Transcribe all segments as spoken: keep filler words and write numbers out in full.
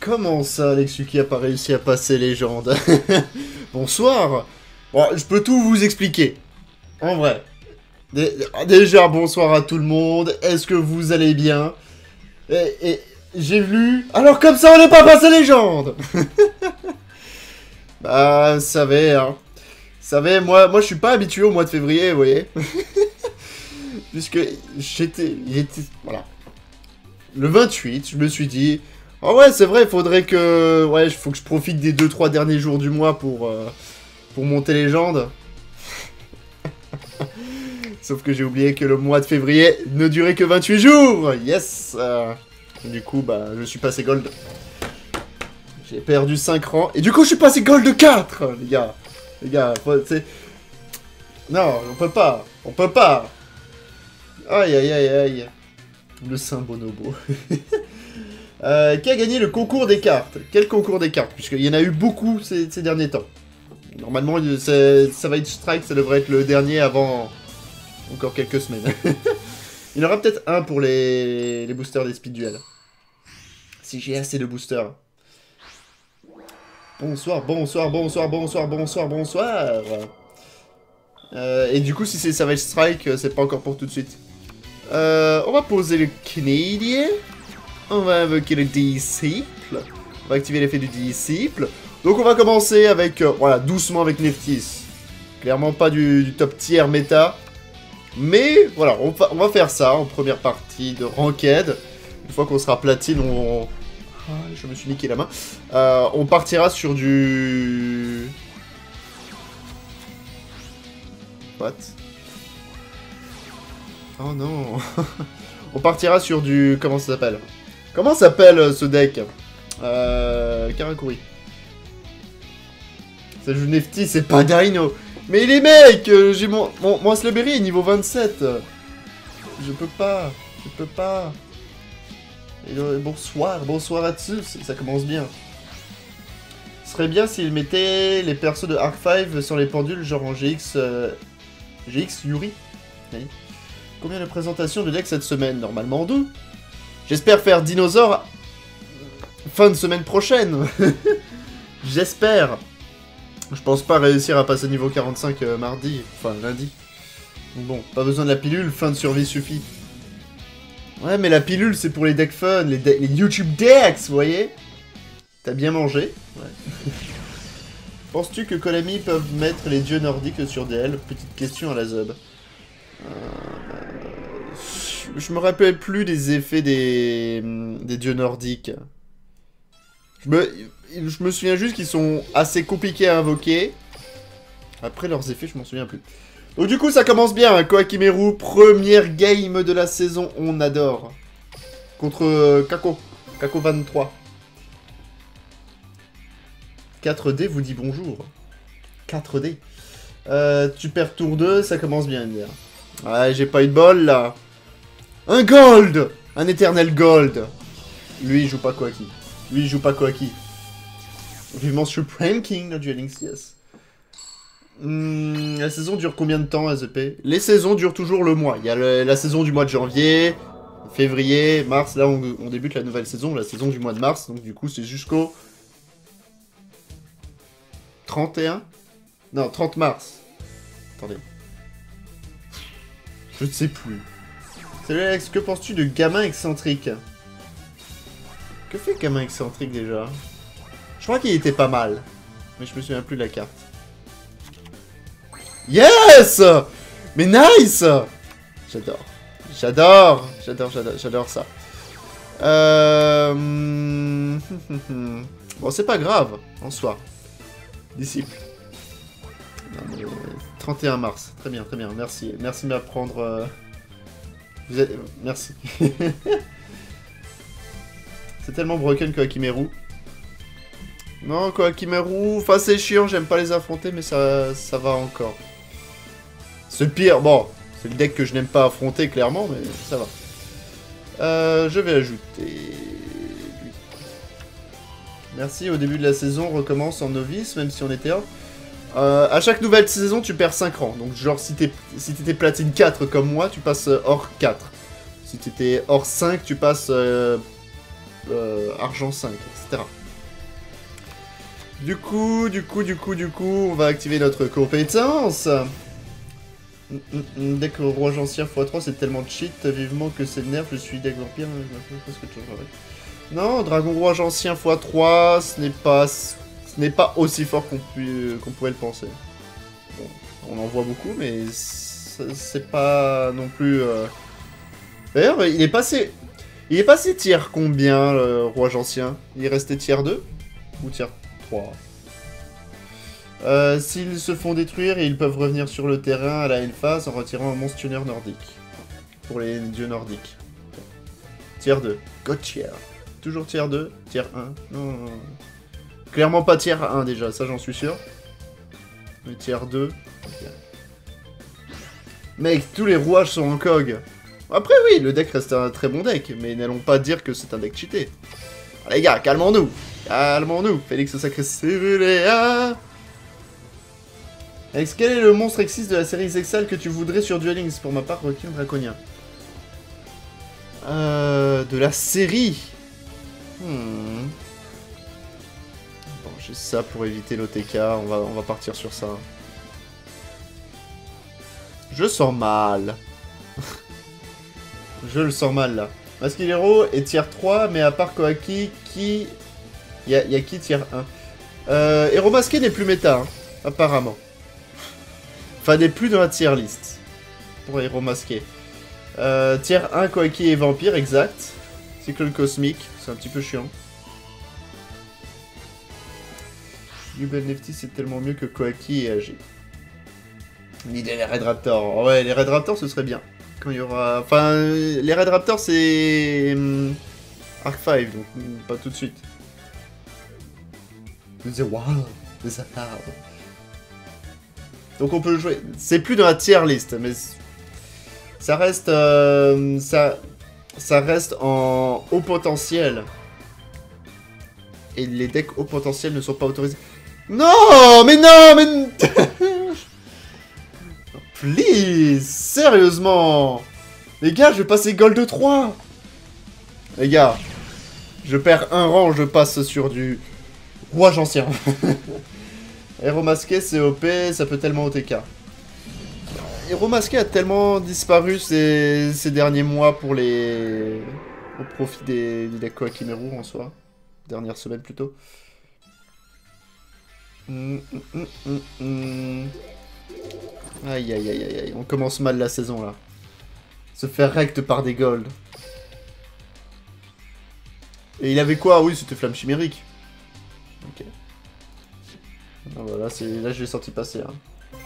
Comment ça, Lexuki a pas réussi à passer légende? Bonsoir. Bon, je peux tout vous expliquer. En vrai. Dé déjà, bonsoir à tout le monde. Est-ce que vous allez bien? Et, et j'ai lu... Alors comme ça, on n'est pas passé légende. Bah, vous savez, hein. Vous savez, moi, moi, je suis pas habitué au mois de février, vous voyez. Puisque j'étais... Il était... Voilà. Le vingt-huit, je me suis dit... Oh ouais, c'est vrai, il faudrait que... Ouais, il faut que je profite des deux trois derniers jours du mois pour... Euh, pour monter légende. Sauf que j'ai oublié que le mois de février ne durait que vingt-huit jours. Yes. euh, Du coup, bah, je suis passé gold. J'ai perdu cinq rangs. Et du coup, je suis passé gold quatre, les gars. Les gars, c'est... Non, on peut pas. On peut pas. Aïe, aïe, aïe, aïe. Le Saint Bonobo. euh, qui a gagné le concours des cartes? Quel concours des cartes? Puisqu'il y en a eu beaucoup ces, ces derniers temps. Normalement, Savage Strike, ça devrait être le dernier avant encore quelques semaines. Il y en aura peut-être un pour les, les boosters des speed duels. Si j'ai assez de boosters. Bonsoir, bonsoir, bonsoir, bonsoir, bonsoir, bonsoir. Euh, et du coup, si c'est Savage Strike, c'est pas encore pour tout de suite. Euh, on va poser le Canadien. On va invoquer le disciple. On va activer l'effet du disciple. Donc on va commencer avec, euh, voilà, doucement avec Neftis. Clairement pas du, du top tier méta. Mais, voilà, on va, on va faire ça en première partie de Ranked. Une fois qu'on sera platine, on... Ah, je me suis niqué la main. Euh, on partira sur du... What? Oh non. On partira sur du... Comment ça s'appelle? Comment s'appelle ce deck? Euh... Karakuri. Ça joue Neftis, c'est pas Dino. Mais les mecs, euh, j'ai mon, mon, mon Slubberry est niveau vingt-sept. Je peux pas, je peux pas. Et, euh, bonsoir, bonsoir là-dessus, ça commence bien. Ce serait bien s'il mettait les persos de Arc cinq sur les pendules, genre en G X... Euh, G X Yuri. Oui. Combien de présentations de deck cette semaine? Normalement deux. J'espère faire dinosaure fin de semaine prochaine. J'espère. Je pense pas réussir à passer niveau quarante-cinq euh, mardi, enfin lundi. Donc bon, pas besoin de la pilule, fin de survie suffit. Ouais, mais la pilule c'est pour les decks fun, les, de les YouTube decks, vous voyez? T'as bien mangé? Ouais. Penses-tu que Konami peuvent mettre les dieux nordiques sur D L? Petite question à la Zub. Euh, je me rappelle plus des effets des, des dieux nordiques. Je me... Je me souviens juste qu'ils sont assez compliqués à invoquer. Après leurs effets, je m'en souviens plus. Donc du coup, ça commence bien, hein. Kohakimeru, première game de la saison, on adore. Contre euh, Kako. Kako vingt-trois. quatre D vous dit bonjour. quatre D. Euh, tu perds tour deux, ça commence bien, dire. Ouais, j'ai pas eu de bol, là. Un gold! Un éternel gold. Lui, il joue pas Kohaki. Lui, il joue pas Kohaki. Vivement Supreme King, no Duel Links, yes. Hmm, la saison dure combien de temps, A Z P? Les saisons durent toujours le mois. Il y a le, la saison du mois de janvier, février, mars. Là, on, on débute la nouvelle saison, la saison du mois de mars. Donc, du coup, c'est jusqu'au trente et un? Non, trente mars. Attendez. Je ne sais plus. Salut Alex, que penses-tu de Gamin Excentrique? Que fait Gamin Excentrique déjà? Je crois qu'il était pas mal. Mais je me souviens plus de la carte. Yes! Mais nice! J'adore. J'adore. J'adore, j'adore, j'adore ça. Euh... Bon, c'est pas grave, en soi. Disciple. Non, mais... trente et un mars. Très bien, très bien. Merci. Merci de m'apprendre... Euh... Vous êtes... Merci. C'est tellement broken que Akimeru. Non, quoi, Kimeru, enfin c'est chiant, j'aime pas les affronter, mais ça, ça va encore. C'est pire, bon, c'est le deck que je n'aime pas affronter, clairement, mais ça va. Euh, je vais ajouter... Merci, au début de la saison, on recommence en novice, même si on était off. Euh, à chaque nouvelle saison, tu perds cinq rangs, donc genre si t'étais si platine quatre comme moi, tu passes hors quatre. Si t'étais hors cinq, tu passes... Euh, euh, argent cinq, et cetera. Du coup, du coup, du coup, du coup, on va activer notre compétence. Deck roi ancien fois trois, c'est tellement cheat, vivement que c'est nerf, je suis deck vampire, presque toujours avec. Non, dragon roi ancien fois trois, ce n'est pas, ce n'est pas aussi fort qu'on qu'on pourrait le penser. Bon, on en voit beaucoup, mais c'est pas non plus... Euh... D'ailleurs, il est passé... Il est passé tier combien, le roi ancien? Il est resté tier deux? Ou tier trois? euh, S'ils se font détruire, ils peuvent revenir sur le terrain à la end phase en retirant un monstre tuner nordique. Pour les dieux nordiques. Tier deux. God tier. Toujours tier deux, tier un. Non, non, non. Clairement pas tier un déjà, ça j'en suis sûr. Mais tier deux. Okay. Mec, tous les rouages sont en cog. Après oui, le deck reste un très bon deck, mais n'allons pas dire que c'est un deck cheaté. Ah, les gars, calmons-nous. Calmons-nous. Félix Sacré Céruléa. Alex, quel est le monstre Exis de la série Zexal que tu voudrais sur Duel Links? Pour ma part, requin draconien. Euh, de la série. Hmm. Bon, j'ai ça pour éviter l'O T K. On va, on va partir sur ça. Je sens mal. Je le sens mal là. Masquil Hero est tier trois, mais à part Koaki, qui... Il y a, y a qui tier un? euh, Héros masqué n'est plus méta, hein, apparemment. Enfin, n'est plus dans la tier list. Pour Héros masqué. Euh, tier un, Koaki et Vampire, exact. Cyclone cosmique, c'est un petit peu chiant. Nubel Nefty, c'est tellement mieux que Koaki et A G. L'idée les Red Raptors. Oh ouais, les Red Raptors, ce serait bien. Quand il y aura... Enfin, les Red Raptors, c'est... Hum, Arc cinq, donc hum, pas tout de suite. Je me disais, waouh, des attaques. Donc on peut le jouer. C'est plus dans la tier list, mais... Ça reste... Euh, ça... Ça reste en haut potentiel. Et les decks haut potentiel ne sont pas autorisés. Non, mais non, mais... Please, sérieusement. Les gars, je vais passer Gold trois. Les gars, je perds un rang, je passe sur du rouage ancien. Héros masqué, c'est O P, ça peut tellement O T K. Héros masqué a tellement disparu ces, ces derniers mois pour les... au profit des, des decks Koakimeru en soi. Dernière semaine plutôt. Mm, mm, mm, mm. Aïe aïe aïe aïe, on commence mal la saison là. Se faire rect par des golds. Et il avait quoi? Oui, c'était flamme chimérique. Ok. Ah, voilà, là je l'ai senti passer. Hein.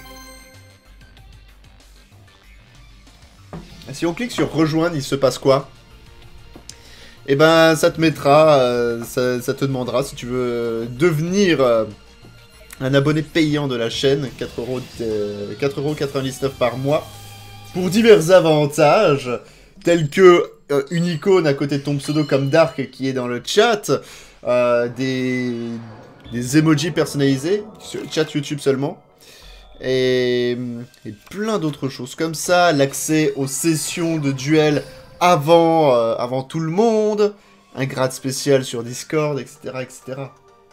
Si on clique sur rejoindre, il se passe quoi? Eh ben, ça te mettra, euh, ça, ça te demandera si tu veux devenir euh, un abonné payant de la chaîne, quatre euros quatre-vingt-dix-neuf par mois, pour divers avantages, tels que euh, une icône à côté de ton pseudo comme Dark qui est dans le chat, euh, des, des emojis personnalisés, sur le chat YouTube seulement, et, et plein d'autres choses comme ça, l'accès aux sessions de duel avant, euh, avant tout le monde, un grade spécial sur Discord, et cetera, et cetera.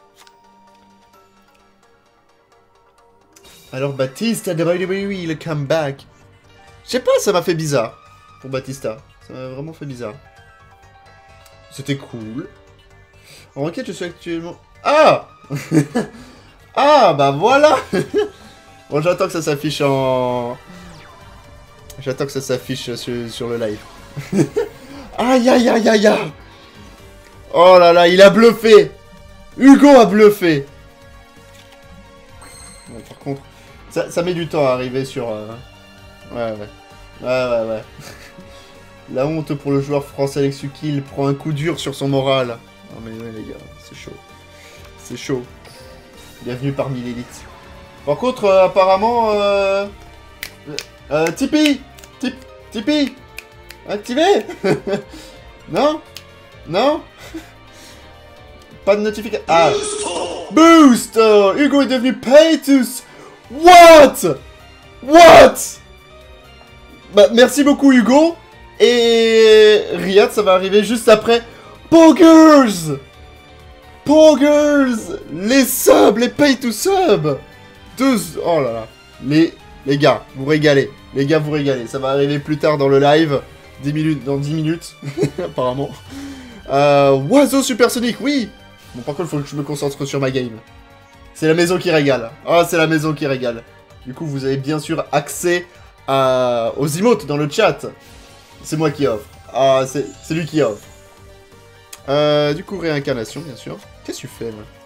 Alors Baptiste, le comeback. Je sais pas, ça m'a fait bizarre pour Batista. Ça m'a vraiment fait bizarre. C'était cool. En requête, je suis actuellement... Ah Ah, bah voilà. Bon, j'attends que ça s'affiche en... J'attends que ça s'affiche sur, sur le live. Aïe, aïe, aïe, aïe, aïe. Oh là là, il a bluffé. Hugo a bluffé. Bon, par contre, ça, ça met du temps à arriver sur... Euh... Ouais, ouais. Ouais, ouais, ouais. La honte pour le joueur français Alex Yuki, il prend un coup dur sur son moral. Non mais ouais, les gars, c'est chaud. C'est chaud. Bienvenue parmi l'élite. Par contre, euh, apparemment... Euh... Euh, Tipeee Tip... Tipeee Activé. Non. Non. Pas de notification. Ah. Boost. Hugo est devenu Paytus. What? What? Bah, merci beaucoup Hugo. Et Riyad, ça va arriver juste après. Poggers Poggers Les subs, les pay to sub Deux... Oh là là. Les... Les gars, vous régalez. Les gars, vous régalez. Ça va arriver plus tard dans le live. dix minutes, dans dix minutes, apparemment. Euh, Oiseau supersonique, oui. Bon, par contre, il faut que je me concentre sur ma game. C'est la maison qui régale. Ah, oh, c'est la maison qui régale. Du coup, vous avez bien sûr accès à... aux emotes dans le chat. C'est moi qui offre. Ah, c'est lui qui offre. Euh, du coup, réincarnation, bien sûr. Qu'est-ce que tu fais, là?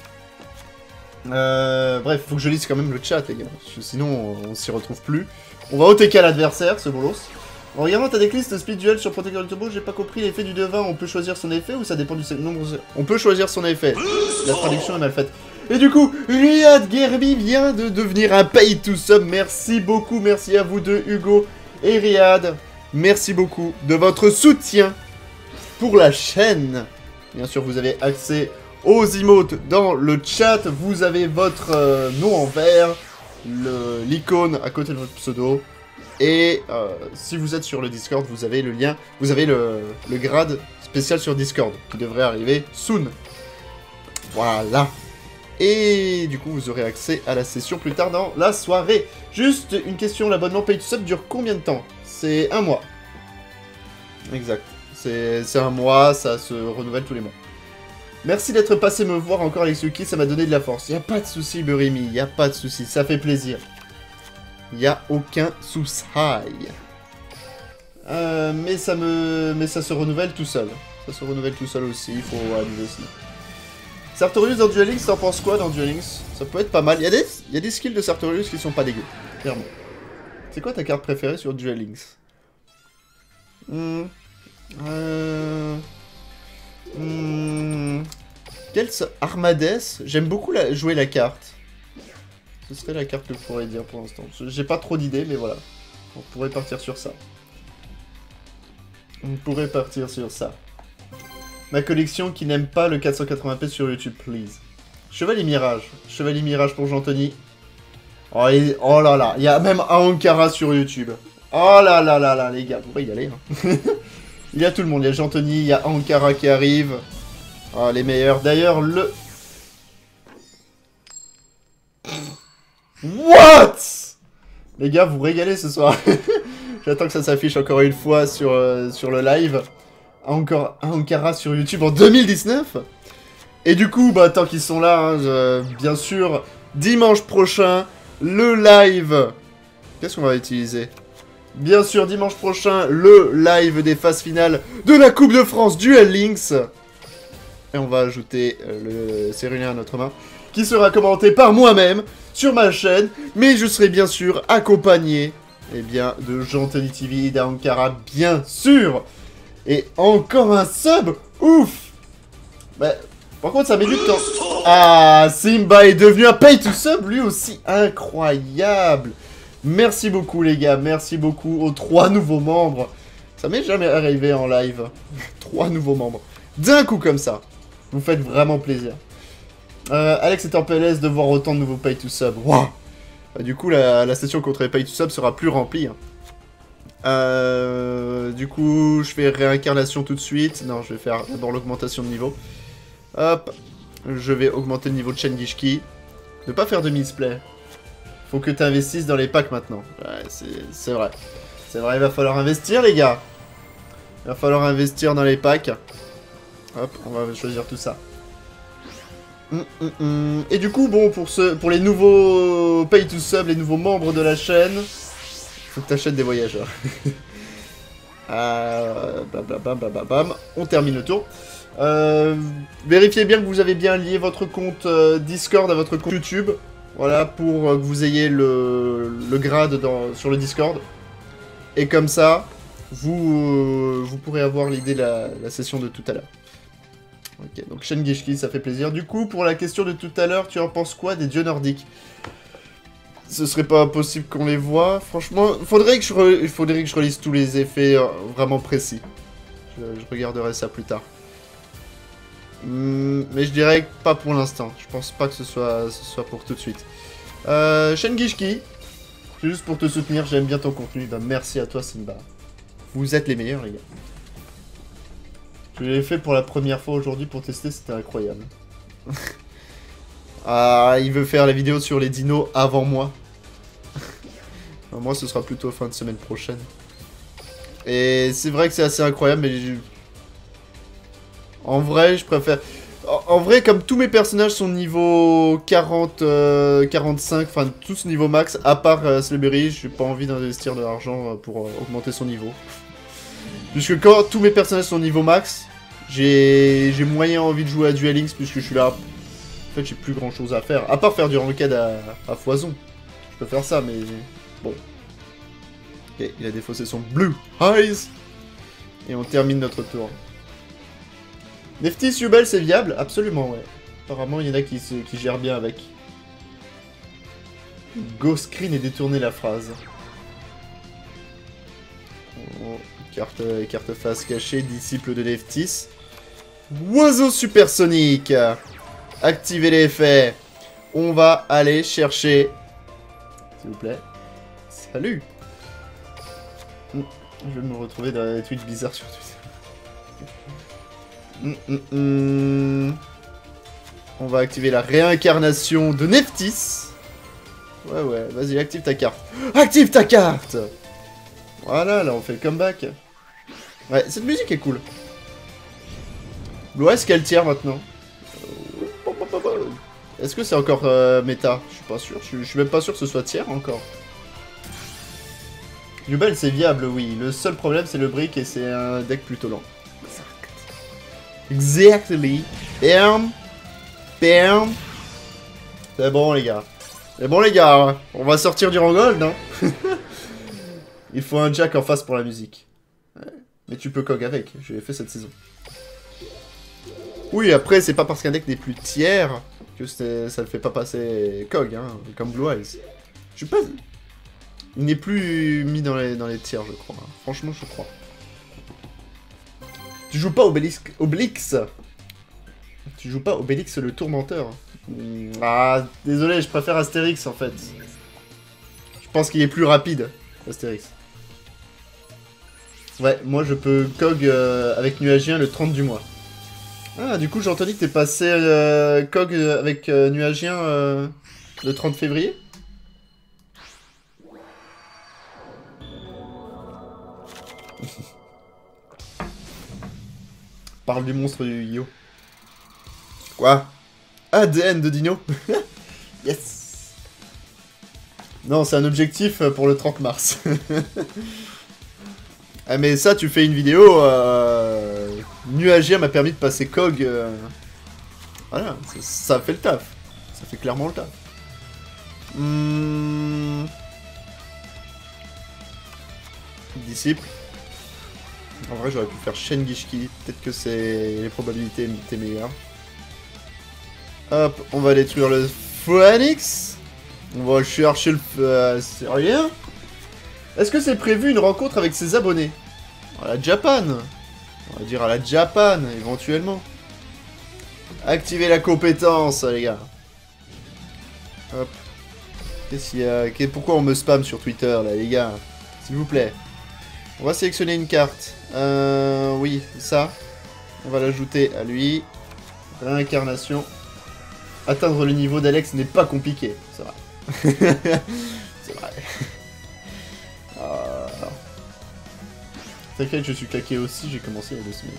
Euh, bref, faut que je lise quand même le chat, les gars. Sinon, on, on s'y retrouve plus. On va O T K l'adversaire, ce bolos. En regardant ta decklist de speed duel sur Protecteur du Turbo, j'ai pas compris l'effet du devin. On peut choisir son effet ou ça dépend du nombre... On peut choisir son effet. La traduction est mal faite. Et du coup, Riyad Gerbi vient de devenir un pay to sub. Merci beaucoup, merci à vous deux, Hugo et Riyad. Merci beaucoup de votre soutien pour la chaîne. Bien sûr, vous avez accès aux emotes dans le chat. Vous avez votre euh, nom en vert, l'icône à côté de votre pseudo. Et euh, si vous êtes sur le Discord, vous avez le lien, vous avez le, le grade spécial sur Discord qui devrait arriver soon. Voilà. Et du coup, vous aurez accès à la session plus tard dans la soirée. Juste une question, l'abonnement Pay to Sub dure combien de temps? C'est un mois. Exact. C'est un mois, ça se renouvelle tous les mois. Merci d'être passé me voir encore, Alexuki, ça m'a donné de la force. Y a pas de souci, Burimi, y a pas de souci, ça fait plaisir. Y a aucun souci. Euh, mais ça me, mais ça se renouvelle tout seul. Ça se renouvelle tout seul aussi, il faut amuser sinon. Sartorius dans Duel Links, t'en penses quoi dans Duel Links? Ça peut être pas mal. Il y a des, il y a des skills de Sartorius qui sont pas dégueux, clairement. C'est quoi ta carte préférée sur Duel Links? Hmm. Euh... Hmm... Quelle Armades? J'aime beaucoup la... jouer la carte. Ce serait la carte que je pourrais dire pour l'instant. J'ai pas trop d'idées, mais voilà. On pourrait partir sur ça. On pourrait partir sur ça. Ma collection qui n'aime pas le quatre cent quatre-vingts p sur YouTube, please. Chevalier Mirage. Chevalier Mirage pour Jean-Tony. Oh, et... oh là là, il y a même Ankara sur YouTube. Oh là là là là, les gars, vous pouvez y aller. Hein. Il y a tout le monde, il y a Jean-Tony, il y a Ankara qui arrive. Oh, les meilleurs. D'ailleurs, le... What? Les gars, vous régalez ce soir. J'attends que ça s'affiche encore une fois sur, euh, sur le live. Encore Ankara sur YouTube en deux mille dix-neuf. Et du coup, bah, tant qu'ils sont là, hein, je... bien sûr, dimanche prochain, le live... Qu'est-ce qu'on va utiliser? Bien sûr, dimanche prochain, le live des phases finales de la Coupe de France Duel Links. Et on va ajouter euh, le Cérulien à notre main, qui sera commenté par moi-même sur ma chaîne. Mais je serai bien sûr accompagné eh bien, de Jean-Tony T V et d'Ankara, bien sûr. Et encore un sub. Ouf. Bah, par contre, ça met du temps. Ah, Simba est devenu un pay to sub, lui aussi. Incroyable. Merci beaucoup les gars, merci beaucoup aux trois nouveaux membres. Ça m'est jamais arrivé en live. Trois nouveaux membres. D'un coup comme ça. Vous faites vraiment plaisir. Euh, Alex est en P L S de voir autant de nouveaux pay to sub. Wow. Bah, du coup, la, la session contre les pay to sub sera plus remplie. Hein. Euh, du coup, je fais réincarnation tout de suite. Non, je vais faire d'abord l'augmentation de niveau. Hop. Je vais augmenter le niveau de Shengishki. Ne pas faire de misplay. Faut que tu investisses dans les packs maintenant. Ouais, c'est vrai. C'est vrai, il va falloir investir, les gars. Il va falloir investir dans les packs. Hop, on va choisir tout ça. Hum, hum, hum. Et du coup, bon, pour, ce, pour les nouveaux pay to sub, les nouveaux membres de la chaîne, faut que tu achètes des voyageurs. euh, bam, bam, bam, bam, bam, bam. On termine le tour. Euh, vérifiez bien que vous avez bien lié votre compte euh, Discord à votre compte YouTube. Voilà, pour que vous ayez le, le grade dans, sur le Discord. Et comme ça, vous, euh, vous pourrez avoir l'idée de la, la session de tout à l'heure. Ok, donc Shengishki, ça fait plaisir. Du coup, pour la question de tout à l'heure, tu en penses quoi des dieux nordiques? Ce serait pas possible qu'on les voit. Franchement, faudrait que je re... il faudrait que je relise tous les effets euh, vraiment précis. Je, je regarderai ça plus tard. Mmh, mais je dirais que pas pour l'instant. Je pense pas que ce soit, ce soit pour tout de suite. Euh, Shengishki, juste pour te soutenir, j'aime bien ton contenu. Ben, merci à toi, Simba. Vous êtes les meilleurs, les gars. que j'ai fait pour la première fois aujourd'hui pour tester, c'était incroyable. Ah, il veut faire la vidéo sur les dinos avant moi. Moi, ce sera plutôt fin de semaine prochaine. Et c'est vrai que c'est assez incroyable, mais... Je... En vrai, je préfère... En, en vrai, comme tous mes personnages sont niveau quarante, euh, quarante-cinq, enfin, tous niveau max, à part euh, Slubberry, j'ai pas envie d'investir de l'argent pour euh, augmenter son niveau. Puisque quand tous mes personnages sont niveau max, j'ai moyen envie de jouer à Duel Links, puisque je suis là... En fait, j'ai plus grand chose à faire, à part faire du ranked à, à foison. Je peux faire ça, mais... Bon. Ok, il a défaussé son Blue Eyes. Et on termine notre tour. Nefty Subel, c'est viable? Absolument, ouais. Apparemment, il y en a qui, se, qui gèrent bien avec. Go screen et détourner la phrase. Oh, carte, carte face cachée, disciple de Neftis. Oiseau supersonique. Activez l'effet. On va aller chercher... S'il vous plaît. Salut. Je vais me retrouver dans des tweets bizarres sur Twitter. Mm, mm, mm. On va activer la réincarnation de Neftis. Ouais, ouais, vas-y, active ta carte. Active ta carte. Voilà, là, on fait le comeback. Ouais, cette musique est cool. Blue Eyes, quel tiers maintenant? Est-ce que c'est encore euh, méta? Je suis pas sûr. Je, je suis même pas sûr que ce soit tiers encore. Nubel, c'est viable, oui. Le seul problème, c'est le brick et c'est un deck plutôt lent. Exactly. Bam. Bam. C'est bon, les gars. C'est bon, les gars. Hein. On va sortir du Rangold, hein. Il faut un jack en face pour la musique. Ouais. Mais tu peux cog avec. Je l'ai fait cette saison. Oui, après, c'est pas parce qu'un deck n'est plus tiers que ça le fait pas passer cog, hein, comme Blue Eyes. Je suis pas... Il n'est plus mis dans les, dans les tiers, je crois. Hein. Franchement, je crois. Tu joues pas Obélix... Obélix Tu joues pas Obélix le tourmenteur. Ah, désolé, je préfère Astérix, en fait. Je pense qu'il est plus rapide, Astérix. Ouais, moi, je peux cog euh, avec Nuagien le trente du mois. Ah, du coup, j'ai entendu que t'es passé euh, cog avec euh, Nuagien euh, le trente février. Parle du monstre du Yu-Gi-Oh! Quoi? A D N de Dino. Yes. Non, c'est un objectif pour le trente mars. Ah mais ça, tu fais une vidéo, euh... Nuagien m'a permis de passer cog. Euh... Voilà, ça, ça fait le taf. Ça fait clairement le taf. Mmh... Disciple. En vrai, j'aurais pu faire Shengishki. Peut-être que c'est les probabilités étaient meilleures. Hop, on va détruire le Phoenix. On va chercher le... Euh, c'est rien. Est-ce que c'est prévu une rencontre avec ses abonnés? À la Japan. On va dire à la Japan, éventuellement. Activez la compétence, les gars. Hop. Qu'est-ce qu'il y a? Pourquoi on me spam sur Twitter, là, les gars? S'il vous plaît. On va sélectionner une carte. Euh... Oui, ça. On va l'ajouter à lui. Réincarnation. Atteindre le niveau d'Alex n'est pas compliqué. C'est vrai. C'est vrai. Euh... T'inquiète, je suis claqué aussi, j'ai commencé il y a deux semaines.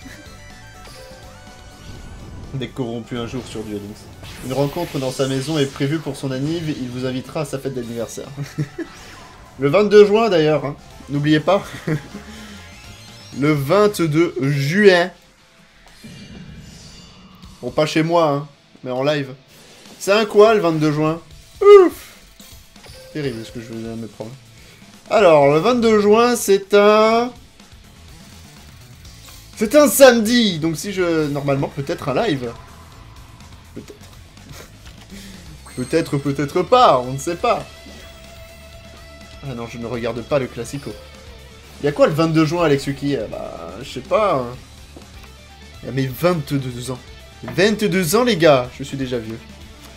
Dès corrompu un jour sur Duel Links. Une rencontre dans sa maison est prévue pour son anniv, il vous invitera à sa fête d'anniversaire. Le vingt-deux juin d'ailleurs, hein. N'oubliez pas. Le vingt-deux juin. Bon, pas chez moi, hein, mais en live. C'est un quoi le vingt-deux juin? Ouf. Terrible ce que je viens de me prendre. Alors, le vingt-deux juin, c'est un... C'est un samedi, donc si je... Normalement, peut-être un live. Peut-être. Peut-être, peut-être pas, on ne sait pas. Ah non, je ne regarde pas le Classico. Il y a quoi le vingt-deux juin, Alex Yuki? Bah, je sais pas. Hein. Il y a mes vingt-deux ans. vingt-deux ans, les gars. Je suis déjà vieux.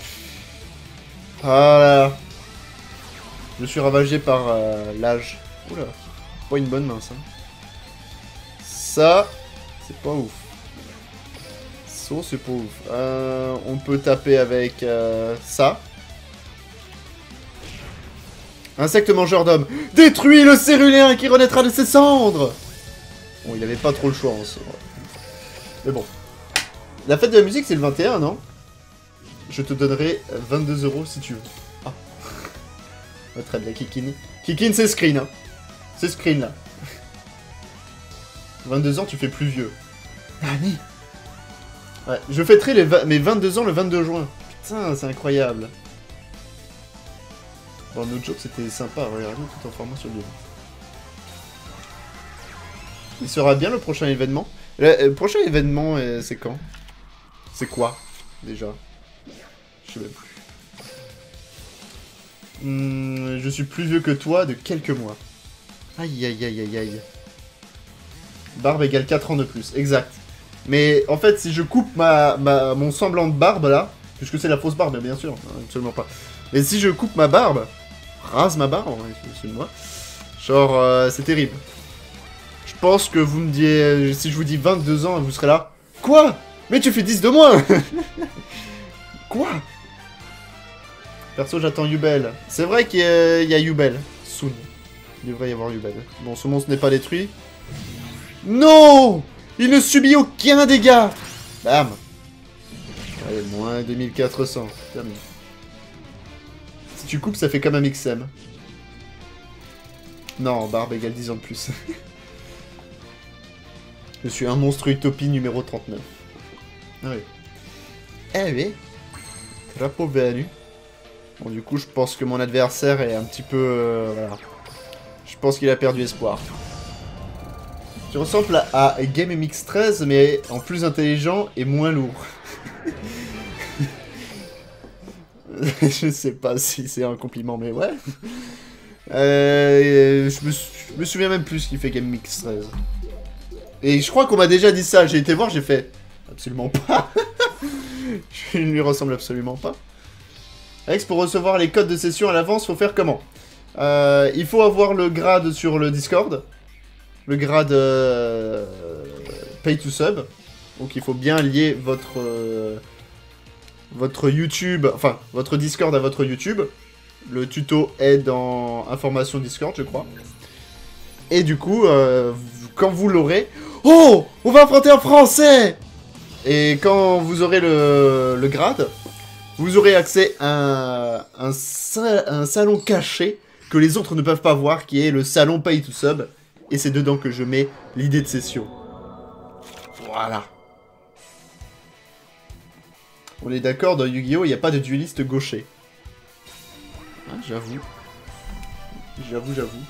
Voilà. Je suis ravagé par euh, l'âge. Oula. Pas une bonne main, ça. Ça, c'est pas ouf. perso, c'est pas ouf. Euh, on peut taper avec euh, ça. Insecte mangeur d'hommes. Détruis le céruléen qui renaîtra de ses cendres. Bon, il avait pas trop le choix en soi. Mais bon. La fête de la musique, c'est le vingt et un, non? Je te donnerai vingt-deux euros si tu veux. Ah. Ouais, très bien, Kikin. Kikin, c'est screen, hein. C'est screen, là. vingt-deux ans, tu fais plus vieux. Nani? Ouais, je fêterai les mes vingt-deux ans le vingt-deux juin. Putain, c'est incroyable. Bon, notre joke, c'était sympa. Regardez, tout en formant sur le Il sera bien le prochain événement. Le, le prochain événement, euh, c'est quand? C'est quoi, déjà? Je sais même plus. Hmm, je suis plus vieux que toi de quelques mois. Aïe, aïe, aïe, aïe, aïe. Barbe égale quatre ans de plus, exact. Mais en fait, si je coupe ma, ma, mon semblant de barbe, là, puisque c'est la fausse barbe, bien sûr, absolument pas. Mais si je coupe ma barbe, rase ma barbe, excuse-moi, genre, euh, c'est terrible. Je pense que vous me dites, si je vous dis vingt-deux ans, vous serez là. Quoi? Mais tu fais dix de moins. Quoi? Perso, j'attends Yubel. C'est vrai qu'il y a, il y a Yubel. Soon. Il devrait y avoir Yubel. Bon, ce monstre n'est pas détruit. Non! Il ne subit aucun dégât! Bam! Allez, moins deux mille quatre cents. Terminé. Si tu coupes, ça fait comme un X M. Non, barbe égale dix ans de plus. Je suis un monstre utopie numéro trente-neuf. Ah oui. Eh oui. Drapeau venu. Bon, du coup, je pense que mon adversaire est un petit peu... Euh, voilà. Je pense qu'il a perdu espoir. Tu ressembles à, à Game M X treize, mais en plus intelligent et moins lourd. Je sais pas si c'est un compliment, mais ouais. Euh, je, me, je me souviens même plus ce qu'il fait Game M X treize. Et je crois qu'on m'a déjà dit ça. J'ai été voir, j'ai fait... Absolument pas. Je ne lui ressemble absolument pas. Alex, pour recevoir les codes de session à l'avance, faut faire comment? euh, Il faut avoir le grade sur le Discord. Le grade euh, Pay to Sub. Donc il faut bien lier votre, euh, votre YouTube, enfin votre Discord à votre YouTube. Le tuto est dans Information Discord, je crois. Et du coup, euh, quand vous l'aurez... Oh! On va affronter un Français! Et quand vous aurez le, le grade, vous aurez accès à un, un, un salon caché que les autres ne peuvent pas voir, qui est le salon Pay to Sub. Et c'est dedans que je mets l'idée de session. Voilà. On est d'accord, dans Yu-Gi-Oh, il n'y a pas de dueliste gaucher. Ah, j'avoue. J'avoue, j'avoue.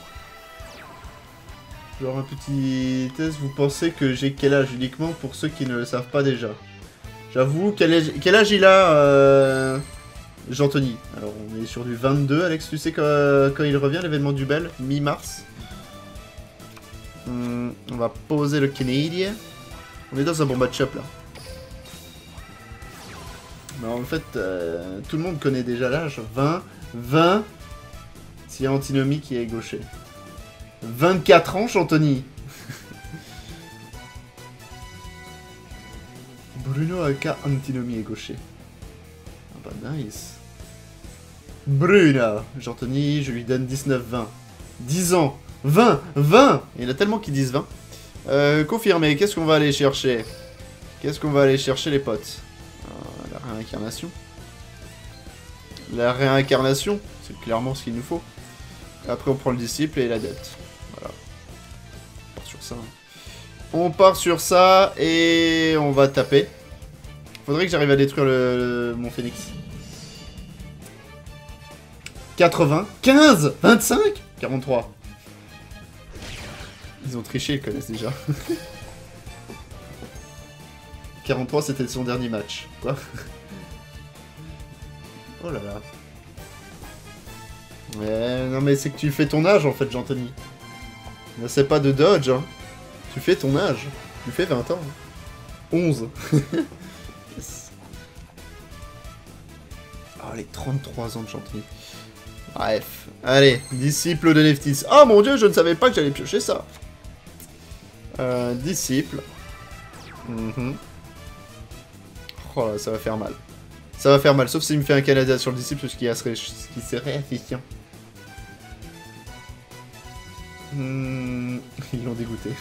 Genre un petit test, vous pensez que j'ai quel âge uniquement pour ceux qui ne le savent pas déjà? J'avoue, quel âge, quel âge il a euh... Jean-Tony. Alors on est sur du vingt-deux, Alex, tu sais quand, quand il revient, l'événement du Bel, mi-mars. Hum, on va poser le Canadien. On est dans un bon match-up là. Mais en fait, euh, tout le monde connaît déjà l'âge. vingt, vingt. S'il y a Antinomy qui est gaucher. vingt-quatre ans, Anthony. Bruno aka Antinomy est gaucher. Ah bah nice. Bruno. Anthony, je lui donne dix-neuf vingt. dix ans. vingt, vingt. Il y en a tellement qui disent vingt. Euh, confirmé. Qu'est-ce qu'on va aller chercher? Qu'est-ce qu'on va aller chercher, les potes? euh, La réincarnation. La réincarnation, c'est clairement ce qu'il nous faut. Après, on prend le disciple et la dette. Voilà. On part sur ça. On part sur ça et on va taper. Faudrait que j'arrive à détruire le, le, mon phénix. quatre-vingts, quinze, vingt-cinq, quarante-trois. Ils ont triché, ils connaissent déjà. quarante-trois, c'était son dernier match. Quoi? Oh là là. Ouais, non mais c'est que tu fais ton âge en fait, Jean-Tony. C'est pas de dodge, hein. Tu fais ton âge. Tu fais vingt ans. onze. Yes. Oh, les trente-trois ans de Jean-Tony. Bref. Allez, disciple de Neftis. Oh mon dieu, je ne savais pas que j'allais piocher ça. Euh, disciple. Mm-hmm. Oh là, ça va faire mal. Ça va faire mal, sauf s'il me fait un Canada sur le disciple, ce qui serait, ce qui serait efficient. Hmm, ils l'ont dégoûté.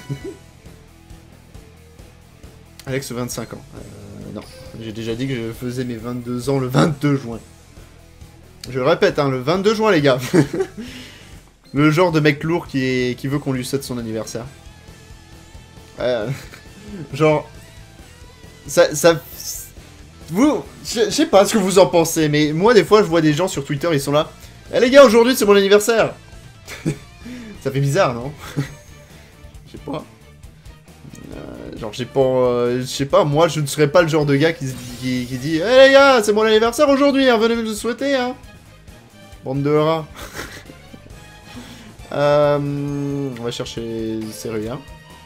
Alex, vingt-cinq ans. Euh, non, j'ai déjà dit que je faisais mes vingt-deux ans le vingt-deux juin. Je le répète, hein, le vingt-deux juin, les gars. Le genre de mec lourd qui, est, qui veut qu'on lui souhaite son anniversaire. Euh, genre... Ça... ça vous... Je sais pas ce que vous en pensez, mais moi, des fois, je vois des gens sur Twitter, ils sont là. Eh hey, les gars, aujourd'hui, c'est mon anniversaire. Ça fait bizarre, non? Je sais pas. Euh, genre, j'ai pas... Euh, je sais pas, moi, je ne serais pas le genre de gars qui, qui, qui dit « Eh hey, les gars, c'est mon anniversaire aujourd'hui, hein, venez me le souhaiter, hein !» Bande de rats. euh, on va chercher Cérulien.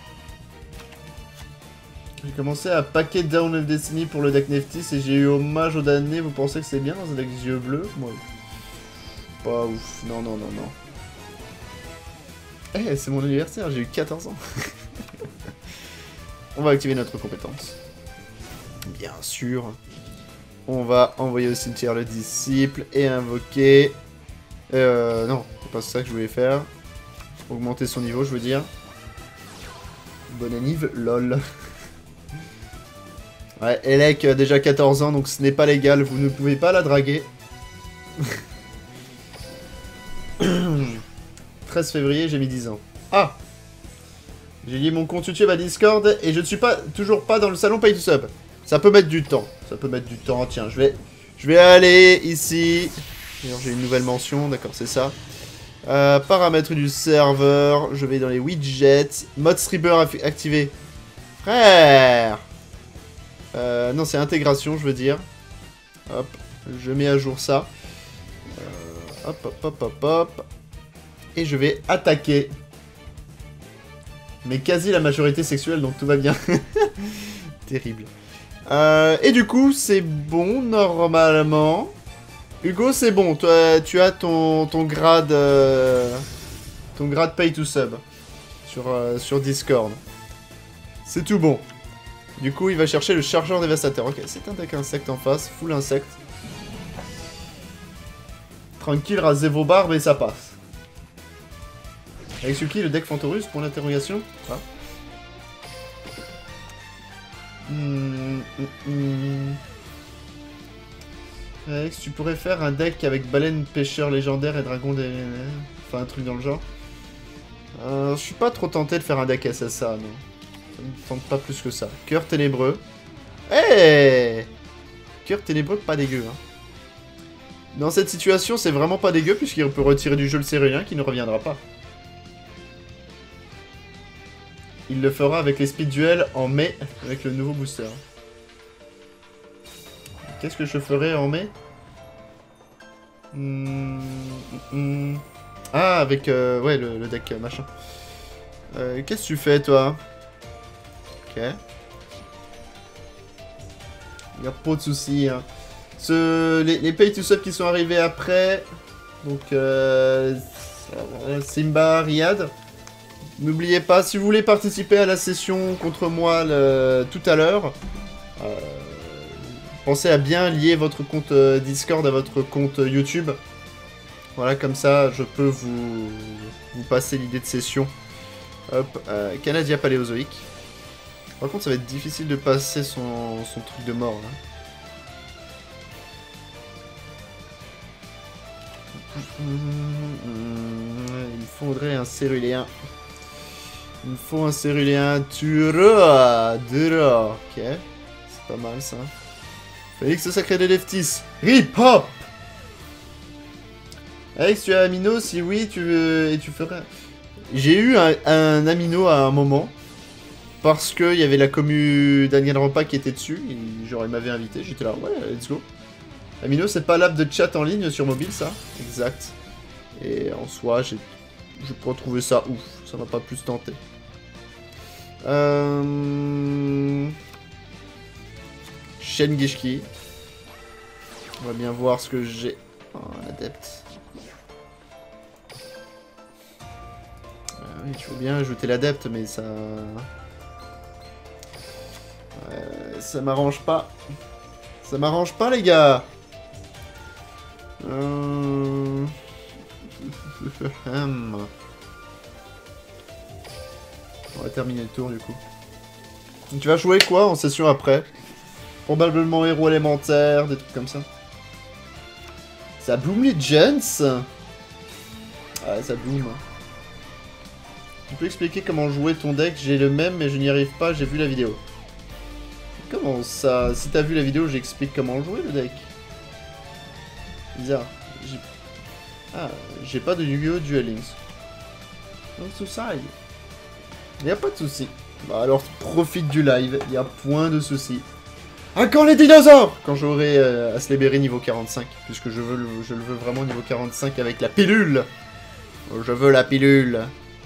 J'ai commencé à paquet Down of Destiny pour le deck Neftis et j'ai eu hommage au damné. Vous pensez que c'est bien dans un deck yeux bleus? Moi, pas ouf. Non, non, non, non. Eh, hey, c'est mon anniversaire, j'ai eu quatorze ans. On va activer notre compétence. Bien sûr. On va envoyer au cimetière le disciple et invoquer... Euh, non, c'est pas ça que je voulais faire. Augmenter son niveau, je veux dire. Bonne anniv, lol. Ouais, Elec, euh, déjà quatorze ans, donc ce n'est pas légal, vous ne pouvez pas la draguer. treize février, j'ai mis dix ans. Ah! J'ai lié mon compte YouTube à Discord et je ne suis pas toujours pas dans le salon Pay to Sub. Ça peut mettre du temps. Ça peut mettre du temps. Tiens, je vais, je vais aller ici. D'ailleurs, j'ai une nouvelle mention. D'accord, c'est ça. Euh, paramètres du serveur. Je vais dans les widgets. Mode streamer activé. Frère. Euh, non, c'est intégration, je veux dire. Hop, je mets à jour ça. Euh, hop, hop, hop, hop, hop. Et je vais attaquer. Mais quasi la majorité sexuelle, donc tout va bien. Terrible. Euh, et du coup, c'est bon, normalement. Hugo, c'est bon. Toi, tu as ton, ton grade... Euh, ton grade Pay to Sub. Sur, euh, sur Discord. C'est tout bon. Du coup, il va chercher le chargeur dévastateur. Ok, c'est un deck insecte en face. Full insecte. Tranquille, rasez vos barbes et ça passe. Avec Suki, le deck Fantorus, pour l'interrogation. Ah. Mmh, mmh, mmh. Alex, tu pourrais faire un deck avec baleine, pêcheur légendaire et dragon des... Enfin, un truc dans le genre. Euh, je suis pas trop tenté de faire un deck S S A, non. Ça me tente pas plus que ça. Cœur ténébreux. Eh hey, Cœur ténébreux, pas dégueu, hein. Dans cette situation, c'est vraiment pas dégueu, puisqu'il peut retirer du jeu le Cérulien qui ne reviendra pas. Il le fera avec les speed duels en mai, avec le nouveau booster. Qu'est-ce que je ferai en mai mmh, mmh. Ah, avec euh, ouais, le, le deck euh, machin. Euh, Qu'est-ce que tu fais, toi? Ok. Y'a pas de soucis. Hein. Ce, les, les pay to sub qui sont arrivés après. Donc, euh, Simba, Riyad. N'oubliez pas, si vous voulez participer à la session contre moi le, tout à l'heure, euh, pensez à bien lier votre compte euh, Discord à votre compte euh, YouTube. Voilà, comme ça, je peux vous, vous passer l'idée de session. Hop, euh, Canadia Paléozoïque. Par contre, ça va être difficile de passer son, son truc de mort, là. Il faudrait un Céruléen. Il me faut un Céruléen Tura. Dura. Ok. C'est pas mal, ça. Félix, le sacré des Leftis. Rip hop. Alex, tu as Amino? Si oui, tu veux... Et tu ferais... J'ai eu un, un Amino à un moment. Parce qu'il y avait la commu Daniel Repas qui était dessus. Et genre, il m'avait invité. J'étais là, ouais, let's go. Amino, c'est pas l'app de chat en ligne sur mobile, ça? Exact. Et en soi, j'ai... Je peux trouver ça ouf. Ça m'a pas plus tenté. Euh... Shen Gishki. On va bien voir ce que j'ai. Oh, un adepte. Euh, oui, tu veux bien ajouter l'adepte, mais ça... Euh, ça m'arrange pas. Ça m'arrange pas, les gars. Euh... On va terminer le tour, du coup. Tu vas jouer quoi en session après? Probablement héros élémentaire, des trucs comme ça. Ça Bloom Legends? Ouais, ça Bloom. Tu peux expliquer comment jouer ton deck? J'ai le même, mais je n'y arrive pas, j'ai vu la vidéo. Comment ça? Si t'as vu la vidéo, j'explique comment jouer le deck. Bizarre. Ah, j'ai pas de Yu-Gi-Oh! Duel Links. Non, c'est ça. Y a pas de souci. Bah alors, profite du live, y a point de souci. Ah, quand les dinosaures! Quand j'aurai euh, Asleberry niveau quarante-cinq, puisque je veux le, je le veux vraiment niveau quarante-cinq avec la pilule. Je veux la pilule.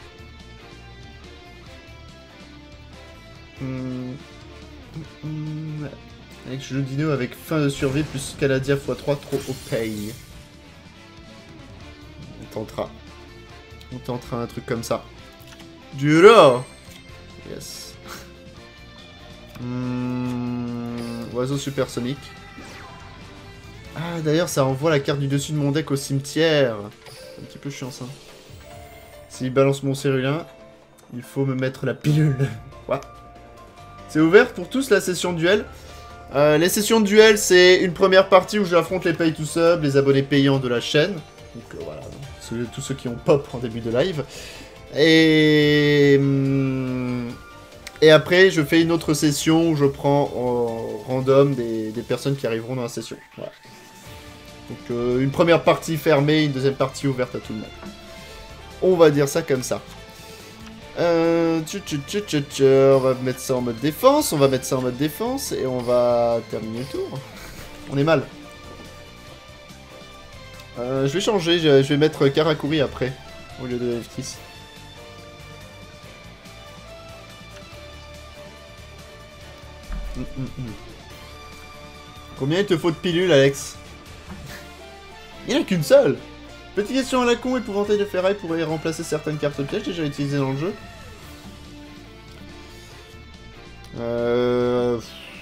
Hmm. Hmm. Avec jeu dino avec fin de survie plus Canadia fois trois trop au pay. On tentera. On tentera un truc comme ça. Duro! Yes. Hmm, oiseau supersonique. Ah, d'ailleurs, ça envoie la carte du dessus de mon deck au cimetière. C'est un petit peu chiant, ça. S'il balance mon cérulin, il faut me mettre la pilule. Quoi? C'est ouvert pour tous, la session de duel. Euh, les sessions de duel, c'est une première partie où j'affronte les pay to sub, les abonnés payants de la chaîne. Donc euh, voilà, ceux, tous ceux qui ont pop en début de live. Et... Et après, je fais une autre session où je prends en random des, des personnes qui arriveront dans la session. Voilà. Donc euh, une première partie fermée, une deuxième partie ouverte à tout le monde. On va dire ça comme ça. Euh, tchou, tchou, tchou, tchou, tchou. On va mettre ça en mode défense, on va mettre ça en mode défense et on va terminer le tour. On est mal. Euh, je vais changer, je, je vais mettre Karakuri après, au lieu de F T. Mm, mm, mm. Combien il te faut de pilules, Alex? Il n'y en a qu'une seule. Petite question à la con, épouvantail de ferraille pourrait remplacer certaines cartes pièges déjà utilisées dans le jeu. Euh...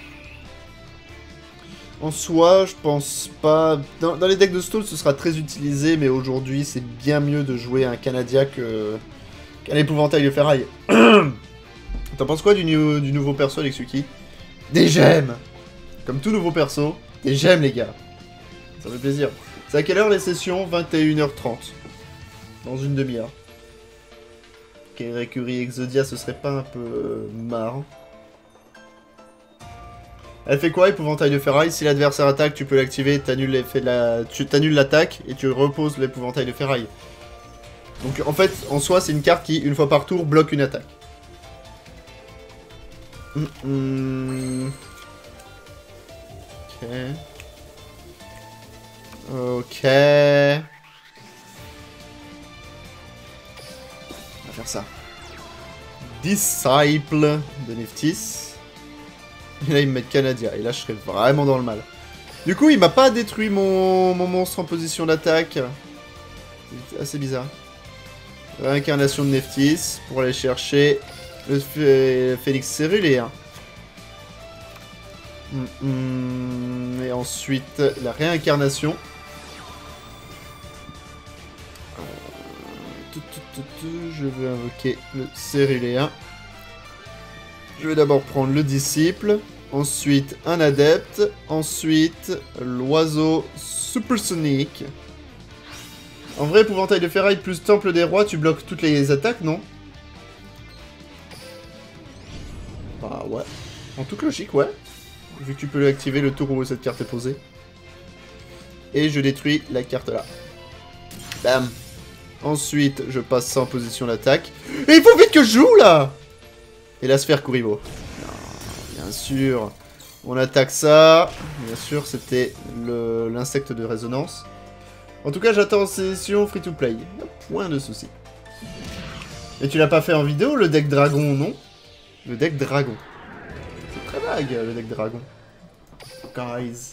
En soi, je pense pas... Dans, dans les decks de stall, ce sera très utilisé, mais aujourd'hui, c'est bien mieux de jouer un Canadia que... qu'un épouvantail de ferraille. T'en penses quoi du, nu du nouveau perso, Alexuki? Des gemmes! Comme tout nouveau perso, des gemmes, les gars. Ça fait plaisir. C'est à quelle heure les sessions? vingt et une heures trente. Dans une demi-heure. Karakuri Exodia, ce serait pas un peu euh, marrant? Elle fait quoi, épouvantail de ferraille? Si l'adversaire attaque, tu peux l'activer, t'annules l'effet de la... tu t'annules l'attaque et tu reposes l'épouvantail de ferraille. Donc en fait, en soi, c'est une carte qui, une fois par tour, bloque une attaque. Hum, hum. Ok. Ok. On va faire ça. Disciple de Nephthys. Et là, il me met Canadia. Et là, je serais vraiment dans le mal. Du coup, il m'a pas détruit mon, mon monstre en position d'attaque. C'est assez bizarre. Réincarnation de Nephthys pour aller chercher le Phénix céruléen. Mm -mm. Et ensuite, la réincarnation. Je vais invoquer le céruléen. Je vais d'abord prendre le disciple, ensuite un adepte, ensuite l'oiseau supersonique. En vrai, épouvantail de ferraille plus temple des rois, tu bloques toutes les attaques, non? Bah ouais. En toute logique, ouais. Vu que tu peux l'activer le tour où cette carte est posée. Et je détruis la carte là. Bam. Ensuite, je passe ça en position d'attaque. Et il faut vite que je joue, là! Et la sphère Kuribo. Non, bien sûr. On attaque ça. Bien sûr, c'était l'insecte de résonance. En tout cas, j'attends en session free-to-play. Point de souci. Et tu l'as pas fait en vidéo, le deck dragon, non? Le deck dragon. C'est très vague, le deck dragon. Guys.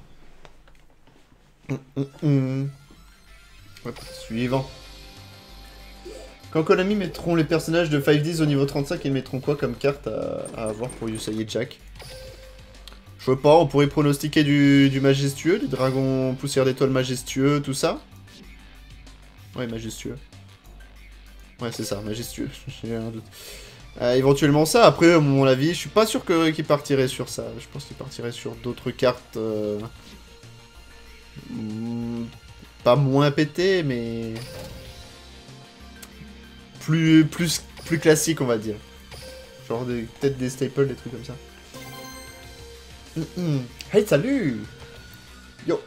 Hum, hum, hum. Hop, suivant. Quand Konami mettront les personnages de five D au niveau trente-cinq, ils mettront quoi comme carte à, à avoir pour Yusai et Jack? Je sais pas, on pourrait pronostiquer du, du majestueux, du dragon poussière d'étoile majestueux, tout ça. Ouais, majestueux. Ouais, c'est ça, majestueux. J'ai un doute. Euh, éventuellement ça, après, à mon avis, je suis pas sûr que qu'il partirait sur ça. Je pense qu'il partirait sur d'autres cartes... Euh... Pas moins pétées, mais... Plus, plus, plus classique, on va dire. Genre peut-être des staples, des trucs comme ça. Mm -mm. Hey, salut! Yo!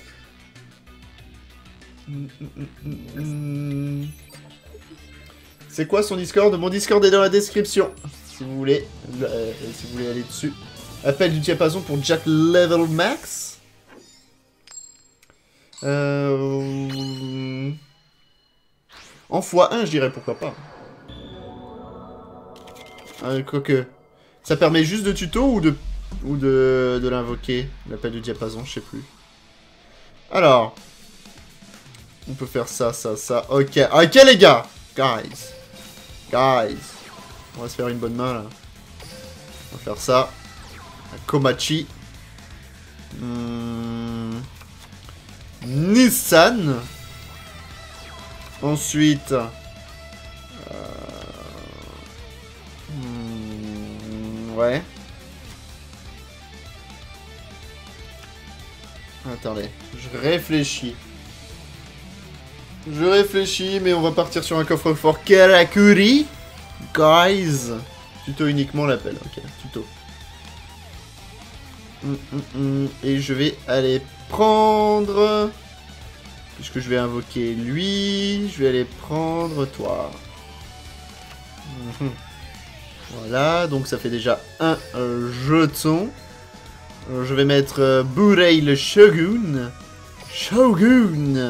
Mm -mm C'est quoi son Discord? Mon Discord est dans la description. Si vous voulez, euh, si vous voulez aller dessus. Appel du diapason pour Jack Level Max. Euh... En fois un, je dirais, pourquoi pas. Euh, Quoique. Ça permet juste de tuto ou de, ou de, de l'invoquer? L'appel du diapason, je sais plus. Alors. On peut faire ça, ça, ça. Ok, ok les gars. Guys. Guys. On va se faire une bonne main là. On va faire ça. Un Komachi. Hmm. Nissan. Ensuite... Euh... Hmm... Ouais. Attendez, je réfléchis. Je réfléchis, mais on va partir sur un coffre-fort Karakuri. Guys. Tuto uniquement l'appel, ok, tuto. Mm, mm, mm. Et je vais aller prendre... Puisque je vais invoquer lui, je vais aller prendre toi. Mm-hmm. Voilà, donc ça fait déjà un euh, jeton. Alors, je vais mettre euh, Burei le Shogun. Shogun.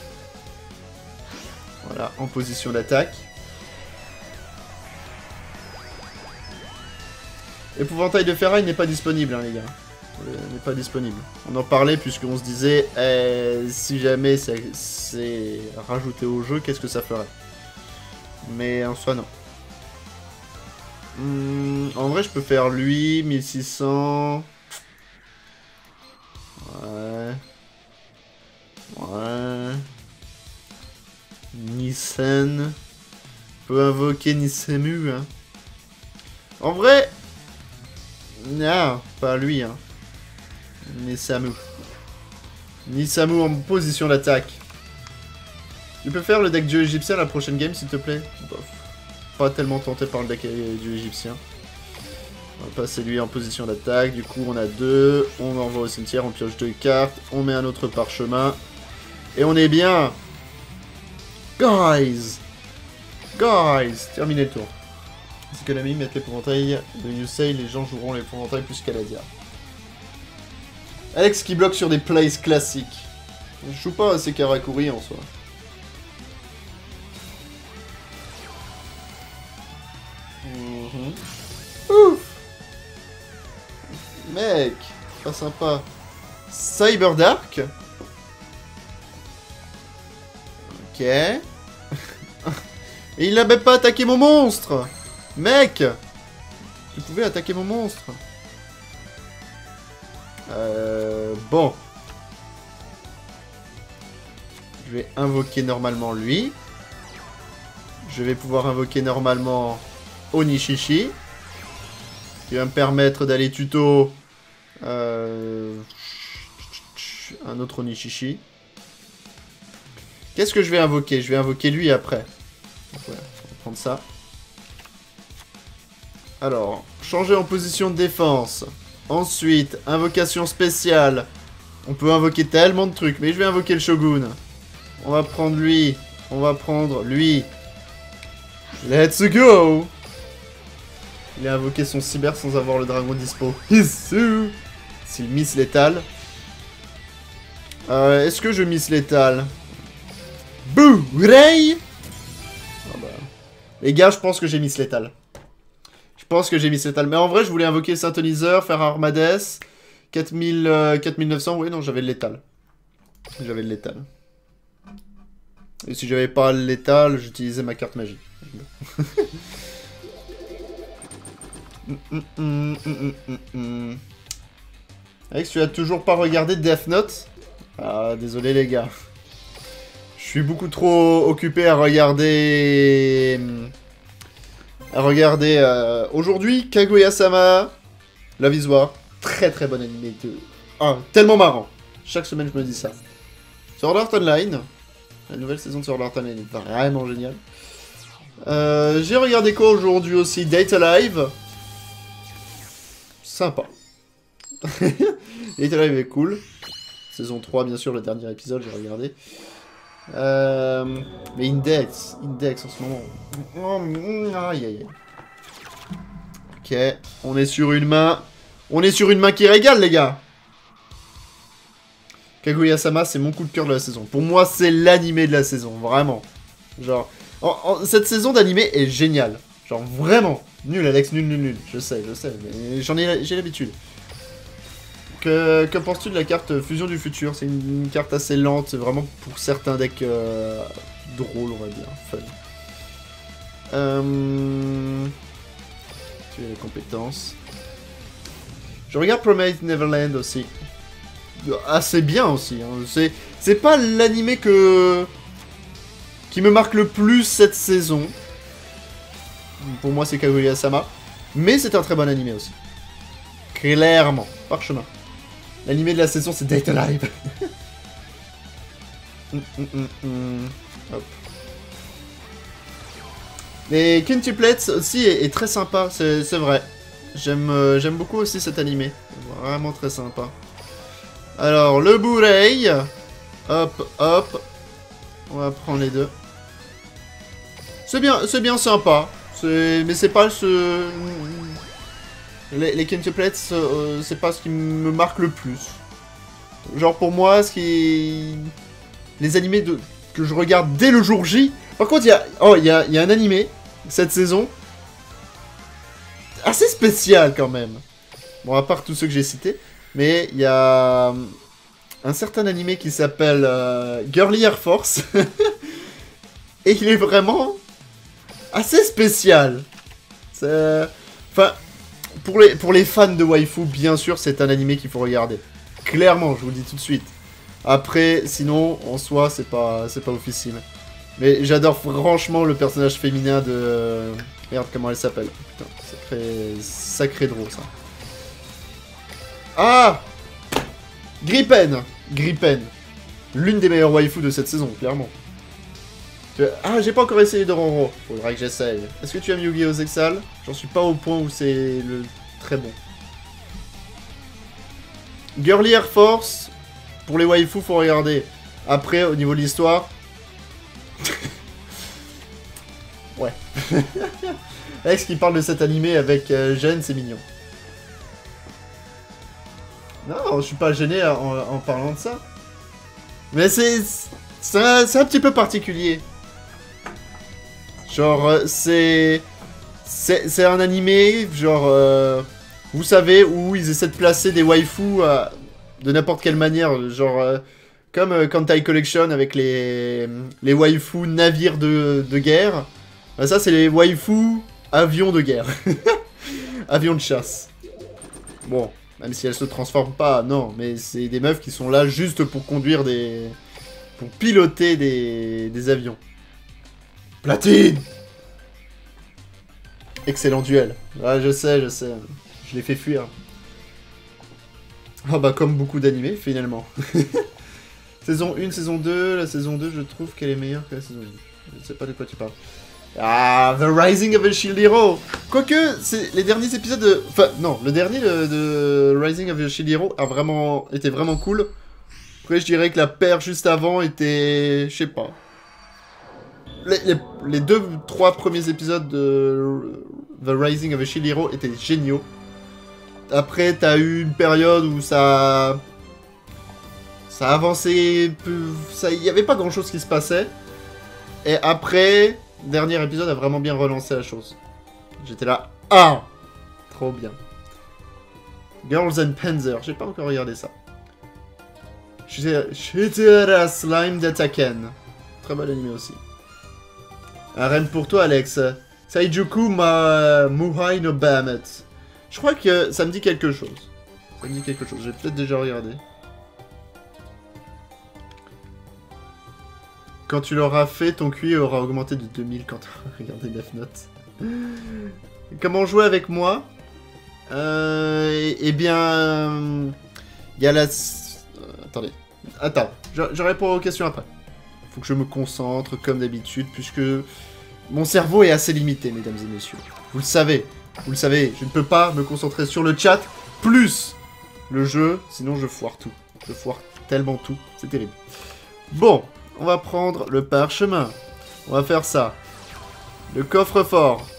Voilà, en position d'attaque. Épouvantail de ferraille n'est pas disponible, hein, les gars. Euh, n'est pas disponible. On en parlait puisqu'on se disait, eh, si jamais c'est rajouté au jeu, qu'est-ce que ça ferait? Mais en soi, non. Hum, en vrai, je peux faire lui, mille six cents. Ouais. Ouais. Nissan. Je peux invoquer Nisemu, hein. En vrai... Non, pas lui, hein. Nisamu. Nisamu en position d'attaque. Tu peux faire le deck dieu égyptien la prochaine game, s'il te plaît? Bof. Pas tellement tenté par le deck dieu égyptien. On va passer lui en position d'attaque. Du coup, on a deux. On envoie au cimetière, on pioche deux cartes. On met un autre parchemin. Et on est bien. Guys. Guys. Terminé le tour. Si Konami met l'épouvantail de Yusei, les gens joueront l'épouvantail plus qu'Aladia. Alex qui bloque sur des plays classiques. Je joue pas assez Karakuri en soi. Mm-hmm. Ouf. Mec, pas sympa. Cyber Dark. Ok. Et il n'a même pas attaqué mon monstre. Mec, tu pouvais attaquer mon monstre. Euh, bon. Je vais invoquer normalement lui. Je vais pouvoir invoquer normalement Onishishi. Qui va me permettre d'aller tuto... Euh, un autre Onishishi. Qu'est-ce que je vais invoquer? Je vais invoquer lui après. Donc, voilà, on va prendre ça. Alors, changer en position de défense. Ensuite, invocation spéciale. On peut invoquer tellement de trucs, mais je vais invoquer le Shogun. On va prendre lui. On va prendre lui. Let's go! Il a invoqué son cyber sans avoir le dragon dispo. Hissu! S'il miss létal. Euh, Est-ce que je miss létal? Bouh! Ray! Oh bah. Les gars, je pense que j'ai miss létal. Je pense que j'ai mis létal. Mais en vrai, je voulais invoquer le Synthoniseur, faire Armades. quatre mille, euh, quatre mille neuf cents, oui, non, j'avais le létal. J'avais le létal. Et si j'avais pas le létal, j'utilisais ma carte magie. Alex, tu as toujours pas regardé Death Note? Ah, désolé les gars. Je suis beaucoup trop occupé à regarder... À regarder... Euh... Aujourd'hui, Kaguya-sama, Love is War. Très très bon animé. De... Ah, tellement marrant. Chaque semaine, je me dis ça. Sword Art Online. La nouvelle saison de Sword Art Online est vraiment géniale. Euh, J'ai regardé quoi aujourd'hui aussi? Date Alive. Sympa. Date Alive est cool. Saison trois, bien sûr, le dernier épisode, j'ai regardé. Euh, mais Index, Index en ce moment. Aïe, aïe, aïe. Ok, on est sur une main. On est sur une main qui régale, les gars. Kaguya-sama, c'est mon coup de cœur de la saison. Pour moi, c'est l'animé de la saison, vraiment. Genre, en, en, cette saison d'animé est géniale. Genre, vraiment. Nul, Alex, nul, nul, nul. Je sais, je sais, mais j'en ai, j'ai l'habitude. Que, que penses-tu de la carte Fusion du Futur? C'est une, une carte assez lente, c'est vraiment pour certains decks euh, drôles, on va dire, fun. Euh... Tu as les compétences. Je regarde Promised Neverland aussi. Assez bien aussi. Hein. C'est, c'est pas l'animé que qui me marque le plus cette saison. Pour moi, c'est Kaguya-sama. Mais c'est un très bon animé aussi. Clairement, parchemin. L'animé de la saison, c'est Date Alive. mm, mm, mm, mm. Hop. Mais Quintuplets aussi est, est très sympa, c'est vrai. J'aime euh, j'aime beaucoup aussi cet animé. Vraiment très sympa. Alors, le Blu-ray. Hop, hop. On va prendre les deux. C'est bien, c'est bien sympa. Mais c'est pas ce... Les, les quintuplets, euh, c'est pas ce qui me marque le plus. Genre pour moi, ce qui... Les animés de... que je regarde dès le jour J. Par contre, il y a... Oh, il y a, y a un animé, cette saison, assez spécial quand même. Bon, à part tous ceux que j'ai cités. Mais il y a... un certain animé qui s'appelle euh, Girly Air Force. Et il est vraiment... assez spécial. C'est... Enfin... Pour les, pour les fans de waifu, bien sûr, c'est un animé qu'il faut regarder. Clairement, je vous le dis tout de suite. Après, sinon, en soi, c'est pas, c'est pas officiel. Mais j'adore franchement le personnage féminin de... Merde, comment elle s'appelle? Putain, sacré, sacré drôle, ça. Ah, Gripen. Gripen. L'une des meilleures waifus de cette saison, clairement. Ah, j'ai pas encore essayé de Roro. Faudra que j'essaye. Est-ce que tu aimes Yu-Gi-Oh! Zexal? J'en suis pas au point où c'est le très bon. Girly Air Force, pour les waifus, faut regarder. Après, au niveau de l'histoire... ouais. Alex qui parle de cet animé avec euh, gêne, c'est mignon. Non, je suis pas gêné en, en parlant de ça. Mais c'est... C'est un, un petit peu particulier. Genre, c'est... C'est un animé, genre... Euh, vous savez, où ils essaient de placer des waifus euh, de n'importe quelle manière. Genre, euh, comme euh, Kantai Collection avec les, les waifus navires de, de guerre. Ben, ça, c'est les waifus avions de guerre. Avions de chasse. Bon, même si elles se transforment pas, non. Mais c'est des meufs qui sont là juste pour conduire des... Pour piloter des, des avions. Platine! Excellent duel. Ah, je sais, je sais. Je l'ai fait fuir. Ah bah comme beaucoup d'animés, finalement. Saison un, saison deux. La saison deux, je trouve qu'elle est meilleure que la saison un. Je ne sais pas de quoi tu parles. Ah, The Rising of a Shield Hero. Quoique, c'est les derniers épisodes de... Enfin, non, le dernier de, de Rising of a Shield Hero a vraiment... était vraiment cool. Après, je dirais que la paire juste avant était... Je sais pas. Les, les, les deux, trois premiers épisodes de The Rising of a Shield Hero étaient géniaux. Après, t'as eu une période où ça... Ça avançait... Il n'y avait pas grand-chose qui se passait. Et après, le dernier épisode a vraiment bien relancé la chose. J'étais là... Ah, trop bien. Girls and Panzer. J'ai pas encore regardé ça. Shitera Slime d'Ataken. Très bon anime aussi. Un rêve pour toi, Alex. Saijuku ma Muhai no Bahamut. Je crois que ça me dit quelque chose. Ça me dit quelque chose, j'ai peut-être déjà regardé. Quand tu l'auras fait, ton Q I aura augmenté de deux mille quand tu auras regardé Death Note. Comment jouer avec moi? euh, Eh bien... Il y a la... Euh, attendez. Attends, je, je réponds aux questions après. Faut que je me concentre, comme d'habitude, puisque... Mon cerveau est assez limité, mesdames et messieurs. Vous le savez. Vous le savez, je ne peux pas me concentrer sur le chat, plus le jeu, sinon je foire tout. Je foire tellement tout, c'est terrible. Bon, on va prendre le parchemin. On va faire ça. Le coffre-fort.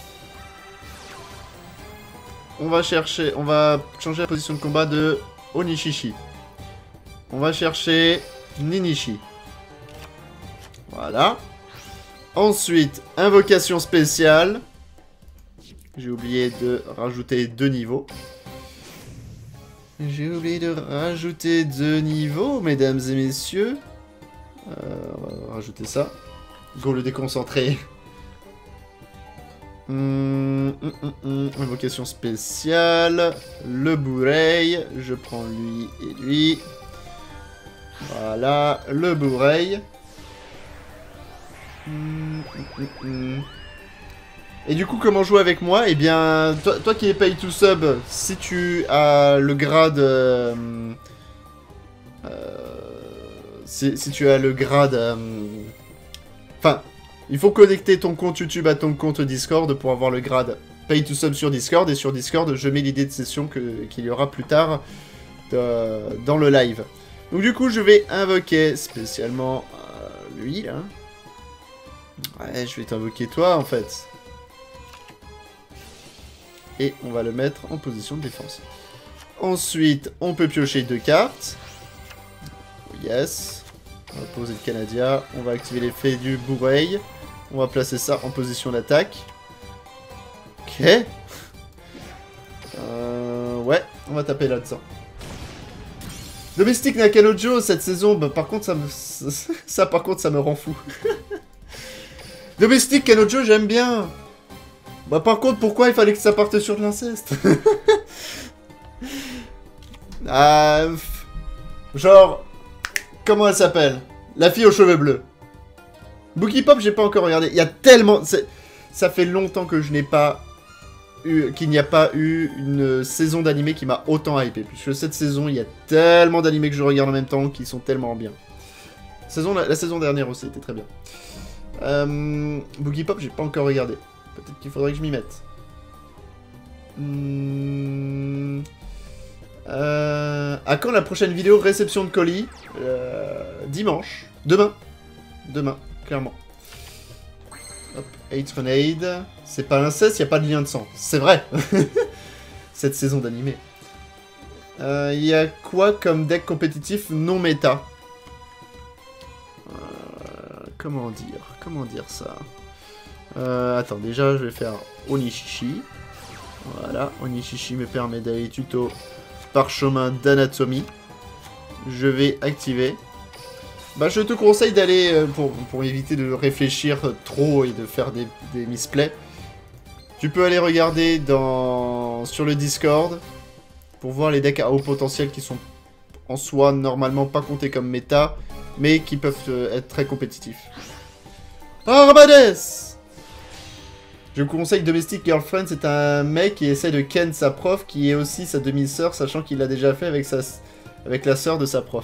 On va chercher, on va changer la position de combat de Onishishi. On va chercher Ninishi. Voilà. Ensuite, invocation spéciale. J'ai oublié de rajouter deux niveaux. J'ai oublié de rajouter deux niveaux, mesdames et messieurs. Euh, on va rajouter ça. Go le déconcentré. Hum, hum, hum, hum. Invocation spéciale. Le Bourreil. Je prends lui et lui. Voilà, le Bourreil. Hum, hum, hum. Et du coup, comment jouer avec moi? Eh bien, toi, toi qui es pay to sub, si tu as le grade... Euh, euh, si, si tu as le grade... Enfin, euh, il faut connecter ton compte YouTube à ton compte Discord pour avoir le grade pay to sub sur Discord. Et sur Discord, je mets l'idée de session que, qu'il y aura plus tard de, dans le live. Donc du coup, je vais invoquer spécialement euh, lui, là. Ouais, je vais t'invoquer toi, en fait. Et on va le mettre en position de défense. Ensuite, on peut piocher deux cartes. Yes. On va poser le Canadia. On va activer l'effet du Bourreil. On va placer ça en position d'attaque. Ok. Euh, ouais, on va taper là-dedans. Domestique Nakanojo, cette saison, bah, par contre, ça me... ça, par contre, ça me rend fou. Domestique Kanojo, j'aime bien. Bah par contre, pourquoi il fallait que ça parte sur de l'inceste? Ah... Genre... Comment elle s'appelle? La fille aux cheveux bleus. Boogie Pop, j'ai pas encore regardé. Il y a tellement... Ça fait longtemps que je n'ai pas eu... Qu'il n'y a pas eu une saison d'animé qui m'a autant hypé. Puisque cette saison, il y a tellement d'animés que je regarde en même temps qui sont tellement bien. Saison, la, la saison dernière aussi était très bien. Euh, Boogie Pop, j'ai pas encore regardé. Peut-être qu'il faudrait que je m'y mette. Mmh... Euh... À quand la prochaine vidéo réception de colis? euh... Dimanche. Demain. Demain, clairement. Hop, Hate Grenade. C'est pas inceste, y a pas de lien de sang. C'est vrai. Cette saison d'animé. Il euh, y a quoi comme deck compétitif non méta? euh... Comment dire? Comment dire ça? Euh, attends, déjà, je vais faire Onishishi. Voilà, Onishishi me permet d'aller tuto parchemin d'anatomie. Je vais activer. Bah, je te conseille d'aller, euh, pour, pour éviter de réfléchir trop et de faire des, des misplays, tu peux aller regarder dans, sur le Discord pour voir les decks à haut potentiel qui sont en soi normalement pas comptés comme méta, mais qui peuvent euh, être très compétitifs. Arbades! Je vous conseille Domestic Girlfriend, c'est un mec qui essaie de ken sa prof, qui est aussi sa demi-sœur, sachant qu'il l'a déjà fait avec, sa, avec la sœur de sa prof.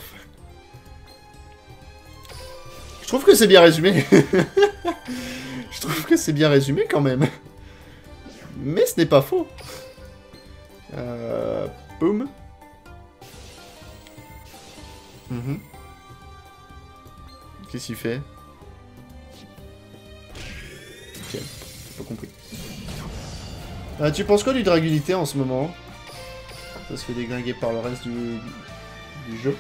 Je trouve que c'est bien résumé. Je trouve que c'est bien résumé quand même. Mais ce n'est pas faux. Euh, boum. Mm-hmm. Qu'est-ce qu'il fait? Ok. Pas compris. Euh, tu penses quoi du Dragulité en ce moment? Ça se fait déglinguer par le reste du, du jeu.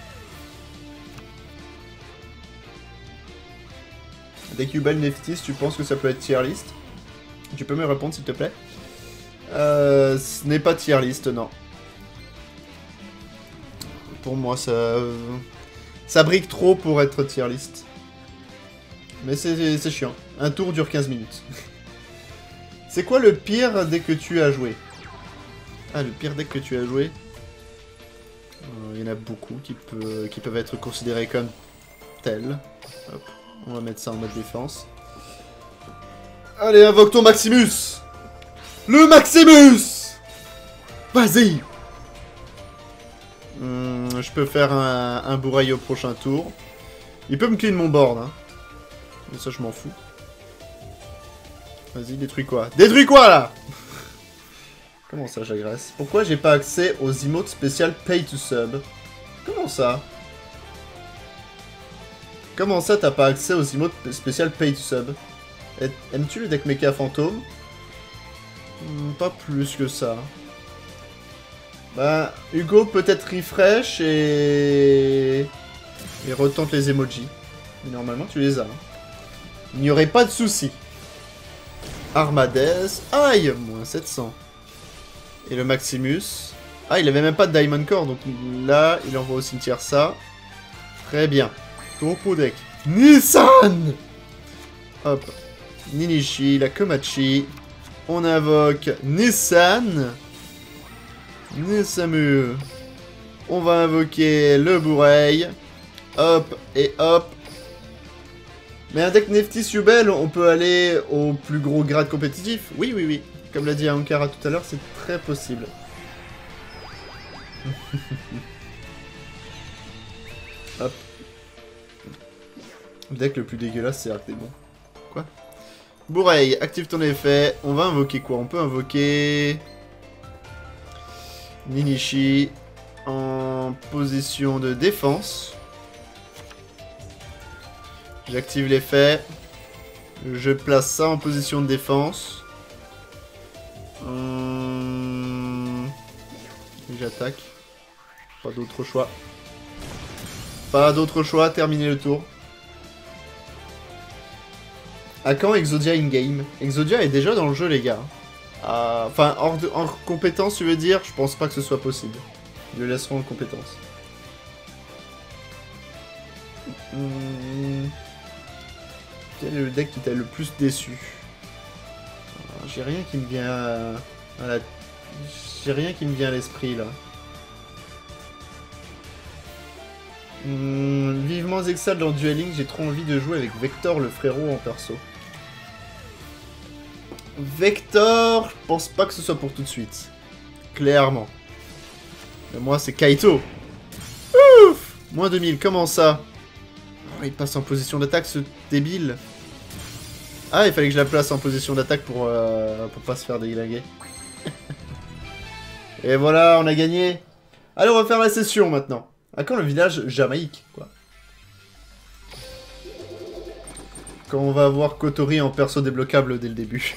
Deck Yubel Neftis, tu penses que ça peut être tier list? Tu peux me répondre s'il te plaît? euh, Ce n'est pas tier list, non. Pour moi, ça... Ça brique trop pour être tier list. Mais c'est chiant. Un tour dure quinze minutes. C'est quoi le pire deck que tu as joué? Ah, le pire deck que tu as joué? Il y en a beaucoup qui, peut, qui peuvent être considérés comme tels. Hop, on va mettre ça en mode défense. Allez, invoque ton Maximus! Le Maximus! Vas-y! hum, Je peux faire un, un bourreil au prochain tour. Il peut me clean mon board, hein. Mais ça, je m'en fous. Vas-y, détruis quoi? Détruis quoi, là? Comment ça, j'agresse? Pourquoi j'ai pas accès aux emotes spéciales Pay to Sub? Comment ça? Comment ça, t'as pas accès aux emotes spéciales Pay to Sub? Aimes-tu le deck mecha fantôme? hmm, Pas plus que ça. Bah, Hugo, peut-être refresh et... et retente les emojis. Mais normalement, tu les as. Hein. Il n'y aurait pas de souci. Armades. Aïe, moins sept cents. Et le Maximus. Ah, il avait même pas de Diamond Core, donc là, il envoie au cimetière ça. Très bien. Topo deck. Nissan. Hop. Ninichi, la Komachi. On invoque Nissan. Nissamu. On va invoquer le Bourreil. Hop et hop. Mais un deck Nefty Subel, on peut aller au plus gros grade compétitif. Oui, oui, oui. Comme l'a dit Ankara tout à l'heure, c'est très possible. Hop. Le deck le plus dégueulasse, c'est Archdémon. Quoi? Bourreil, active ton effet. On va invoquer quoi? On peut invoquer... Ninichi en position de défense. J'active l'effet. Je place ça en position de défense. Hum... J'attaque. Pas d'autre choix. Pas d'autre choix, terminer le tour. À quand Exodia in-game? Exodia est déjà dans le jeu, les gars. Euh, enfin, hors, de, hors compétence, tu veux dire? Je pense pas que ce soit possible. Ils le laisseront en compétence. Hum... Quel est le deck qui t'a le plus déçu? J'ai rien qui me vient à, à la... J'ai rien qui me vient à l'esprit, là. Hum, vivement Zexal dans Dueling, j'ai trop envie de jouer avec Vector, le frérot, en perso. Vector, je pense pas que ce soit pour tout de suite. Clairement. Mais moi, c'est Kaito. Ouf! Moins deux mille, comment ça? Oh, il passe en position d'attaque, ce débile. Ah, il fallait que je la place en position d'attaque pour, euh, pour pas se faire déglinguer. Et voilà, on a gagné. Allez, on va faire la session maintenant. À quand le village Jamaïque, quoi? Quand on va avoir Kotori en perso débloquable dès le début.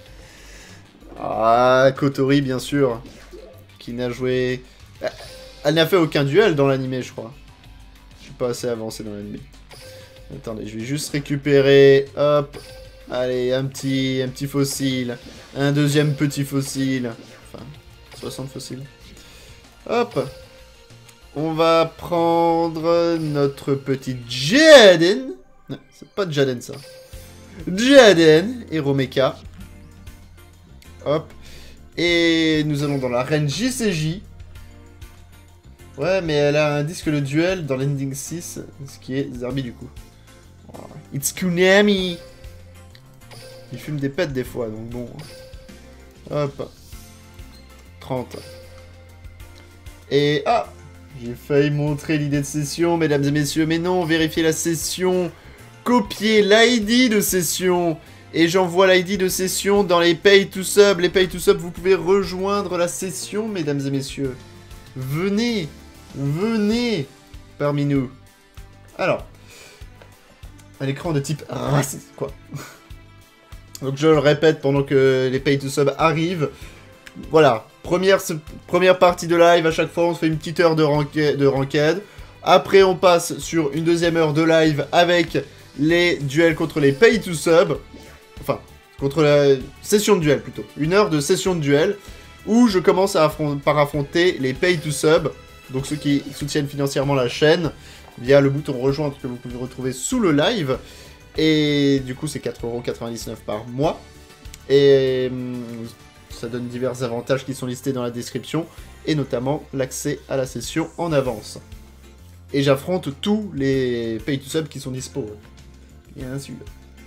Ah, Kotori, bien sûr. Qui n'a joué... Elle n'a fait aucun duel dans l'animé, je crois. Je suis pas assez avancé dans l'animé. Attendez, je vais juste récupérer... Hop. Allez, un petit, un petit fossile. Un deuxième petit fossile. Enfin, soixante fossiles. Hop. On va prendre notre petit Jaden. Non, c'est pas Jaden, ça. Jaden et Romeka. Hop. Et nous allons dans l'arène J C J. Ouais, mais elle a un disque de duel dans l'ending six, ce qui est Zerbi du coup. Oh, it's Kunami. Il fume des pets des fois, donc bon. Hop. trente. Et... Ah! J'ai failli montrer l'idée de session, mesdames et messieurs, mais non, vérifiez la session. Copiez l'I D de session. Et j'envoie l'I D de session dans les Pay to Sub. Les Pay to Sub, vous pouvez rejoindre la session, mesdames et messieurs. Venez. Venez parmi nous. Alors. Un écran de type raciste, quoi. Donc je le répète pendant que les Pay to Sub arrivent. Voilà, première, première partie de live, à chaque fois on se fait une petite heure de, ranquet, de ranked. Après on passe sur une deuxième heure de live avec les duels contre les Pay to Sub. Enfin, contre la session de duel plutôt. Une heure de session de duel où je commence à affron par affronter les Pay to Sub. Donc ceux qui soutiennent financièrement la chaîne via le bouton rejoindre que vous pouvez retrouver sous le live. Et du coup c'est quatre euros quatre-vingt-dix-neuf par mois. Et... ça donne divers avantages qui sont listés dans la description. et notamment l'accès à la session en avance. Et j'affronte tous les pay to sub qui sont dispo. Bien sûr.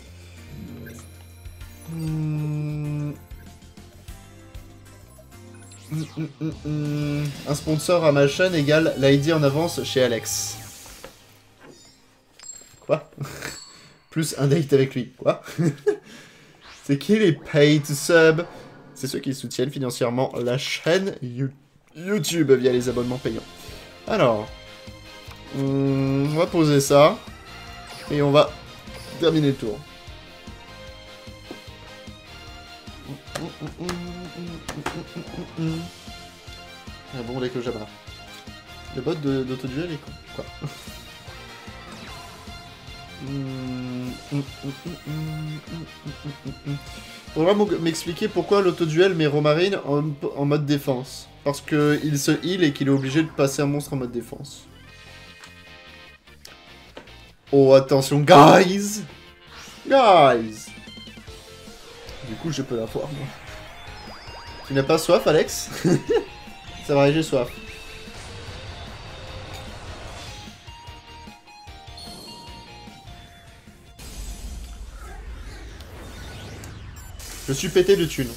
Mmh. Mmh, mmh, mmh. Un sponsor à ma chaîne égale l'I D en avance chez Alex. Quoi? Plus un date avec lui. Quoi? C'est qui les pay to sub? C'est ceux qui soutiennent financièrement la chaîne YouTube via les abonnements payants. Alors, on va poser ça et on va terminer le tour. Ah bon, les que j'abat. Le bot d'autoduel est con. Quoi? Faudra m'expliquer pourquoi l'autoduel met Romarine en, en mode défense. Parce qu'il se heal et qu'il est obligé de passer un monstre en mode défense. Oh, attention, guys! Guys! Du coup, je peux la voir, moi. Tu n'as pas soif, Alex? Ça va, j'ai soif. Je suis pété de thunes.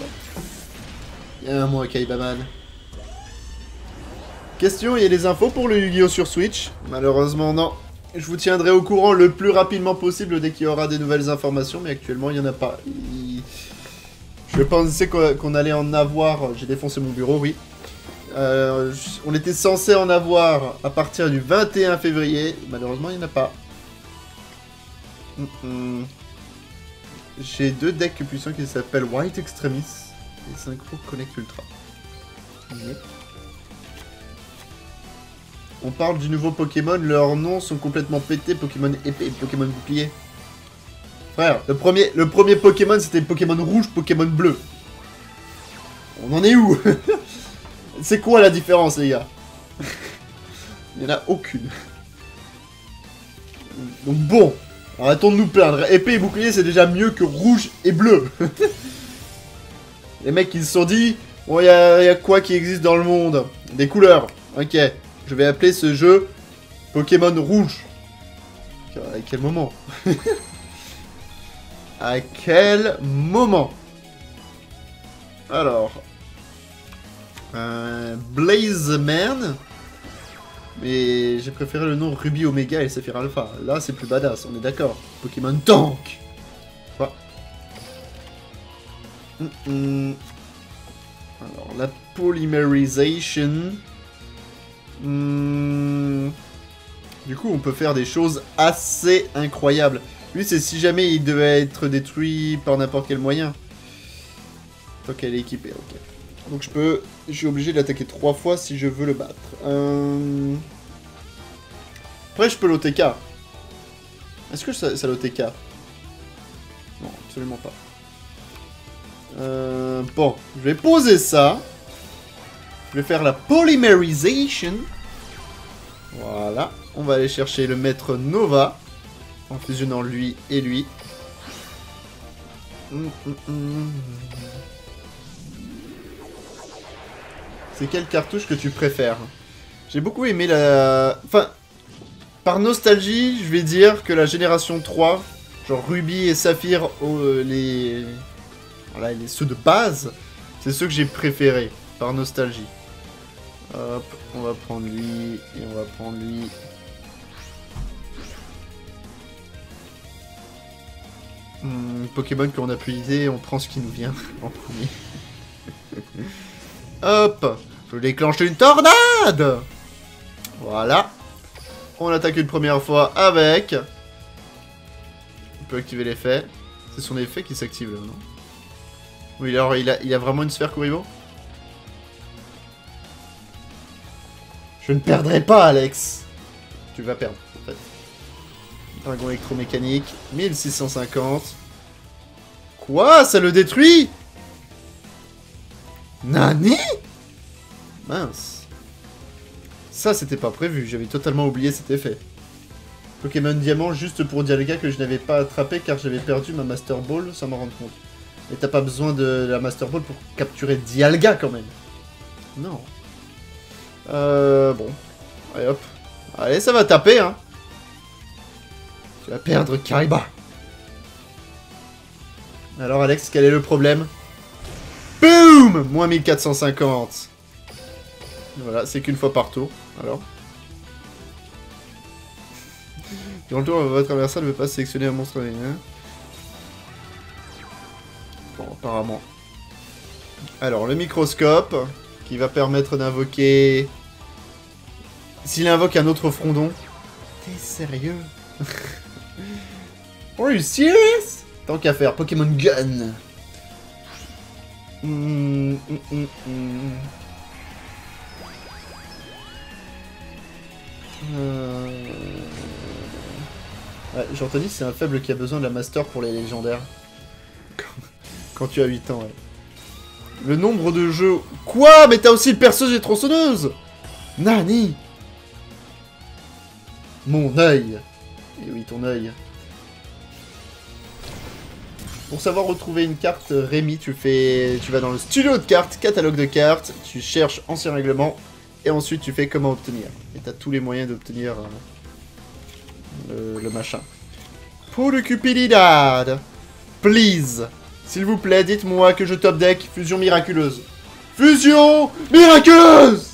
Y'a moi, Kaibaman. Question, il y a des infos pour le Yu-Gi-Oh sur Switch? Malheureusement, non. Je vous tiendrai au courant le plus rapidement possible dès qu'il y aura des nouvelles informations, mais actuellement, il n'y en a pas. Il... Je pensais qu'on allait en avoir... J'ai défoncé mon bureau, oui. Euh, on était censé en avoir à partir du vingt et un février. Malheureusement, il n'y en a pas. Mm -mm. J'ai deux decks puissants qui s'appellent White Extremis et Synchro Connect Ultra. Yep. On parle du nouveau Pokémon, leurs noms sont complètement pétés, Pokémon épée et Pokémon bouclier. Frère, le premier, le premier Pokémon c'était Pokémon rouge, Pokémon bleu. On en est où? C'est quoi la différence, les gars? Il n'y en a aucune. Donc bon, arrêtons de nous plaindre. Épée et bouclier, c'est déjà mieux que rouge et bleu. Les mecs, ils se sont dit, bon, il y, y a quoi qui existe dans le monde? Des couleurs. Ok, je vais appeler ce jeu Pokémon rouge. À quel moment? À quel moment? Alors... Euh, Blazeman. Mais j'ai préféré le nom Ruby Omega et Saphir Alpha. Là, c'est plus badass, on est d'accord. Pokémon Tank. Quoi? mm -mm. Alors, la polymerization. Mm. Du coup, on peut faire des choses assez incroyables. Lui, c'est si jamais il devait être détruit par n'importe quel moyen. Tant qu'elle est équipée, ok. Donc je peux... Je suis obligé de l'attaquer trois fois si je veux le battre. Euh... Après, je peux l'O T K. Est-ce que ça, ça l'O T K? Non, absolument pas. Euh... Bon, je vais poser ça. Je vais faire la polymerization. Voilà. On va aller chercher le maître Nova. En fusionnant lui et lui. Hum, hum, hum. C'est quelle cartouche que tu préfères? J'ai beaucoup aimé la... Enfin, par nostalgie, je vais dire que la génération trois, genre Ruby et Saphir, oh, les... Voilà, les ceux de base, c'est ceux que j'ai préférés, par nostalgie. Hop, on va prendre lui, et on va prendre lui. Hmm, Pokémon qu'on a pu utiliser, on prend ce qui nous vient en premier. Hop, je déclenche une tornade. Voilà. On attaque une première fois avec. On peut activer l'effet. C'est son effet qui s'active là, non? Oui, alors il a, il a vraiment une sphère Kuribo? Je ne perdrai pas, Alex. Tu vas perdre, en fait. Dragon électromécanique, mille six cent cinquante. Quoi? Ça le détruit? Nani? Mince. Ça, c'était pas prévu. J'avais totalement oublié cet effet. Pokémon Diamant, juste pour dire les gars que je n'avais pas attrapé car j'avais perdu ma Master Ball sans m'en rendre compte. Et t'as pas besoin de la Master Ball pour capturer Dialga quand même. Non. Euh, bon. Allez hop. Allez, ça va taper, hein. Tu vas perdre Kariba. Alors Alex, quel est le problème? Boum, moins mille quatre cent cinquante. Voilà, c'est qu'une fois par tour. Alors. Durant le tour, votre adversaire ne veut pas sélectionner un monstre. Hein. Bon, apparemment. Alors, le microscope, qui va permettre d'invoquer... S'il invoque un autre frondon... T'es sérieux? Are you serious? Tant qu'à faire, Pokémon Gun. Mmh, mmh, mmh, mmh. Euh... Ouais, Jean-Tony, c'est un faible qui a besoin de la master pour les légendaires. Quand tu as huit ans, ouais. Le nombre de jeux... Quoi? Mais t'as aussi le perceuse et tronçonneuse. Nani? Mon œil. Et oui, ton œil. Pour savoir retrouver une carte, Rémi, tu fais, tu vas dans le studio de cartes, catalogue de cartes, tu cherches ancien règlement, et ensuite tu fais comment obtenir. Et t'as tous les moyens d'obtenir euh, le, le machin. Pour le Cupididad, please, s'il vous plaît, dites-moi que je top deck fusion miraculeuse. Fusion miraculeuse.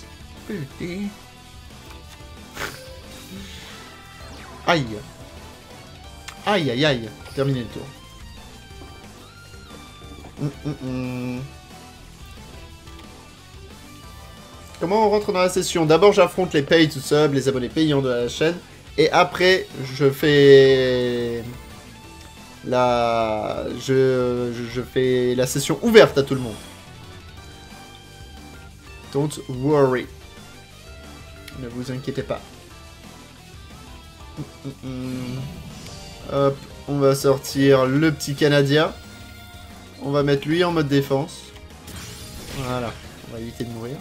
Aïe. Aïe aïe aïe. Terminé le tour. Mm, mm, mm. Comment on rentre dans la session? D'abord j'affronte les pay to sub, les abonnés payants de la chaîne, et après je fais la je, je, je fais la session ouverte à tout le monde. Don't worry. Ne vous inquiétez pas. Mm, mm, mm. Hop, on va sortir le petit Canadien. On va mettre lui en mode défense. Voilà, on va éviter de mourir.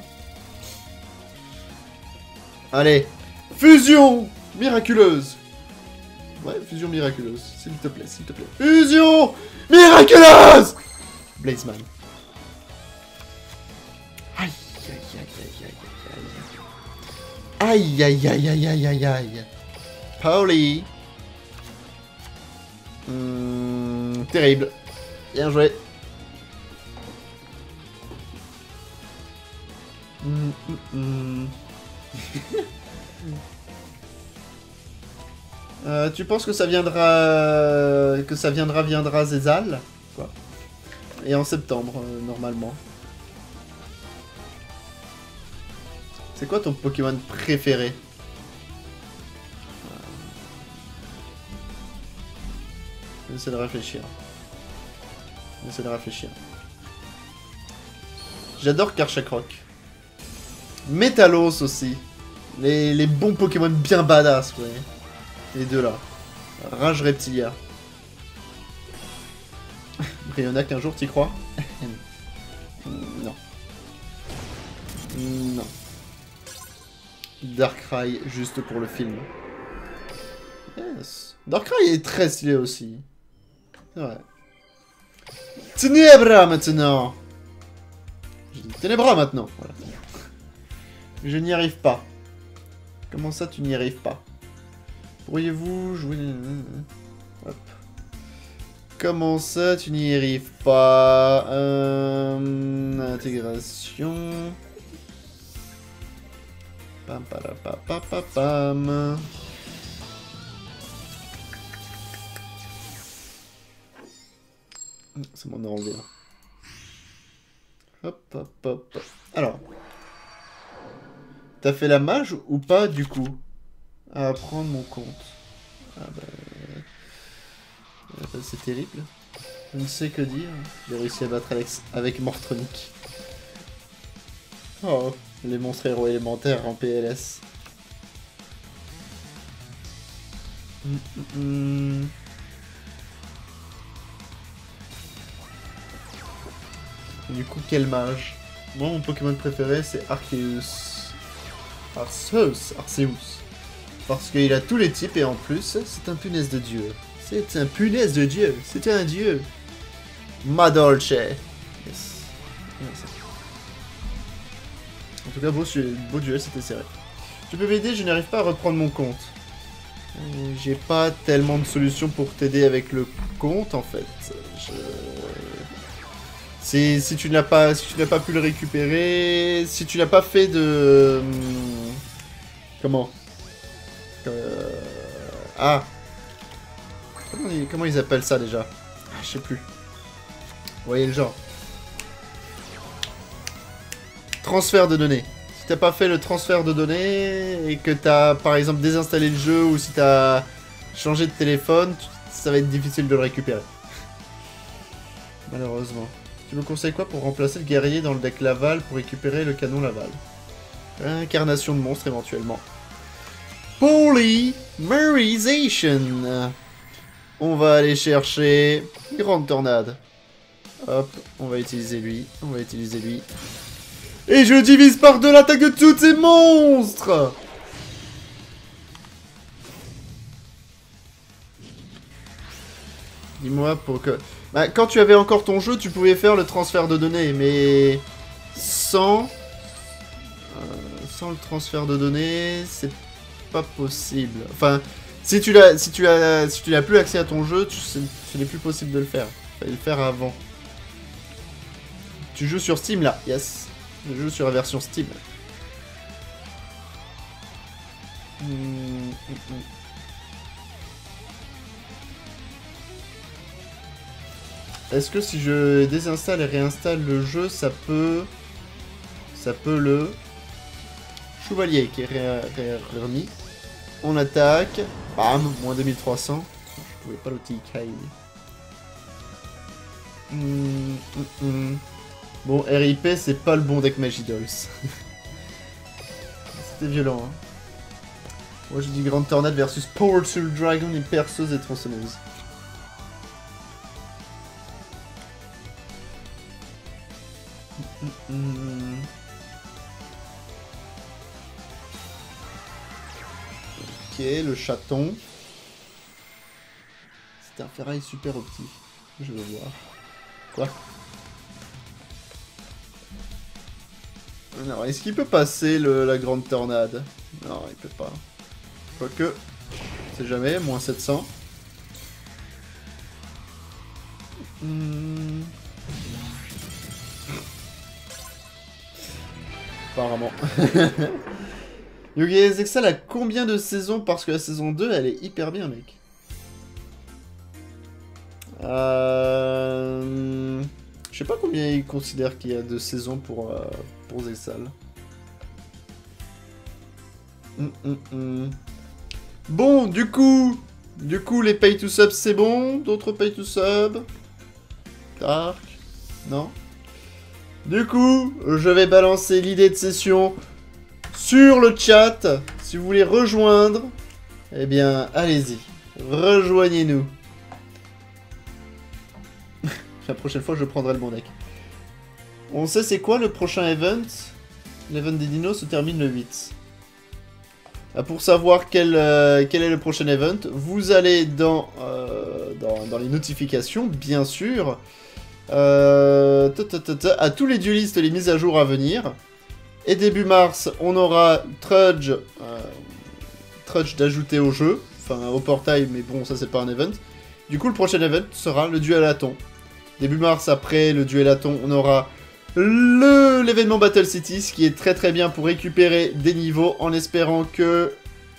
Allez, fusion miraculeuse. Ouais, fusion miraculeuse, s'il te plaît, s'il te plaît. Fusion miraculeuse. Blazeman. Aïe, aïe, aïe, aïe, aïe, aïe. Aïe, aïe, aïe, aïe, aïe, aïe. Pauli. Mmh, terrible. Bien joué. Mmh, mmh, mmh. euh, tu penses que ça viendra... Que ça viendra, viendra Zézal? Quoi. Et en septembre, euh, normalement. C'est quoi ton Pokémon préféré? J'essaie de réfléchir. J'essaie de réfléchir. J'adore Karchakrok. Métalos aussi. Les, les bons Pokémon bien badass, vous voyez. Les deux là. Rage Reptilia. Brionac un jour, t'y crois? Non. Non. Darkrai, juste pour le film. Yes. Darkrai est très stylé aussi. C'est vrai. Ténébra maintenant. J'ai dit Ténébra maintenant. Voilà. Je n'y arrive pas. Comment ça, tu n'y arrives pas? Pourriez-vous jouer... Hop. Comment ça, tu n'y arrives pas? euh... Intégration... Pam, pam, pam, pam, pam, pam. Ça m'en a enlevé là. Hop, hop, hop, hop. Alors. T'as fait la mage ou pas du coup? À apprendre mon compte. Ah bah... bah c'est terrible. Je ne sais que dire. J'ai réussi à battre Alex avec Mortronic. Oh, les monstres héros élémentaires en P L S. Mm -mm. Du coup, quel mage? Moi, mon Pokémon préféré, c'est Arceus. Arceus, Arceus. Parce qu'il a tous les types et en plus, c'est un punaise de dieu. C'est un punaise de dieu. C'est un dieu. Madolche. Yes. Yes. En tout cas, beau, beau duel, c'était serré. Tu peux m'aider, je n'arrive pas à reprendre mon compte. Euh, J'ai pas tellement de solutions pour t'aider avec le compte, en fait. Je... Si, si tu n'as pas, si tu n'as pas pu le récupérer, si tu n'as pas fait de... Comment euh... Ah comment ils, comment ils appellent ça, déjà? Ah, je sais plus. Vous voyez le genre. Transfert de données. Si t'as pas fait le transfert de données et que t'as par exemple désinstallé le jeu ou si t'as changé de téléphone, ça va être difficile de le récupérer. Malheureusement. Tu me conseilles quoi pour remplacer le guerrier dans le deck Laval pour récupérer le canon Laval? Incarnation de monstre éventuellement. Polymerization. On va aller chercher Grande Tornade. Hop, on va utiliser lui, on va utiliser lui. Et je divise par deux l'attaque de tous ces monstres. Dis-moi pour que... Bah, quand tu avais encore ton jeu, tu pouvais faire le transfert de données, mais... Sans... Euh, sans le transfert de données, c'est pas possible. Enfin, si tu l'as, si tu as, si tu n'as plus accès à ton jeu, tu, ce n'est plus possible de le faire. Il fallait le faire avant. Tu joues sur Steam là, yes. Je joue sur la version Steam. Mmh, mmh, mmh. Est-ce que si je désinstalle et réinstalle le jeu, ça peut... Ça peut le... Chevalier qui est ré ré remis. On attaque. Bam, moins deux mille trois cents. Je pouvais pas le T K. Mmh, mmh, mmh. Bon, R I P, c'est pas le bon deck Magidolls. C'était violent, hein. Moi, j'ai dit Grande Tornade versus Powerful Dragon et perceuse et tronçonneuse. Mm -mm. Ok, le chaton. C'était un ferraille super optique. Je veux voir. Quoi? Non, est-ce qu'il peut passer le, la Grande Tornade? Non, il peut pas. Quoique, on sait jamais, moins sept cents. Hmm. Apparemment. Yugi Ezexal a combien de saisons? Parce que la saison deux, elle est hyper bien, mec. Euh... Je sais pas combien il considère qu'il y a de saisons pour, euh, pour Zexal. Mm, mm, mm. Bon, du coup, du coup, les pay to sub, c'est bon. D'autres pay to sub. Dark. Non. Du coup, je vais balancer l'idée de session sur le chat. Si vous voulez rejoindre, eh bien, allez-y. Rejoignez-nous. La prochaine fois, je prendrai le bon deck. On sait c'est quoi le prochain event? L'event des dinos se termine le huit. Pour savoir quel, euh, quel est le prochain event, vous allez dans, euh, dans, dans les notifications, bien sûr. Euh, ta, ta, ta, ta, à tous les duelistes, les mises à jour à venir. Et début mars, on aura Trudge, euh, Trudge d'ajouter au jeu. Enfin, au portail, mais bon, ça c'est pas un event. Du coup, le prochain event sera le duel à thon. Début mars, après le duel à thon, on aura le l'événement Battle City, ce qui est très très bien pour récupérer des niveaux, en espérant que...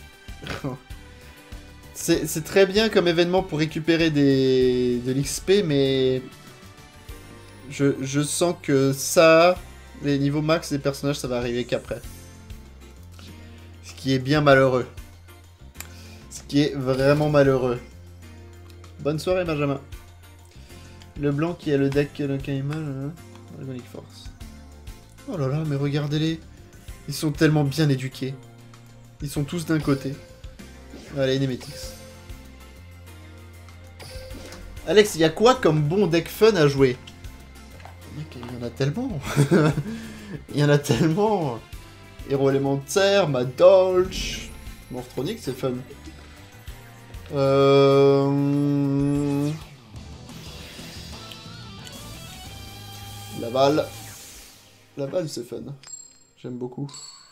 C'est très bien comme événement pour récupérer des, de l'X P, mais... Je, je sens que ça, les niveaux max des personnages, ça va arriver qu'après. Ce qui est bien malheureux. Ce qui est vraiment malheureux. Bonne soirée, Benjamin. Le blanc qui a le deck le Kaiman, hein, Dragonic Force. Oh là là, mais regardez-les. Ils sont tellement bien éduqués. Ils sont tous d'un côté. Allez, Nemetix. Alex, il y a quoi comme bon deck fun à jouer? Mec, il y en a tellement. Il y en a tellement. Héros élémentaire, Mad Dolch, Monstronic, c'est fun. Euh... La balle. La balle, c'est fun. J'aime beaucoup.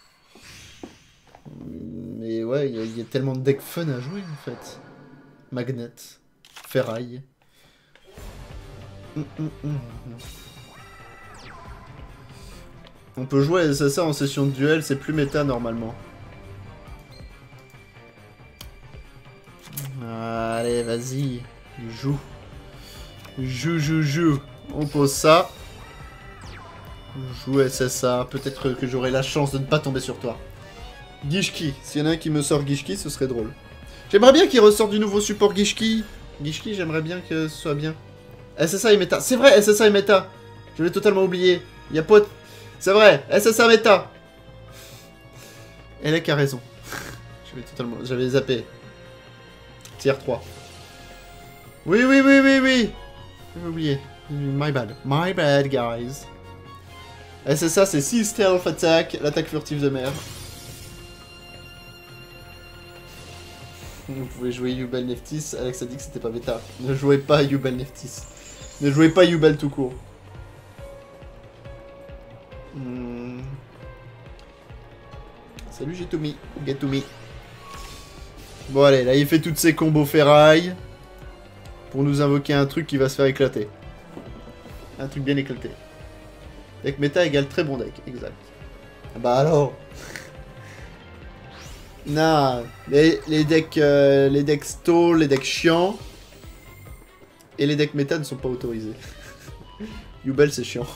Mais ouais, il y, y a tellement de decks fun à jouer en fait. Magnet, ferraille. Mm, mm, mm, mm. On peut jouer S S A en session de duel, c'est plus méta normalement. Allez, vas-y, joue. Joue, joue, joue. On pose ça. Joue S S A, peut-être que j'aurai la chance de ne pas tomber sur toi. Gishki, s'il y en a un qui me sort Gishki, ce serait drôle. J'aimerais bien qu'il ressorte du nouveau support Gishki. Gishki, j'aimerais bien que ce soit bien. S S A est méta. C'est vrai, S S A est méta. Je l'ai totalement oublié. Il y a pas... C'est vrai, S S A méta. Elec a raison. J'avais totalement... J'avais zappé. Tier trois. Oui, oui, oui, oui, oui. J'avais oublié. My bad. My bad, guys. S S A, c'est six Stealth Attack, l'attaque furtive de mer. Vous pouvez jouer Yubel Neftis. Alex a dit que c'était pas méta. Ne jouez pas Yubel Neftis. Ne jouez pas Yubel tout court. Hmm. Salut Getoumi. Getoumi. Bon allez, là il fait toutes ses combos ferraille. Pour nous invoquer un truc qui va se faire éclater. Un truc bien éclaté. Deck méta égale très bon deck, exact. Ah bah alors. Non, les, les decks euh, les decks stall, les decks chiants et les decks méta ne sont pas autorisés. Yubel c'est chiant.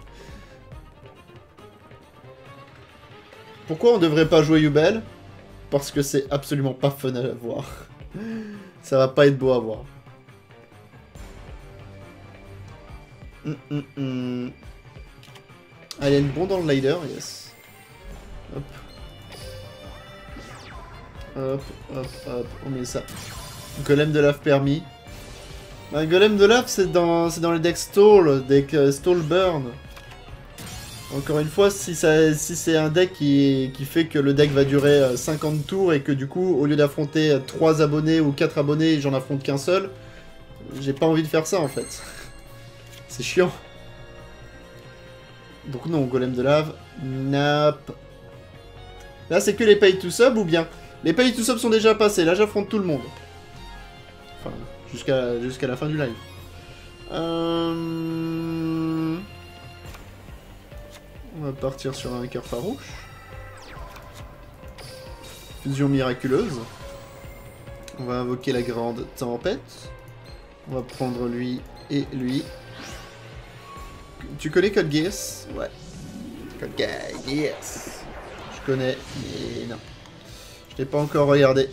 Pourquoi on devrait pas jouer Yubel? Parce que c'est absolument pas fun à voir. Ça va pas être beau à voir. Mm, mm, mm. Ah, il y a une bombe dans le glider, yes. Hop. Hop, hop, hop, on met ça. Golem de lave permis. Un golem de lave, c'est dans, c'est dans les decks stall, deck euh, stall burn. Encore une fois, si, ça, si c'est un deck qui, qui fait que le deck va durer euh, cinquante tours et que du coup, au lieu d'affronter euh, trois abonnés ou quatre abonnés, j'en affronte qu'un seul, j'ai pas envie de faire ça en fait. C'est chiant. Donc non, golem de lave, nope. Là, c'est que les pay to sub ou bien les pay to sub sont déjà passés, là j'affronte tout le monde. Enfin, jusqu'à jusqu'à la fin du live. Euh... On va partir sur un cœur farouche. Fusion miraculeuse. On va invoquer la grande tempête. On va prendre lui et lui. Tu connais Code Geass? Ouais. Code Geass. Je connais, mais non. Je l'ai pas encore regardé.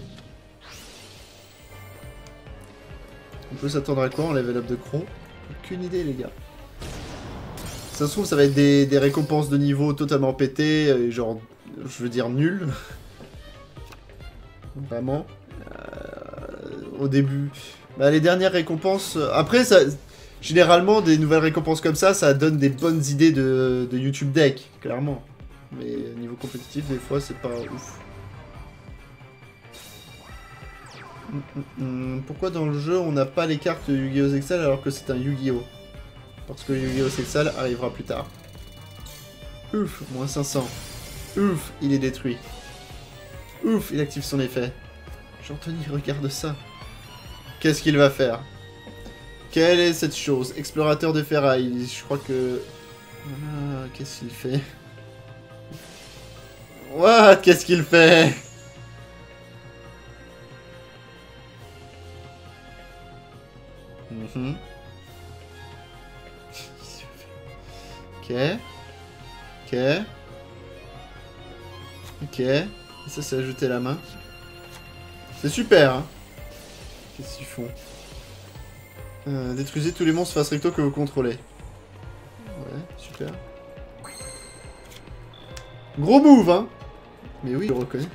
On peut s'attendre à quoi en level up de Cron? Aucune idée, les gars. Ça se trouve, ça va être des, des récompenses de niveau totalement pétées, genre, je veux dire, nul. Vraiment. Euh, au début. Bah, les dernières récompenses... Après, ça... Généralement, des nouvelles récompenses comme ça, ça donne des bonnes idées de, de YouTube deck, clairement. Mais niveau compétitif, des fois, c'est pas ouf. Hum, hum, hum. Pourquoi dans le jeu, on n'a pas les cartes de Yu-Gi-Oh! Zexal alors que c'est un Yu-Gi-Oh! Parce que Yu-Gi-Oh! Zexal arrivera plus tard. Ouf, moins cinq cents. Ouf, il est détruit. Ouf, il active son effet. Jean-Tony, regarde ça. Qu'est-ce qu'il va faire? Quelle est cette chose? Explorateur de ferraille. Je crois que... Ah, qu'est-ce qu'il fait? What? Qu'est-ce qu'il fait? Mm-hmm. Ok. Ok. Ok. Et ça, c'est ajouter la main. C'est super, hein. Qu'est-ce qu'ils font? Euh, détruisez tous les monstres face recto que vous contrôlez. Ouais, super. Gros move, hein. Mais oui, je le reconnais.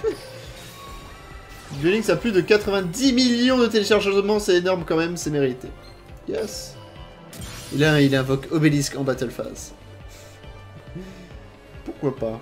Duelings a plus de quatre-vingt-dix millions de téléchargements, c'est énorme quand même, c'est mérité. Yes. Et là, il invoque Obélisque en battle phase. Pourquoi pas?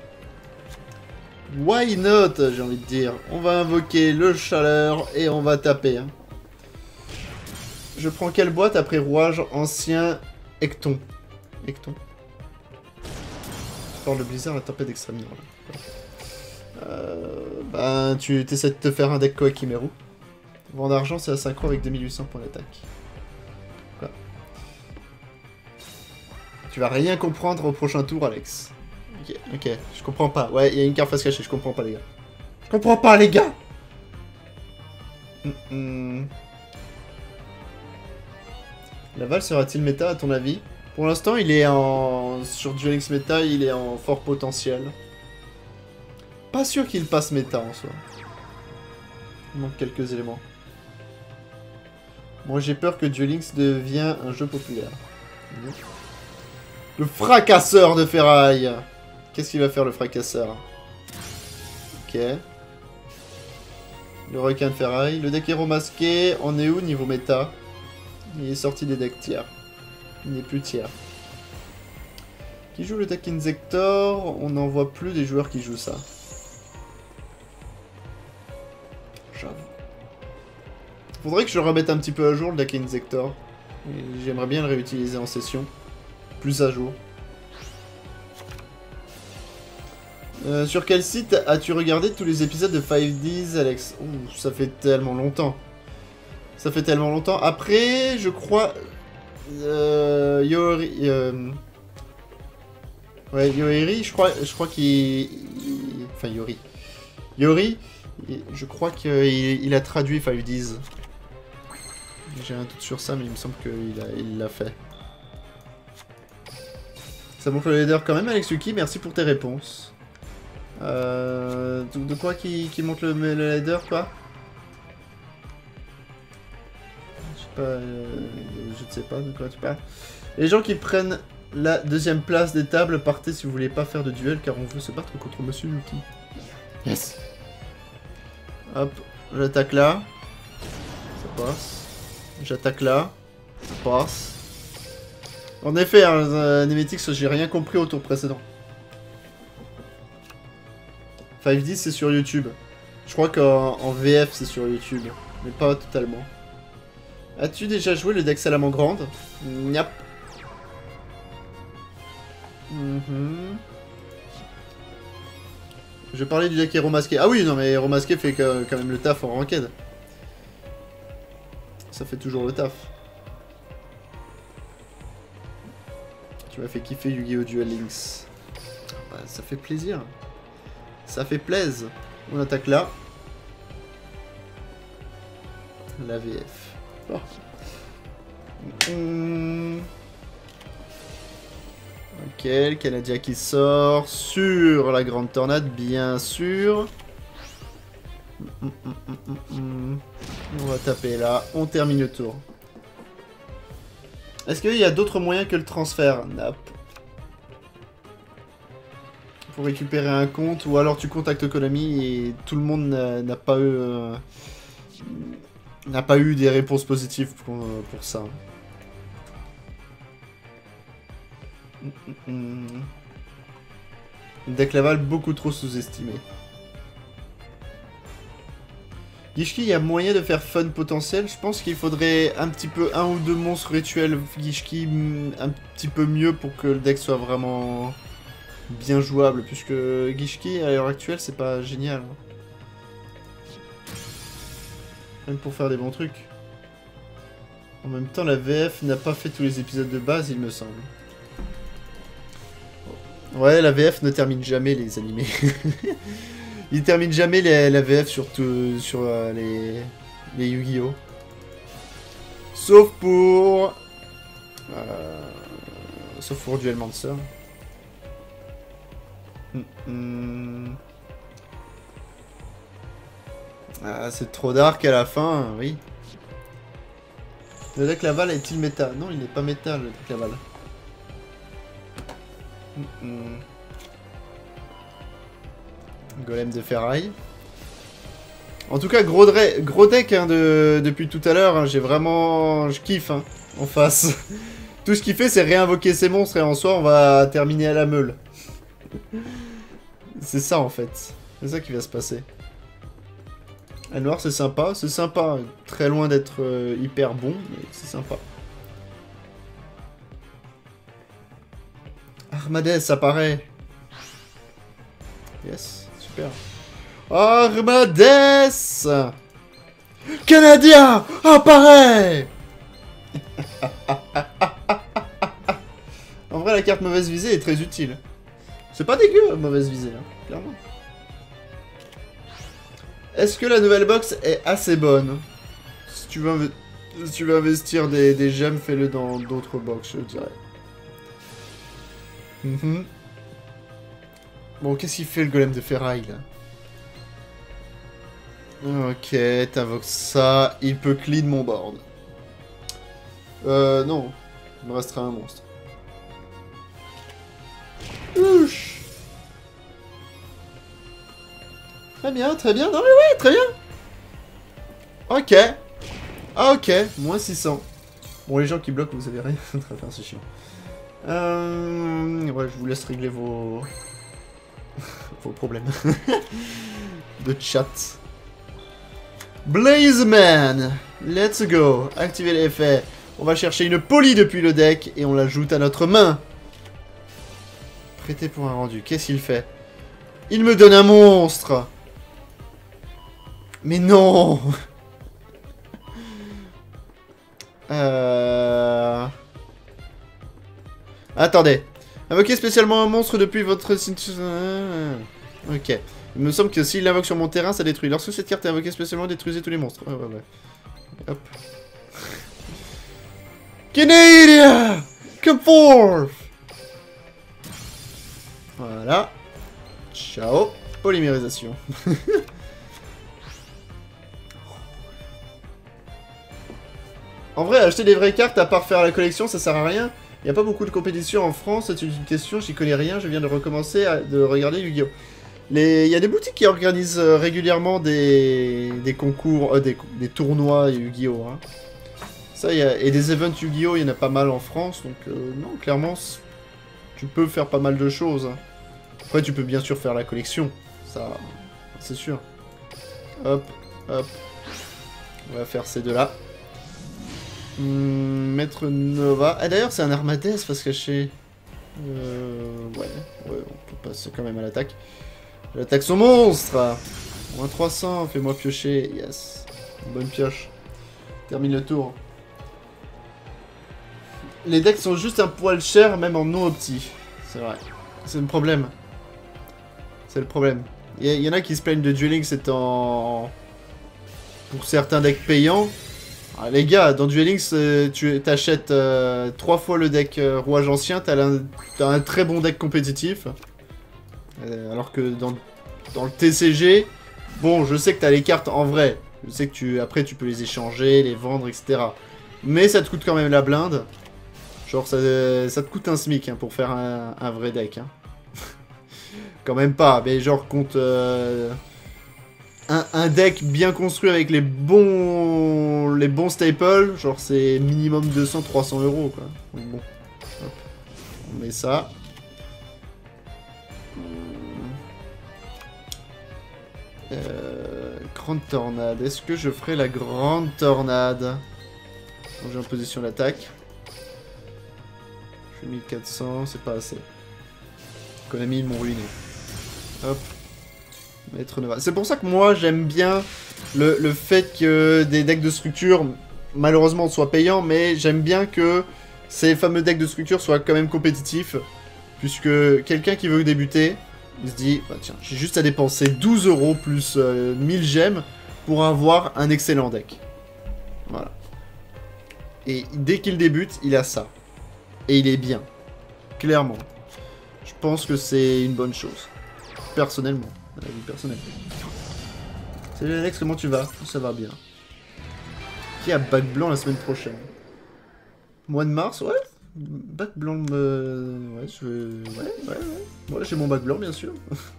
Why not, j'ai envie de dire. On va invoquer le chaleur et on va taper. Hein. Je prends quelle boîte après rouage ancien Ecton? Ecton. Lord le Blizzard, la tempête d'extrême nord. Là. Euh, ben, tu essaies de te faire un deck Koakimeru. Vent d'argent, c'est à synchro avec deux mille huit cents points d'attaque. Quoi? Tu vas rien comprendre au prochain tour, Alex. Ok, ok, je comprends pas. Ouais, il y a une carte face cachée, je comprends pas, les gars. Je comprends pas, les gars. mm -mm. Laval sera-t-il méta, à ton avis? Pour l'instant, il est en... Sur Duel Links méta, il est en fort potentiel. Pas sûr qu'il passe méta, en soi. Il manque quelques éléments. Moi, j'ai peur que Duel Links devienne un jeu populaire. Le fracasseur de ferraille. Qu'est-ce qu'il va faire, le fracasseur? Ok. Le requin de ferraille. Le deck héros masqué, on est où niveau méta? Il est sorti des decks tiers. Il n'est plus tiers. Qui joue le deck Inzektor? On n'en voit plus des joueurs qui jouent ça. J'avoue. Faudrait que je remette un petit peu à jour le deck Inzektor. J'aimerais bien le réutiliser en session. Plus à jour. Euh, sur quel site as-tu regardé tous les épisodes de five Ds, Alex? Ouh, ça fait tellement longtemps. Ça fait tellement longtemps. Après, je crois... Euh, Yori... Euh... Ouais, Yori, je crois, je crois qu'il... Enfin, Yori. Yori, je crois qu'il il a traduit five Ds. J'ai un doute sur ça, mais il me semble qu'il a, il l'a fait. Ça montre le leader quand même, Alexuki. Merci pour tes réponses. Euh... De, de quoi qui, qui montre le, le leader, quoi? Pas, euh, je ne sais pas de quoi tu parles. Les gens qui prennent la deuxième place des tables, partez si vous voulez pas faire de duel car on veut se battre contre Monsieur Lucky. Yes. Hop, j'attaque là. Ça passe. J'attaque là. Ça passe. En effet, hein, euh, Nemetix, j'ai rien compris au tour précédent. five D c'est sur YouTube. Je crois qu'en en V F c'est sur YouTube, mais pas totalement. As-tu déjà joué le deck Salamandre? Niap. Mm-hmm. Je parlais du deck Héros Masqué. Ah oui, non mais Héros Masqué fait que, quand même le taf en ranked. Ça fait toujours le taf. Tu m'as fait kiffer Yu-Gi-Oh! Duel Links. Bah, ça fait plaisir. Ça fait plaisir. On attaque là. La V F. Oh. Mmh. Ok, le Canadien qui sort sur la grande tornade, bien sûr. Mmh, mmh, mmh, mmh. On va taper là, on termine le tour. Est-ce qu'il y a d'autres moyens que le transfert? Nope. Pour récupérer un compte, ou alors tu contactes Konami et tout le monde n'a pas eu... Euh, n'a pas eu des réponses positives pour, pour ça. Deck Laval beaucoup trop sous-estimé. Gishki, il y a moyen de faire fun potentiel. Je pense qu'il faudrait un petit peu un ou deux monstres rituels Gishki un petit peu mieux pour que le deck soit vraiment bien jouable. Puisque Gishki, à l'heure actuelle, c'est pas génial. Même pour faire des bons trucs. En même temps, la V F n'a pas fait tous les épisodes de base, il me semble. Ouais, la V F ne termine jamais les animés. Il termine jamais les, la V F sur, tout, sur euh, les, les Yu-Gi-Oh! Sauf pour... Euh, sauf pour Duel Mancer. Mm -mm. Ah, c'est trop dark à la fin, oui. Le deck Laval est-il méta? Non, il n'est pas méta, le deck Laval. Mm -mm. Golem de ferraille. En tout cas, gros, gros deck hein, de, depuis tout à l'heure. Hein, j'ai vraiment... Je kiffe hein, en face. Tout ce qu'il fait, c'est réinvoquer ses monstres et en soi, on va terminer à la meule. C'est ça en fait. C'est ça qui va se passer. La noire, c'est sympa. C'est sympa. Très loin d'être euh, hyper bon, mais c'est sympa. Armadès apparaît. Yes, super. Armades Canadien apparaît. En vrai, la carte mauvaise visée est très utile. C'est pas dégueu, mauvaise visée, hein, clairement. Est-ce que la nouvelle box est assez bonne? Si tu veux, si tu veux investir des, des gemmes, fais-le dans d'autres box, je dirais. Mm-hmm. Bon, qu'est-ce qu'il fait le golem de ferraille, là? Ok, t'invoques ça. Il peut clean mon board. Euh, non. Il me restera un monstre. Ouch. Très bien, très bien. Non mais ouais, très bien. Ok. Ah, ok. Moins six cents. Bon, les gens qui bloquent, vous savez rien. Très bien, c'est chiant. Euh... Ouais, je vous laisse régler vos... vos problèmes. De chat. Blazeman. Let's go. Activez l'effet. On va chercher une poly depuis le deck et on l'ajoute à notre main. Prêté pour un rendu. Qu'est-ce qu'il fait? Il me donne un monstre. Mais non. euh... Attendez. Invoquez spécialement un monstre depuis votre... Ok. Il me semble que s'il l'invoque sur mon terrain, ça détruit. Lorsque cette carte est invoquée spécialement, détruisez tous les monstres. Ouais, ouais, ouais. Hop. Canada! Come forth! Voilà. Ciao. Polymérisation. En vrai, acheter des vraies cartes, à part faire la collection, ça sert à rien. Il n'y a pas beaucoup de compétitions en France, c'est une question, j'y connais rien, je viens de recommencer à, de regarder Yu-Gi-Oh! Les... Il y a des boutiques qui organisent euh, régulièrement des, des concours, euh, des... des tournois Yu-Gi-Oh! Hein. Ça, y a... Et des events Yu-Gi-Oh! Il y en a pas mal en France, donc euh, non, clairement, tu peux faire pas mal de choses. Hein. Après, tu peux bien sûr faire la collection, ça, c'est sûr. Hop, hop. On va faire ces deux-là. Hum, Maître Nova. Ah d'ailleurs c'est un Armades face caché. Euh, ouais, ouais, on peut passer quand même à l'attaque. J'attaque son monstre. Moins trois cents, fais-moi piocher. Yes. Bonne pioche. Termine le tour. Les decks sont juste un poil chers, même en non opti. C'est vrai. C'est le problème. C'est le problème. Il y, y en a qui se plaignent de Duel Links étant... Pour certains decks payants. Ah, les gars, dans Duel Links, euh, tu t'achètes euh, trois fois le deck euh, rouage ancien, t'as un, un très bon deck compétitif. Euh, alors que dans, dans le T C G, bon, je sais que t'as les cartes en vrai. Je sais que tu après tu peux les échanger, les vendre, et cetera. Mais ça te coûte quand même la blinde. Genre, ça, ça te coûte un SMIC hein, pour faire un, un vrai deck. Hein. Quand même pas, mais genre, compte... Euh... Un, un deck bien construit avec les bons les bons staples, genre c'est minimum deux cents à trois cents euros quoi. Donc bon, hop. On met ça. Euh, grande tornade. Est-ce que je ferai la grande tornade? J'ai en position d'attaque. Je fais mille quatre cents, c'est pas assez. Konami ils m'ont ruiné. Hop. Maître Nova. C'est pour ça que moi j'aime bien le, le fait que des decks de structure malheureusement soient payants, mais j'aime bien que ces fameux decks de structure soient quand même compétitifs, puisque quelqu'un qui veut débuter, il se dit bah, tiens, j'ai juste à dépenser douze euros plus euh, mille gemmes pour avoir un excellent deck. Voilà. Et dès qu'il débute, il a ça. Et il est bien. Clairement. Je pense que c'est une bonne chose. Personnellement. La vie personnelle. Salut Alex, comment tu vas? Ça va bien. Qui a bac blanc la semaine prochaine? Mois de mars, ouais. Bac blanc, euh... ouais, je... ouais, ouais, ouais. Ouais, j'ai mon bac blanc, bien sûr.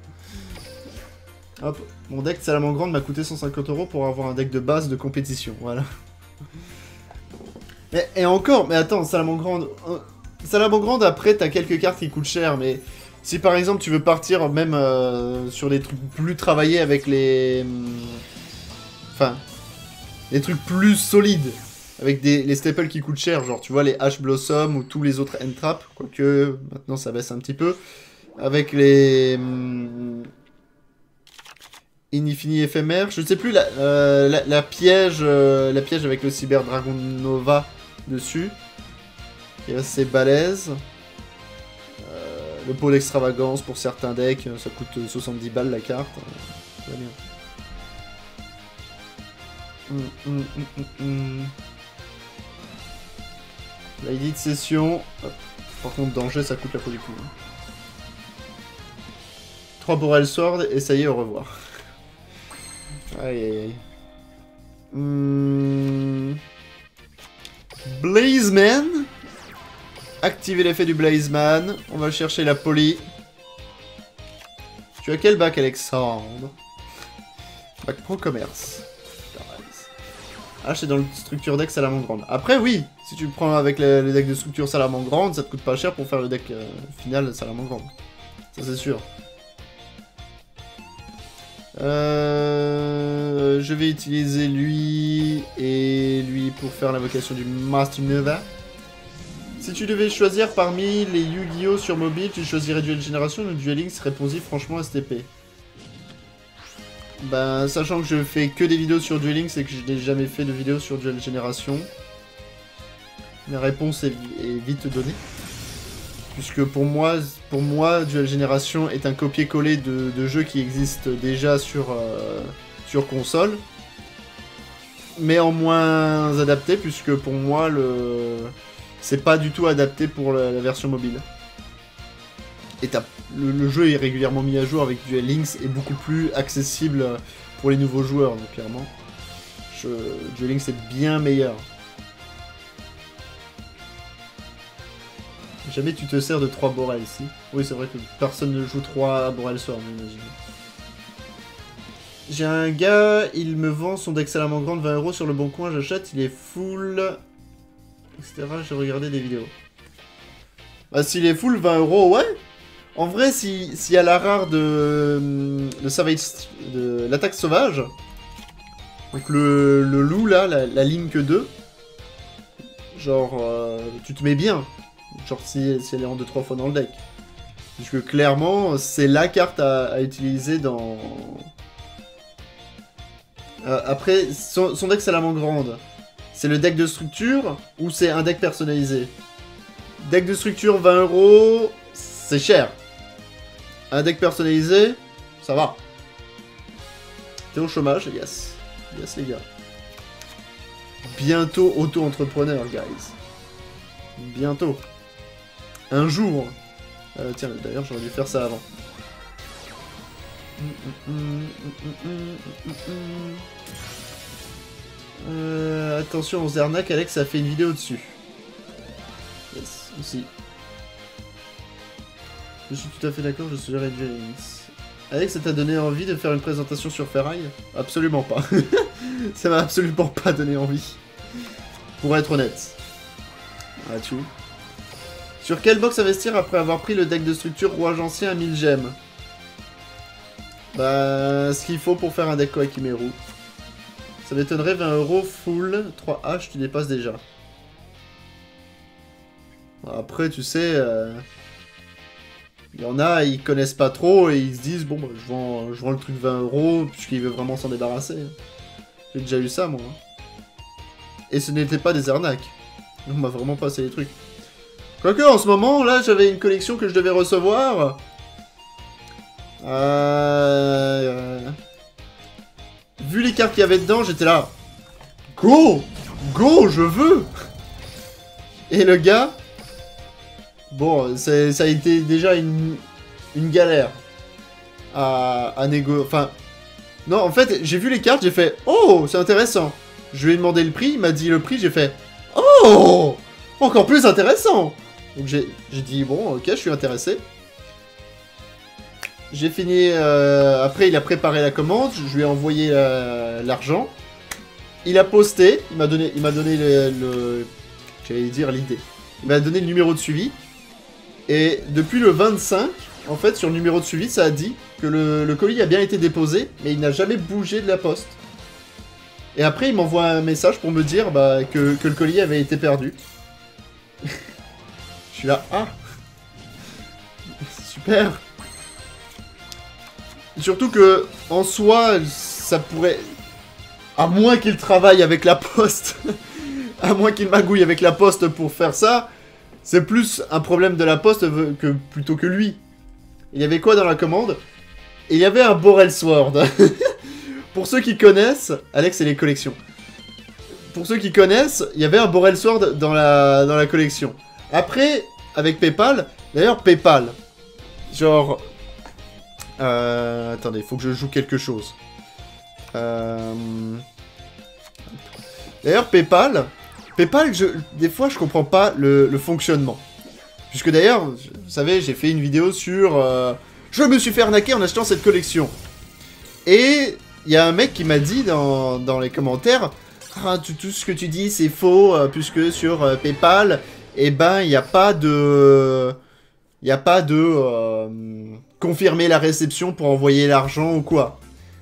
Hop, mon deck de Salamandre m'a coûté cent cinquante euros pour avoir un deck de base de compétition, voilà. Mais, et encore, mais attends, Salamandre... Euh, Salamandre, après, t'as quelques cartes qui coûtent cher, mais... Si par exemple tu veux partir même euh, sur des trucs plus travaillés avec les... Enfin... Des trucs plus solides. Avec des, les staples qui coûtent cher, genre tu vois les Ash Blossom ou tous les autres End Trap. Quoique maintenant ça baisse un petit peu. Avec les... Inifini éphémère. Je ne sais plus, la, euh, la, la piège euh, la piège avec le Cyber Dragon Nova dessus. Qui est assez balèze. Euh, le pôle extravagance pour certains decks. Ça coûte soixante-dix balles la carte. Euh, très bien. Hum, hum, hum, hum, hum. La Elite Session. Hop. Par contre, danger, ça coûte la peau du cul. trois Borel Sword et ça y est, au revoir. Aïe aïe aïe. Mmh. Blazeman. Activer l'effet du Blazeman. On va chercher la poly. Tu as quel bac, Alexandre? Bac pro commerce. Ah, c'est dans le structure deck Salamandre. Après, oui, si tu prends avec les, les decks de structure Salamandre, ça te coûte pas cher pour faire le deck euh, final Salamandre. Ça, c'est sûr. Euh, je vais utiliser lui et lui pour faire l'invocation du Master Nova. Si tu devais choisir parmi les Yu-Gi-Oh sur mobile, tu choisirais Duel Génération ou Duel Links réponsif franchement S T P? Ben, sachant que je fais que des vidéos sur Duel Links et que je n'ai jamais fait de vidéo sur Duel Génération, la réponse est, est vite donnée. Puisque pour moi, pour moi, Duel Génération est un copier-coller de, de jeux qui existent déjà sur, euh, sur console, mais en moins adapté, puisque pour moi, le c'est pas du tout adapté pour la, la version mobile. Et le, le jeu est régulièrement mis à jour avec Duel Links et beaucoup plus accessible pour les nouveaux joueurs, donc clairement. Je, Duel Links est bien meilleur. Jamais tu te sers de trois Borel ici. Oui, c'est vrai que personne ne joue trois Borel Sword, j'imagine. J'ai un gars, il me vend son deck Salamandre vingt euros sur le bon coin, j'achète, il est full, et cetera. J'ai regardé des vidéos. Bah, s'il est full vingt euros, ouais. En vrai, s'il si y a la rare de, de Savage, de l'attaque sauvage, donc le, le loup là, la, la Link deux, genre, euh, tu te mets bien. Genre si, si elle est en deux trois fois dans le deck. Puisque clairement, c'est la carte à, à utiliser dans... Euh, après, son, son deck Salamandre, c'est le deck de structure ou c'est un deck personnalisé? Deck de structure vingt euros, c'est cher. Un deck personnalisé, ça va. T'es au chômage, yes. Yes les gars. Bientôt auto-entrepreneur, guys. Bientôt. Un jour. Euh, tiens, d'ailleurs, j'aurais dû faire ça avant. Euh, attention, on se arnaque, Alex a fait une vidéo dessus. Yes, aussi. Je suis tout à fait d'accord, je suis Duel Links. Alex, ça t'a donné envie de faire une présentation sur Ferraille? Absolument pas. Ça m'a absolument pas donné envie. Pour être honnête. Ah, tu vois. Sur quelle box investir après avoir pris le deck de structure rouage ancien à mille gemmes? Bah, ce qu'il faut pour faire un deck Kohakimeru. Ça m'étonnerait, vingt euros full, trois H, tu dépasses déjà. Après, tu sais, euh... il y en a, ils connaissent pas trop et ils se disent, bon, bah, je, vends, je vends le truc vingt euros puisqu'il veut vraiment s'en débarrasser. J'ai déjà eu ça, moi. Et ce n'était pas des arnaques. On m'a vraiment passé les trucs. Quoique, en ce moment, là, j'avais une collection que je devais recevoir. Euh... Vu les cartes qu'il y avait dedans, j'étais là. Go! Go, je veux! Et le gars... Bon, ça a été déjà une, une galère à, à négocier. Enfin... Non, en fait, j'ai vu les cartes, j'ai fait... Oh, c'est intéressant. Je lui ai demandé le prix, il m'a dit le prix, j'ai fait... Oh! Encore plus intéressant! Donc j'ai dit, bon, ok, je suis intéressé. J'ai fini... Euh, après, il a préparé la commande, je lui ai envoyé euh, l'argent. Il a posté, il m'a donné, il m'a donné le... le j'allais dire l'idée. Il m'a donné le numéro de suivi. Et depuis le vingt-cinq, en fait, sur le numéro de suivi, ça a dit que le, le colis a bien été déposé, mais il n'a jamais bougé de la poste. Et après, il m'envoie un message pour me dire bah, que, que le colis avait été perdu. Je suis là, ah super. Surtout que, en soi, ça pourrait... À moins qu'il travaille avec la poste, à moins qu'il magouille avec la poste pour faire ça, c'est plus un problème de la poste que, plutôt que lui. Il y avait quoi dans la commande? Et il y avait un Borel Sword. Pour ceux qui connaissent... Alex, c'est les collections. Pour ceux qui connaissent, il y avait un Borel Sword dans la, dans la collection. Après, avec PayPal... D'ailleurs, PayPal... Genre... Euh... Attendez, il faut que je joue quelque chose. Euh... D'ailleurs, PayPal... PayPal, je... des fois, je comprends pas le, le fonctionnement. Puisque d'ailleurs, vous savez, j'ai fait une vidéo sur... Euh... Je me suis fait arnaquer en achetant cette collection. Et il y a un mec qui m'a dit dans, dans les commentaires... Ah, tout, tout ce que tu dis, c'est faux, euh, puisque sur euh, PayPal, eh ben, il n'y a pas de... Il n'y a pas de... Euh, confirmer la réception pour envoyer l'argent ou quoi.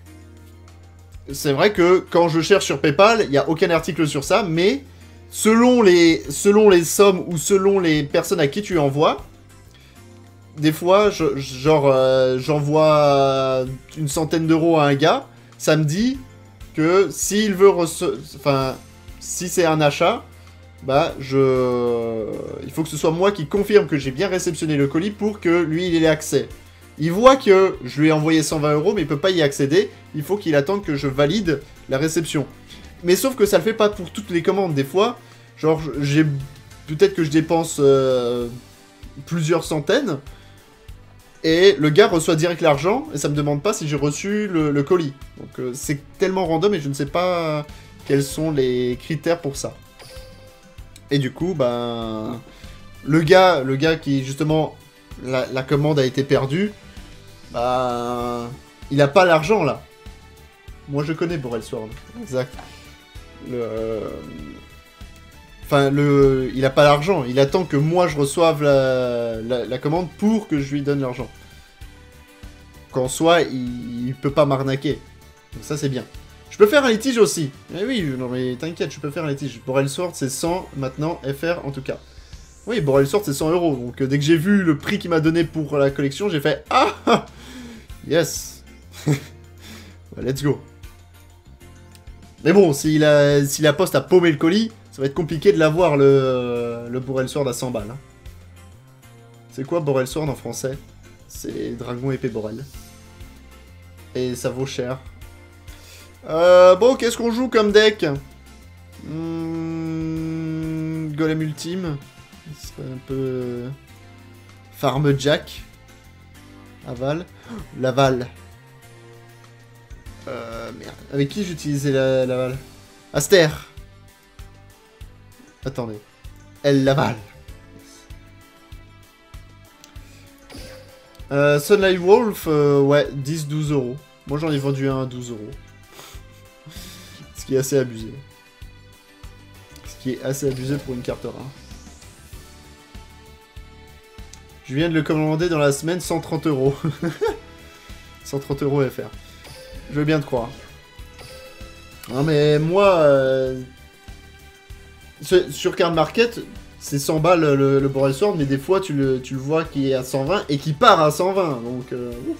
C'est vrai que quand je cherche sur PayPal, il n'y a aucun article sur ça, mais selon les, selon les sommes ou selon les personnes à qui tu envoies, des fois, je, genre, euh, j'envoie une centaine d'euros à un gars, ça me dit que s'il veut recevoir... Enfin, si c'est un achat, bah, je... Il faut que ce soit moi qui confirme que j'ai bien réceptionné le colis pour que lui, il ait accès. Il voit que je lui ai envoyé cent vingt euros, mais il peut pas y accéder. Il faut qu'il attende que je valide la réception. Mais sauf que ça le fait pas pour toutes les commandes. Des fois, genre, j'ai... Peut-être que je dépense euh, plusieurs centaines. Et le gars reçoit direct l'argent, et ça me demande pas si j'ai reçu le, le colis. Donc euh, c'est tellement random, et je ne sais pas quels sont les critères pour ça. Et du coup, ben... Le gars, le gars qui, justement, la, la commande a été perdue, ben... Il a pas l'argent, là. Moi, je connais Borel Sword. Exact. Le... Enfin, le... il a pas l'argent. Il attend que moi, je reçoive la, la, la commande pour que je lui donne l'argent. Qu'en soi, il... il peut pas m'arnaquer. Donc ça, c'est bien. Je peux faire un litige aussi. Eh oui, non mais t'inquiète, je peux faire un litige. Borel Sword, c'est cent, maintenant, F R en tout cas. Oui, Borel Sword, c'est cent euros. Donc, euh, dès que j'ai vu le prix qu'il m'a donné pour la collection, j'ai fait... Ah yes. Bah, let's go. Mais bon, si la, si la poste a paumé le colis, ça va être compliqué de l'avoir, le, le Borel Sword à cent balles. Hein. C'est quoi Borel Sword en français? C'est Dragon Épée Borel. Et ça vaut cher. Euh, bon, qu'est-ce qu'on joue comme deck? hmm, Golem Ultime. C'est un peu... Farm Jack. Aval. Laval. Euh, merde. Avec qui j'utilisais la Laval? Aster. Attendez. Elle Laval. Euh, Sunlight Wolf, euh, ouais, dix douze euros. Moi j'en ai vendu un à douze euros. Ce qui est assez abusé. Ce qui est assez abusé pour une carte rare. Je viens de le commander dans la semaine, cent trente euros. cent trente euros F R. Je veux bien te croire. Non mais moi... Euh... Sur Card Market, c'est cent balles le, le Borel Sword, mais des fois tu le, tu le vois qui est à cent vingt et qui part à cent vingt, donc euh, ouf.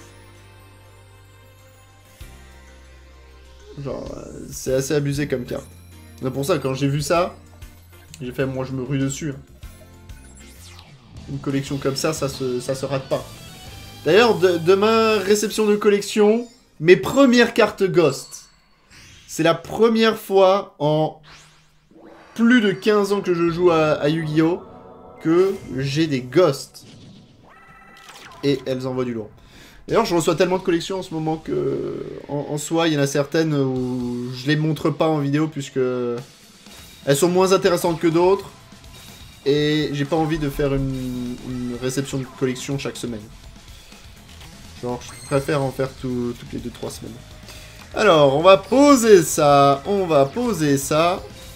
Genre, euh, c'est assez abusé comme carte. C'est pour ça, quand j'ai vu ça, j'ai fait, moi je me rue dessus. Hein. Une collection comme ça, ça se, ça se rate pas. D'ailleurs, de, demain, réception de collection, mes premières cartes Ghost. C'est la première fois en plus de quinze ans que je joue à, à Yu-Gi-Oh! Que j'ai des Ghosts. Et elles envoient du lourd. D'ailleurs, je reçois tellement de collections en ce moment que, en, en soi, il y en a certaines où je les montre pas en vidéo puisque elles sont moins intéressantes que d'autres. Et j'ai pas envie de faire une, une réception de collection chaque semaine. Genre, je préfère en faire tout, toutes les deux trois semaines. Alors, on va poser ça. On va poser ça.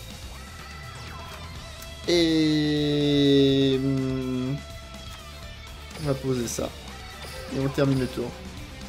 Et... On va poser ça. Et on termine le tour.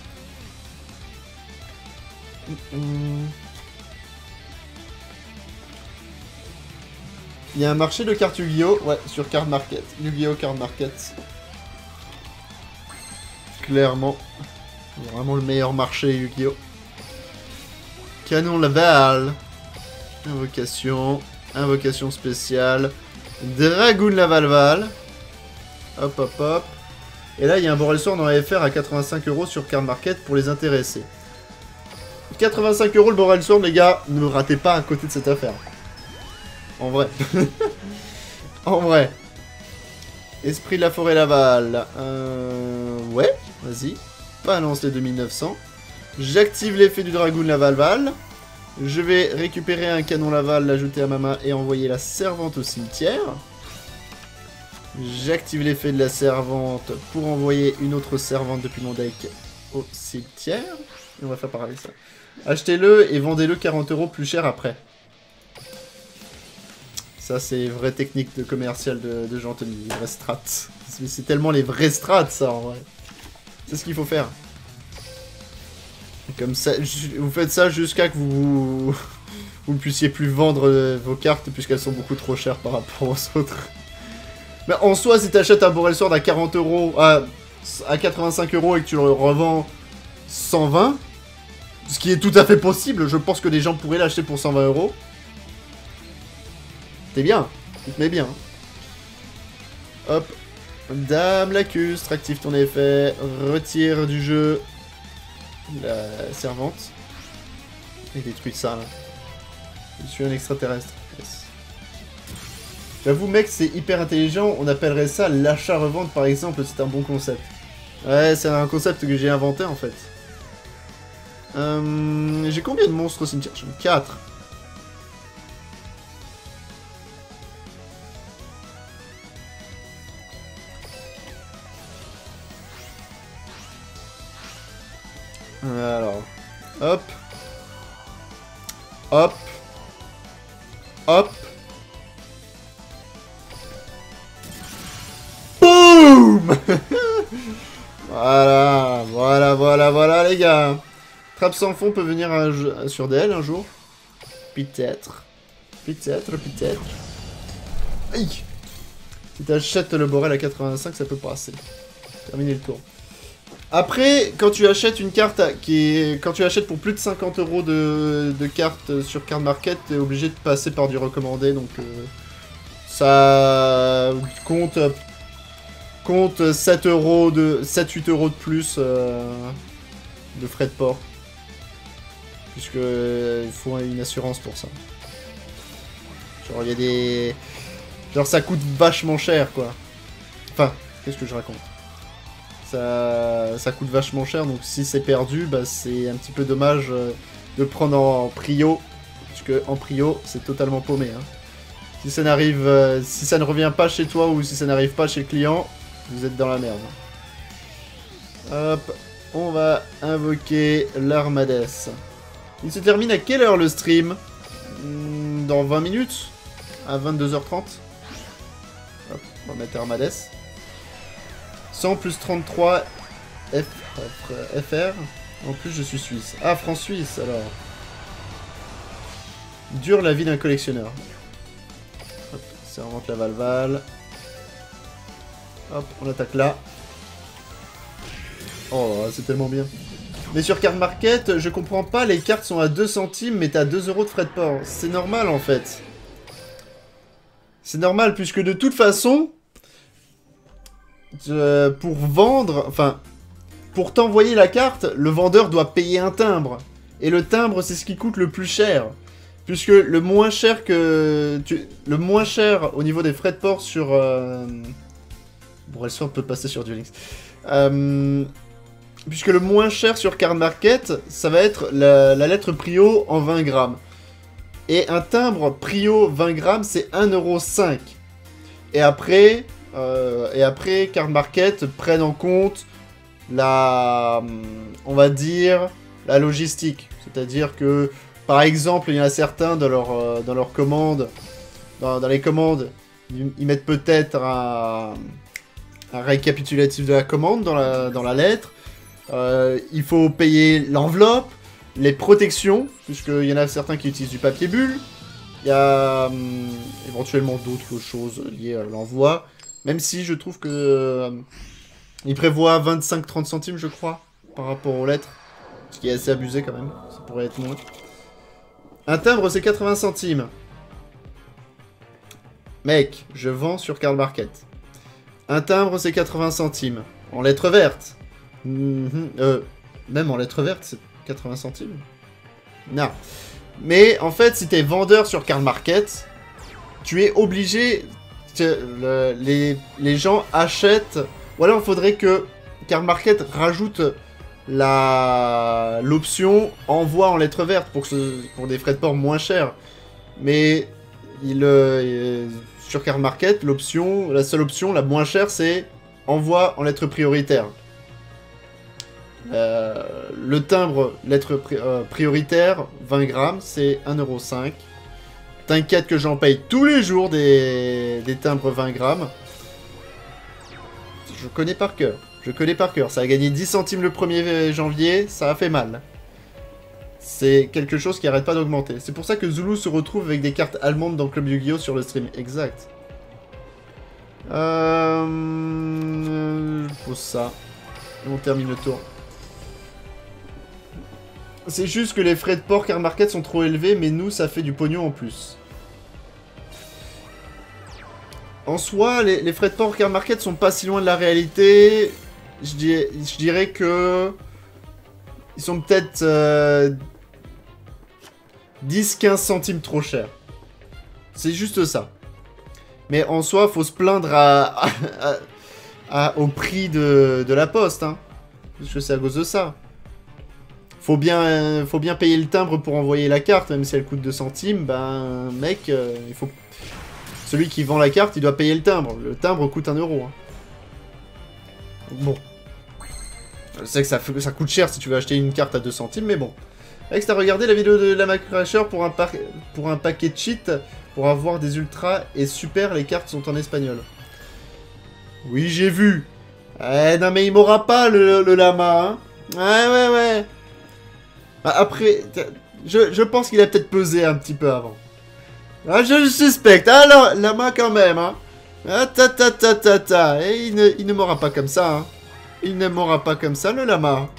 Il y a un marché de cartes Yu-Gi-Oh! Ouais, sur Card Market. Yu-Gi-Oh! Card Market. Clairement. Vraiment le meilleur marché, Yu-Gi-Oh! Canon Laval. Invocation. Invocation spéciale. Dragoon Lavalval. Hop, hop, hop. Et là, il y a un Borrelsword dans F R à quatre-vingt-cinq euros sur Card Market pour les intéressés. quatre-vingt-cinq euros le Borrelsword, les gars. Ne me ratez pas à côté de cette affaire. En vrai. En vrai. Esprit de la forêt Laval. Euh... Ouais, vas-y. Balance les deux mille neuf cents. J'active l'effet du Dragoon Lavalval. Je vais récupérer un canon Laval, l'ajouter à ma main et envoyer la servante au cimetière. J'active l'effet de la servante pour envoyer une autre servante depuis mon deck au cimetière. Et on va faire parler ça. Achetez-le et vendez-le quarante euros plus cher après. Ça, c'est vraie technique de commercial de, de Jean-Tony, les vrais strats. C'est tellement les vrais strats, ça, en vrai. C'est ce qu'il faut faire. Comme ça, vous faites ça jusqu'à que vous, vous ne puissiez plus vendre vos cartes puisqu'elles sont beaucoup trop chères par rapport aux autres. Mais en soi, si tu achètes un Borrelsword à quarante euros, à, à quatre-vingt-cinq euros et que tu le revends cent vingt, ce qui est tout à fait possible, je pense que les gens pourraient l'acheter pour cent vingt euros. T'es bien, tu te mets bien. Hop, Dame lacustre, active ton effet, retire du jeu la servante. Et détruit ça là. Je suis un extraterrestre. Yes. J'avoue mec, c'est hyper intelligent, on appellerait ça l'achat-revente par exemple, c'est un bon concept. Ouais, c'est un concept que j'ai inventé en fait. Euh, j'ai combien de monstres au cimetière? J'en ai quatre. Alors, hop, hop, hop, boum. Voilà, voilà, voilà, voilà les gars. Trappe sans fond peut venir un jeu, sur D L un jour. Peut-être, peut-être, peut-être. Aïe. Si t'achètes le Borel à quatre-vingt-cinq, ça peut passer. Terminer le tour. Après, quand tu achètes une carte qui est... Quand tu achètes pour plus de cinquante euros de, de cartes sur Card Market, t'es obligé de passer par du recommandé, donc... Euh, ça... compte... Compte sept euros de... sept huit euros de plus euh, de frais de port. Puisque... Euh, il faut une assurance pour ça. Genre, il y a des... Genre, ça coûte vachement cher, quoi. Enfin, qu'est-ce que je raconte ? Ça, ça coûte vachement cher, donc si c'est perdu, bah, c'est un petit peu dommage euh, de prendre en, en prio, puisque en prio, c'est totalement paumé. Hein. Si ça n'arrive, euh, si ça ne revient pas chez toi ou si ça n'arrive pas chez le client, vous êtes dans la merde. Hop, on va invoquer l'Armades. Il se termine à quelle heure le stream? Dans vingt minutes? À vingt-deux heures trente. Hop, on va mettre Armades. cent plus trente-trois F, F R. En plus, je suis suisse. Ah, France-Suisse, alors. Dure la vie d'un collectionneur. Hop, servante la Valval. Hop, on attaque là. Oh, c'est tellement bien. Mais sur Card Market, je comprends pas, les cartes sont à deux centimes, mais t'as deux euros de frais de port. C'est normal, en fait. C'est normal, puisque de toute façon... Euh, pour vendre, enfin, pour t'envoyer la carte, le vendeur doit payer un timbre. Et le timbre, c'est ce qui coûte le plus cher. Puisque le moins cher que... Tu, le moins cher au niveau des frais de port sur... Euh, Borrelsword peut passer sur Duel Links. Euh, puisque le moins cher sur Card Market, ça va être la, la lettre Prio en vingt grammes. Et un timbre Prio vingt grammes, c'est un euro cinq. Et après... Euh, et après, Card Market prennent en compte la, on va dire, la logistique. C'est-à-dire que, par exemple, il y en a certains dans leur, euh, dans leurs commandes, dans, dans les commandes, ils, ils mettent peut-être un, un récapitulatif de la commande dans la, dans la lettre. Euh, il faut payer l'enveloppe, les protections, puisqu'il y en a certains qui utilisent du papier bulle. Il y a hum, éventuellement d'autres choses liées à l'envoi. Même si je trouve que... Euh, il prévoit vingt-cinq à trente centimes, je crois. par rapport aux lettres. Ce qui est assez abusé quand même. Ça pourrait être moins. Un timbre, c'est quatre-vingts centimes. Mec, je vends sur Karl Market. Un timbre, c'est quatre-vingts centimes. En lettres vertes. Mm-hmm. euh, même en lettres vertes, c'est quatre-vingts centimes. Non. Mais en fait, si t'es vendeur sur Karl Market, tu es obligé... Le, les, les gens achètent... Ou alors, il faudrait que Karl Market rajoute la l'option envoi en lettres vertes pour, que ce, pour des frais de port moins chers. Mais il, euh, sur Karl Market, l'option, la seule option, la moins chère, c'est envoi en lettres prioritaires. Euh, le timbre lettre pri euh, prioritaire, vingt grammes, c'est un euro cinq. T'inquiète que j'en paye tous les jours des, des timbres vingt grammes. Je connais par cœur. Je connais par cœur. Ça a gagné dix centimes le premier janvier, ça a fait mal. C'est quelque chose qui arrête pas d'augmenter. C'est pour ça que Zulu se retrouve avec des cartes allemandes dans Club Yu-Gi-Oh! Sur le stream. Exact. Euh... Je pose ça. Et on termine le tour. C'est juste que les frais de port Karl Market sont trop élevés, mais nous, ça fait du pognon en plus. En soi, les, les frais de port Karl Market sont pas si loin de la réalité. Je, dis, je dirais que... Ils sont peut-être... Euh, dix à quinze centimes trop chers. C'est juste ça. Mais en soi, faut se plaindre à, à, à, à, au prix de, de la poste. Hein. Parce que c'est à cause de ça. Faut bien, euh, faut bien payer le timbre pour envoyer la carte, même si elle coûte deux centimes. Ben, mec, euh, il faut... Celui qui vend la carte, il doit payer le timbre. Le timbre coûte un euro. Hein. Bon. Je sais que ça, ça coûte cher si tu veux acheter une carte à deux centimes, mais bon. Alex, t'as regardé la vidéo de Lama Crasher pour un, pour un paquet de cheat pour avoir des ultras et super, les cartes sont en espagnol. Oui, j'ai vu. Eh, non mais il m'aura pas le, le Lama, hein. Ouais, ouais, ouais. Après, je, je pense qu'il a peut-être pesé un petit peu avant. Ah, je le suspecte. Alors, Lama quand même, hein. Ah, ta ta ta ta ta. Et il ne, il ne m'aura pas comme ça, hein. Il ne m'aura pas comme ça, le Lama.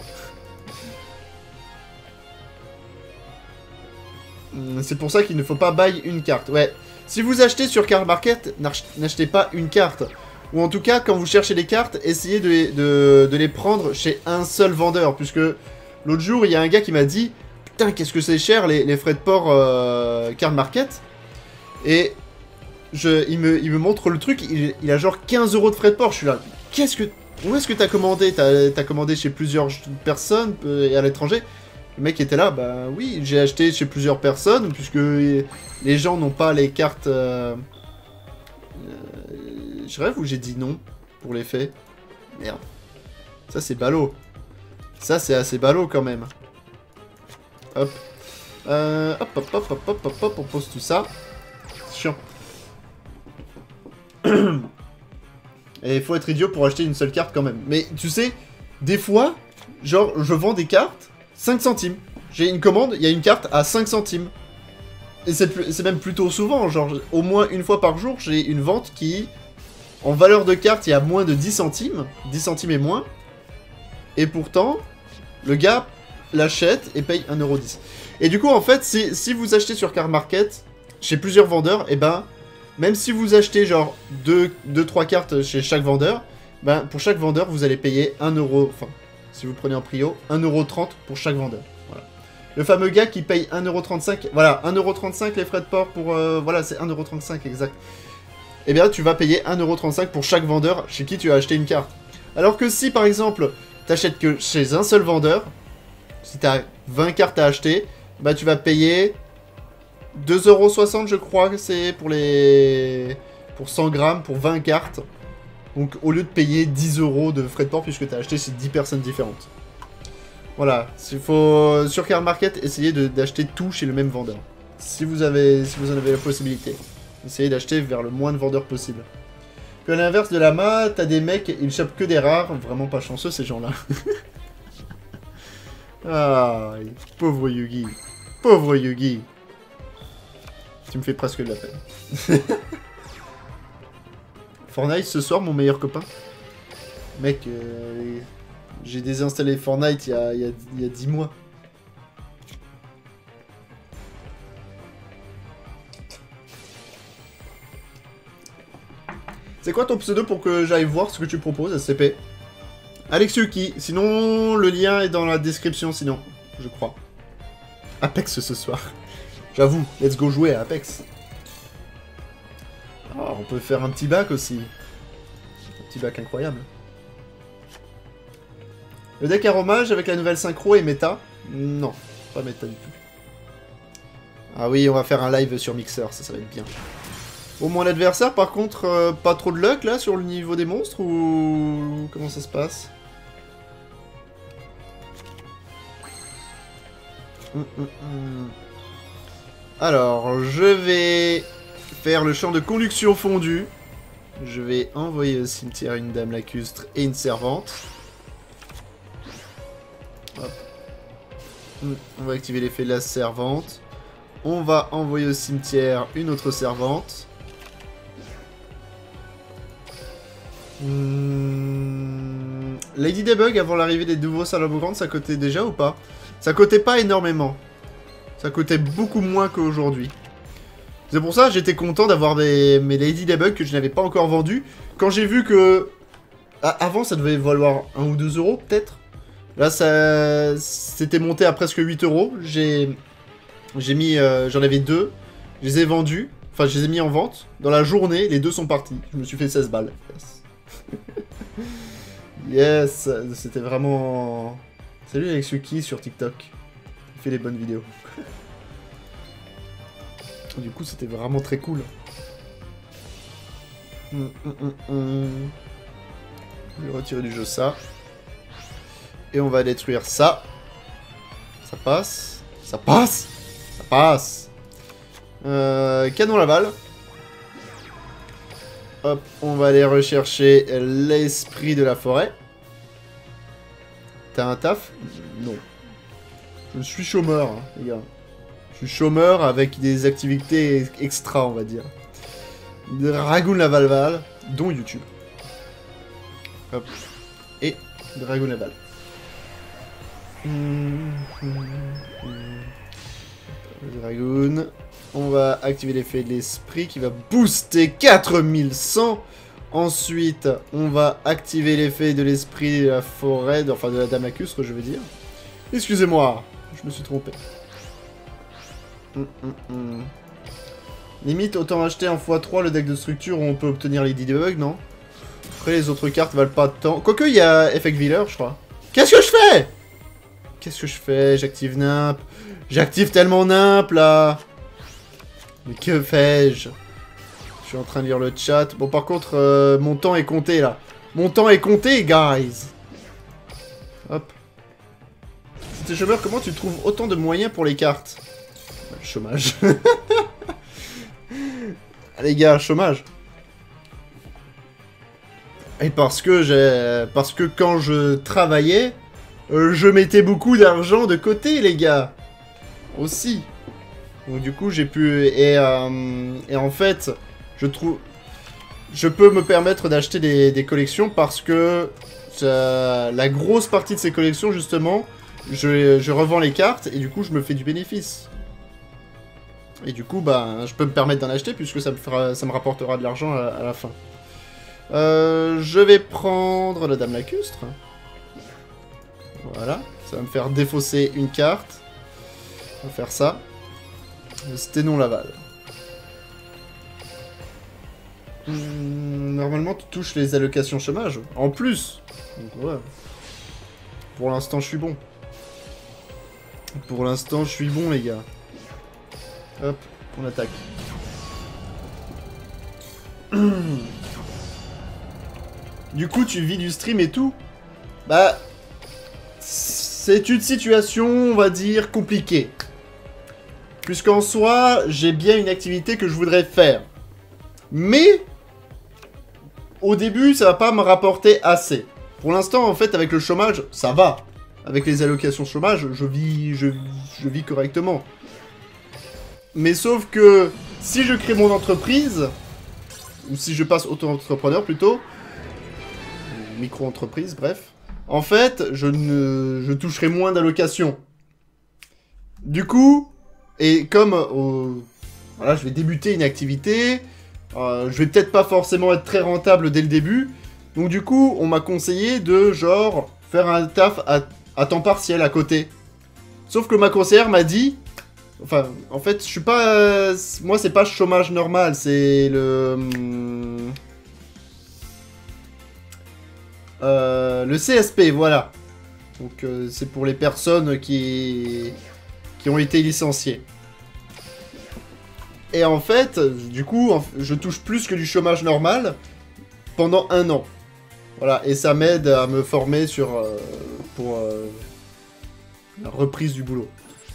C'est pour ça qu'il ne faut pas buy une carte. Ouais. Si vous achetez sur Karl Market, n'achetez pas une carte. Ou en tout cas, quand vous cherchez des cartes, essayez de, de, de les prendre chez un seul vendeur. Puisque l'autre jour, il y a un gars qui m'a dit « Putain, qu'est-ce que c'est cher les, les frais de port euh, Karl Market ?» Et je, il, me, il me montre le truc, il, il a genre quinze euros de frais de port. Je suis là, qu'est-ce que... Où est-ce que t'as commandé? T'as t'as commandé chez plusieurs personnes et à l'étranger? Le mec était là, bah oui, j'ai acheté chez plusieurs personnes, puisque les gens n'ont pas les cartes... Euh... Euh... Je rêve ou j'ai dit non pour les faits? Merde. Ça c'est ballot. Ça c'est assez ballot quand même. Hop. Euh... Hop, hop, hop, hop, hop, hop, hop, on pose tout ça. C'est chiant. Et il faut être idiot pour acheter une seule carte quand même. Mais tu sais, des fois, genre, je vends des cartes cinq centimes. J'ai une commande, il y a une carte à cinq centimes. Et c'est même plutôt souvent, genre, au moins une fois par jour, j'ai une vente qui, en valeur de carte, il y a moins de dix centimes. dix centimes et moins. Et pourtant, le gars l'achète et paye un euro dix. Et du coup, en fait, si, si vous achetez sur Karl Market, chez plusieurs vendeurs, et ben... Même si vous achetez genre deux trois cartes chez chaque vendeur, ben pour chaque vendeur, vous allez payer un euro, enfin, si vous prenez en prio, un euro trente pour chaque vendeur. Voilà. Le fameux gars qui paye un euro trente-cinq, voilà, un euro trente-cinq les frais de port pour, euh, voilà, c'est un euro trente-cinq exact. Eh bien, tu vas payer un euro trente-cinq pour chaque vendeur chez qui tu as acheté une carte. Alors que si, par exemple, tu achètes que chez un seul vendeur, si tu as vingt cartes à acheter, bah tu vas payer... deux euros soixante je crois que c'est pour les... pour cent grammes, pour vingt cartes. Donc au lieu de payer dix euros de frais de port puisque tu as acheté chez dix personnes différentes. Voilà, il faut sur Karl Market essayer d'acheter tout chez le même vendeur. Si vous avez si vous en avez la possibilité. Essayez d'acheter vers le moins de vendeurs possible. Puis à l'inverse de Lama, t'as des mecs, ils chopent que des rares, vraiment pas chanceux ces gens-là. Ah, pauvre Yugi. Pauvre Yugi. Tu me fais presque de la peine. Fortnite ce soir, mon meilleur copain. Mec, euh, J'ai désinstallé Fortnite il y a, il y a, il y a dix mois. C'est quoi ton pseudo pour que j'aille voir ce que tu proposes, S C P? Alex Yuki. Sinon, le lien est dans la description, sinon, je crois. Apex ce soir. J'avoue, let's go jouer à Apex. Oh, on peut faire un petit bac aussi. Un petit bac incroyable. Le deck aromage avec la nouvelle synchro est méta? Non, pas méta du tout. Ah oui, on va faire un live sur Mixer, ça, ça va être bien. Au moins l'adversaire, par contre, euh, pas trop de luck là sur le niveau des monstres ou comment ça se passe? hum, hum, hum. Alors, je vais faire le champ de conduction fondu. Je vais envoyer au cimetière une dame lacustre et une servante. Hop. On va activer l'effet de la servante. On va envoyer au cimetière une autre servante. Hmm... Lady Debug, avant l'arrivée des nouveaux salabogrands, ça coûtait déjà ou pas? Ça coûtait pas énormément. Ça coûtait beaucoup moins qu'aujourd'hui. C'est pour ça que j'étais content d'avoir mes, mes Lady Debug que je n'avais pas encore vendues. Quand j'ai vu que... Ah, avant, ça devait valoir un ou deux euros, peut-être. Là, ça... c'était monté à presque huit euros. J'ai... J'ai mis... Euh, j'en avais deux. Je les ai vendus. Enfin, je les ai mis en vente. Dans la journée, les deux sont partis. Je me suis fait seize balles. Yes. Yes. C'était vraiment... Salut Alex Yuki sur TikTok. Il fait les bonnes vidéos. Du coup, c'était vraiment très cool. Hum, hum, hum, hum. Je vais retirer du jeu ça. Et on va détruire ça. Ça passe. Ça passe. Ça passe. Euh, canon Laval. Hop, on va aller rechercher l'esprit de la forêt. T'as un taf? Non. Je suis chômeur, hein, les gars. Je suis chômeur avec des activités extra, on va dire. Dragoon Laval, dont YouTube. Hop. Et Dragoon Laval. Dragoon. On va activer l'effet de l'esprit qui va booster quatre mille cent. Ensuite, on va activer l'effet de l'esprit de la forêt, de, enfin de la dame lacustre, je veux dire. Excusez-moi, je me suis trompé. Mm, mm, mm. Limite, autant acheter en fois trois le deck de structure où on peut obtenir les Debug, non? Après, les autres cartes valent pas tant. Quoique, il y a Effect Viller, je crois. Qu'est-ce que je fais? Qu'est-ce que je fais? J'active Nimp. J'active tellement Nimp, là. Mais que fais-je? Je suis en train de lire le chat. Bon, par contre, euh, mon temps est compté, là. Mon temps est compté, guys. Hop. Si t'es chômeur, comment tu trouves autant de moyens pour les cartes? Le chômage. Ah, les gars, chômage. Et parce que j'ai... Parce que quand je travaillais, euh, je mettais beaucoup d'argent de côté, les gars. Aussi. Donc du coup, j'ai pu... Et, euh, et en fait, je trouve... Je peux me permettre d'acheter des, des collections parce que euh, la grosse partie de ces collections, justement, je, je revends les cartes et du coup, je me fais du bénéfice. Et du coup, bah, je peux me permettre d'en acheter puisque ça me, fera, ça me rapportera de l'argent à, à la fin. Euh, je vais prendre la dame lacustre. Voilà, ça va me faire défausser une carte. On va faire ça. C'était non Laval. Hum, normalement, tu touches les allocations chômage. En plus. Donc, ouais. Pour l'instant, je suis bon. Pour l'instant, je suis bon, les gars. Hop, on attaque. Du coup, tu vis du stream et tout? Bah... C'est une situation, on va dire, compliquée. Puisqu'en soi, j'ai bien une activité que je voudrais faire. Mais... Au début, ça va pas me rapporter assez. Pour l'instant, en fait, avec le chômage, ça va. Avec les allocations chômage, je vis, je, je vis correctement. Mais sauf que, si je crée mon entreprise, ou si je passe auto-entrepreneur plutôt, micro-entreprise, bref, en fait, je ne, je toucherai moins d'allocations. Du coup, et comme, euh, voilà, je vais débuter une activité, euh, je vais peut-être pas forcément être très rentable dès le début, donc du coup, on m'a conseillé de, genre, faire un taf à, à temps partiel à côté. Sauf que ma conseillère m'a dit, enfin, en fait, je suis pas, euh, moi, c'est pas chômage normal, c'est le... Hum, Euh, le C S P, voilà. Donc euh, c'est pour les personnes qui... qui ont été licenciées. Et en fait, du coup, je touche plus que du chômage normal pendant un an. Voilà, et ça m'aide à me former sur... Euh, pour euh, la reprise du boulot.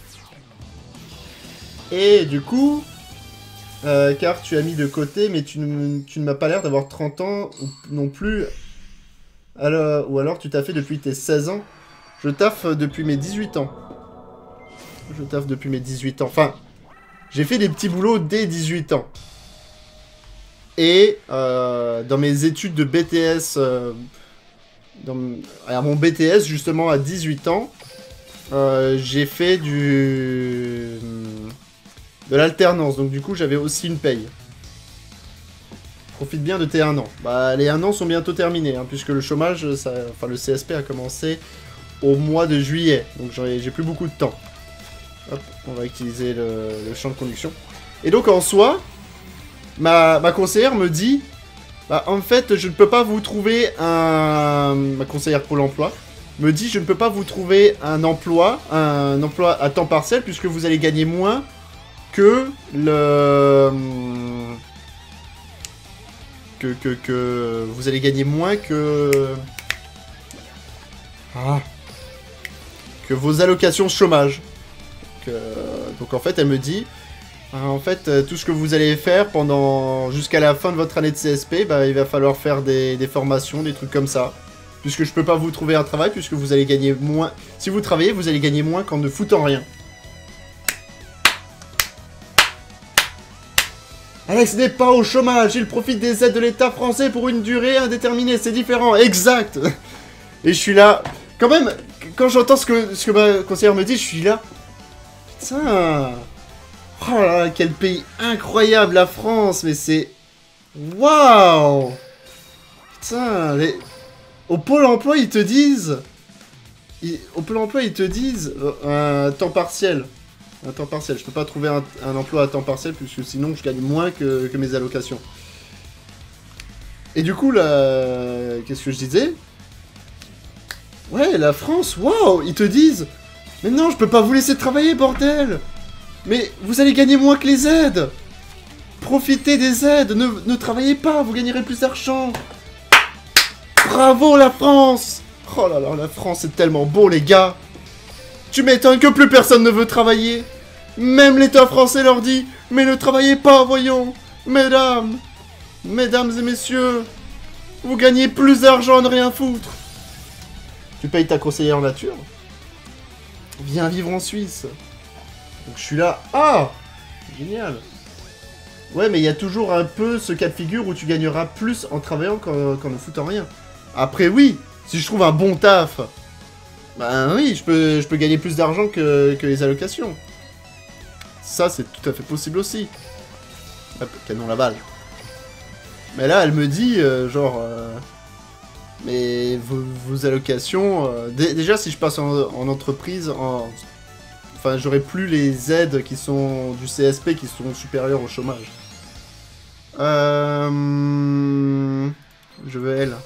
Et du coup... Euh, car tu as mis de côté, mais tu ne, tu ne m'as pas l'air d'avoir trente ans non plus... Alors, ou alors tu t'as fait depuis tes seize ans. Je taffe depuis mes dix-huit ans. Je taffe depuis mes dix-huit ans. Enfin, j'ai fait des petits boulots dès dix-huit ans. Et euh, dans mes études de B T S, euh, dans, à mon B T S justement à dix-huit ans, euh, j'ai fait du de l'alternance. Donc du coup j'avais aussi une paye. Profite bien de tes un an. Bah, les un ans sont bientôt terminés, hein, puisque le chômage, ça, enfin le C S P a commencé au mois de juillet, donc j'ai plus beaucoup de temps. Hop, on va utiliser le, le champ de conduction. Et donc en soi, ma, ma conseillère me dit, bah, en fait, je ne peux pas vous trouver un... Ma conseillère pour l'emploi me dit, je ne peux pas vous trouver un emploi, un emploi à temps partiel, puisque vous allez gagner moins que le... Que, que, que vous allez gagner moins que... Ah. Que vos allocations chômage. Donc, euh, donc en fait, elle me dit... En fait, tout ce que vous allez faire pendant... Jusqu'à la fin de votre année de C S P, bah, il va falloir faire des, des formations, des trucs comme ça. Puisque je peux pas vous trouver un travail, puisque vous allez gagner moins... Si vous travaillez, vous allez gagner moins qu'en ne foutant rien. Alex n'est pas au chômage, il profite des aides de l'État français pour une durée indéterminée, c'est différent, exact. Et je suis là, quand même, quand j'entends ce que, ce que ma conseillère me dit, je suis là, putain, oh là là, quel pays incroyable la France, mais c'est, waouh, putain, les... au Pôle emploi ils te disent, ils... au Pôle emploi ils te disent, euh, un temps partiel. Un temps partiel. Je peux pas trouver un, un emploi à temps partiel puisque sinon je gagne moins que, que mes allocations. Et du coup, là... Qu'est-ce que je disais? Ouais, la France, waouh! Ils te disent... Mais non, je peux pas vous laisser travailler, bordel! Mais vous allez gagner moins que les aides! Profitez des aides! Ne, ne travaillez pas, vous gagnerez plus d'argent! Bravo, la France! Oh là là, la France, c'est tellement beau, les gars! Tu m'étonnes que plus personne ne veut travailler. Même l'État français leur dit, mais ne travaillez pas, voyons. Mesdames, mesdames et messieurs, vous gagnez plus d'argent à ne rien foutre. Tu payes ta conseillère en nature. Viens vivre en Suisse. Donc je suis là, ah, génial. Ouais, mais il y a toujours un peu ce cas de figure où tu gagneras plus en travaillant qu'en qu'en ne foutant rien. Après, oui, si je trouve un bon taf... Ben oui, je peux, je peux gagner plus d'argent que, que les allocations. Ça, c'est tout à fait possible aussi. Hop, canon la balle. Mais là, elle me dit, euh, genre... Euh, mais vos, vos allocations... Euh, déjà, si je passe en, en entreprise, en, enfin, j'aurai plus les aides qui sont du C S P qui sont supérieures au chômage. Euh... Je veux elle.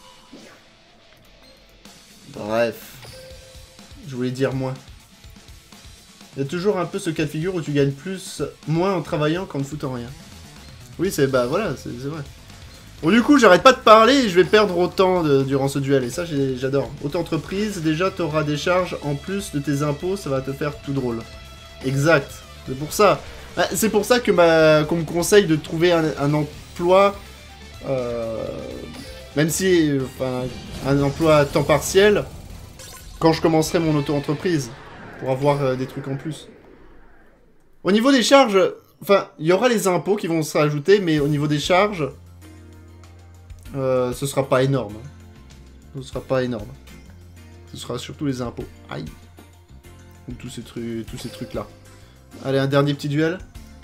Bref. Je voulais dire moins. Il y a toujours un peu ce cas de figure où tu gagnes plus, moins en travaillant qu'en ne foutant rien. Oui, c'est bah voilà, c'est vrai. Bon, du coup, j'arrête pas de parler et je vais perdre autant de, durant ce duel. Et ça, j'adore. Auto-entreprise, déjà, tu auras des charges en plus de tes impôts, ça va te faire tout drôle. Exact. C'est pour ça. Bah, c'est pour ça que ma, qu'on me conseille de trouver un, un emploi, euh, même si, enfin, un emploi à temps partiel, quand je commencerai mon auto-entreprise, pour avoir euh, des trucs en plus. Au niveau des charges, enfin, il y aura les impôts qui vont se rajouter, mais au niveau des charges, euh, ce sera pas énorme. Ce sera pas énorme. Ce sera surtout les impôts. Aïe. Ou tous ces trucs, tous ces trucs-là. Allez, un dernier petit duel.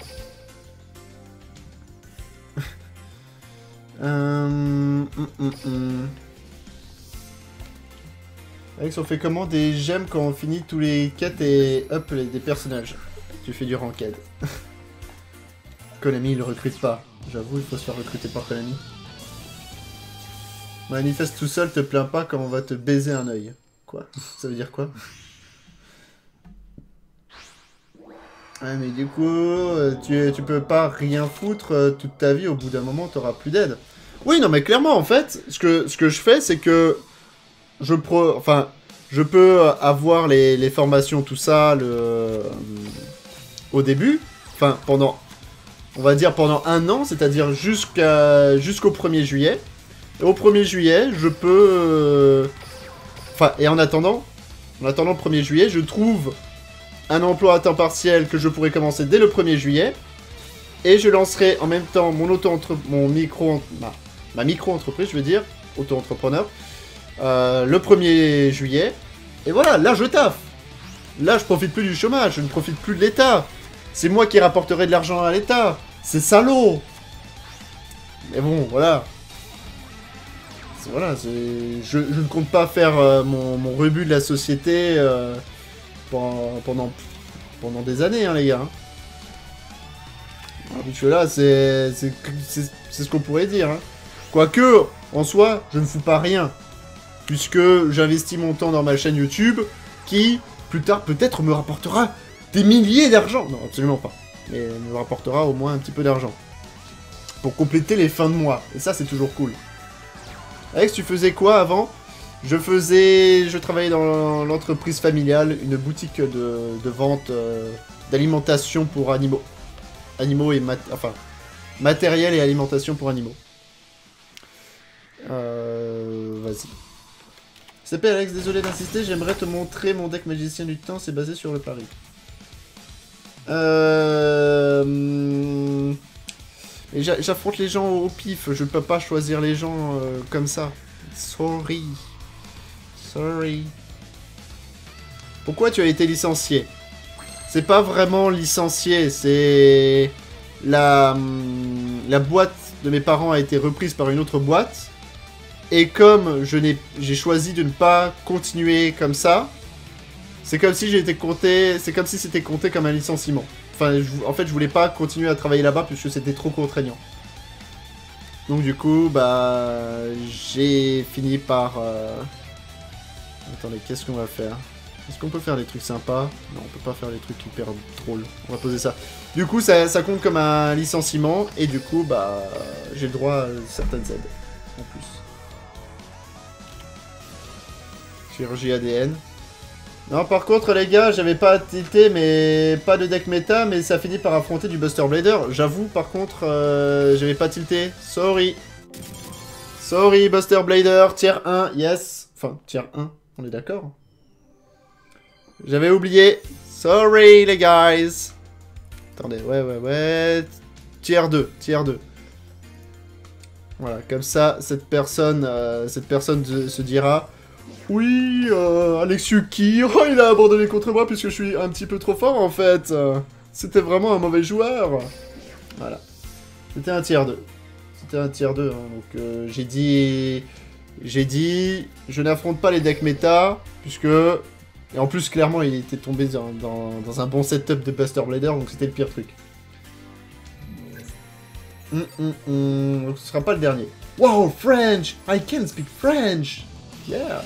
euh... hum, hum, hum. Alex, on fait comment des gemmes quand on finit tous les quêtes et up les, des personnages? Tu fais du ranked. Konami, il le recrute pas. J'avoue, il faut se faire recruter par Konami. Manifeste tout seul, te plains pas comme on va te baiser un œil. Quoi? Ça veut dire quoi? Ouais, mais du coup, tu, tu peux pas rien foutre toute ta vie, au bout d'un moment, t'auras plus d'aide. Oui, non, mais clairement, en fait, ce que, ce que je fais, c'est que je pro... Enfin, je peux avoir les, les formations, tout ça, le... Euh, au début. Enfin, pendant... On va dire pendant un an, c'est-à-dire jusqu'à jusqu'au premier juillet. Et au premier juillet, je peux... Euh... Enfin, et en attendant, en attendant le premier juillet, je trouve un emploi à temps partiel que je pourrais commencer dès le premier juillet. Et je lancerai en même temps mon auto-entre... mon micro... Ma, ma micro-entreprise, je veux dire, auto-entrepreneur, euh, le premier juillet. Et voilà, là je taffe. Là je profite plus du chômage, je ne profite plus de l'État. C'est moi qui rapporterai de l'argent à l'État. C'est salaud. Mais bon, voilà. Voilà, je, je ne compte pas faire euh, mon, mon rebut de la société euh, pendant, pendant, pendant des années, hein, les gars. Parce que là, c'est ce qu'on pourrait dire. Hein. Quoique, en soi, je ne fous pas rien. Puisque j'investis mon temps dans ma chaîne YouTube, qui, plus tard, peut-être me rapportera des milliers d'argent. Non, absolument pas. Mais me rapportera au moins un petit peu d'argent. Pour compléter les fins de mois. Et ça, c'est toujours cool. Alex, tu faisais quoi avant? Je faisais... Je travaillais dans l'entreprise familiale, une boutique de, de vente euh, d'alimentation pour animaux. Animaux et... Mat enfin, matériel et alimentation pour animaux. Euh... Vas-y. C P Alex, désolé d'insister, j'aimerais te montrer mon deck magicien du temps, c'est basé sur le pari. Euh... J'affronte les gens au pif, je peux pas choisir les gens euh, comme ça. Sorry. Sorry. Pourquoi tu as été licencié? C'est pas vraiment licencié, c'est... La... La boîte de mes parents a été reprise par une autre boîte. Et comme je n'ai, j'ai choisi de ne pas continuer comme ça, c'est comme si j'ai été compté, c'est comme si c'était compté comme un licenciement. Enfin, je, en fait, je voulais pas continuer à travailler là-bas puisque c'était trop contraignant. Donc du coup, bah, j'ai fini par... Euh... Attendez, qu'est-ce qu'on va faire? Est-ce qu'on peut faire des trucs sympas? Non, on peut pas faire des trucs hyper drôles. On va poser ça. Du coup, ça, ça compte comme un licenciement et du coup, bah, j'ai le droit à certaines aides en plus. Chirurgie A D N. Non, par contre, les gars, j'avais pas tilté, mais pas de deck méta, mais ça finit par affronter du Buster Blader. J'avoue, par contre, euh, j'avais pas tilté. Sorry. Sorry, Buster Blader, tier un, yes. Enfin, tier un, on est d'accord. J'avais oublié. Sorry, les guys. Attendez, ouais, ouais, ouais. Tier deux, tier deux. Voilà, comme ça, cette personne, euh, cette personne se dira... Oui, euh, Alex Yuki, oh, il a abandonné contre moi puisque je suis un petit peu trop fort en fait. C'était vraiment un mauvais joueur. Voilà. C'était un tier deux. C'était un tier deux, hein. Donc euh, j'ai dit... J'ai dit... Je n'affronte pas les decks méta, puisque... Et en plus, clairement, il était tombé dans, dans, dans un bon setup de Buster Blader, donc c'était le pire truc. Hum, hum, hum. Donc ce sera pas le dernier. Wow, French! I can speak French! Yeah!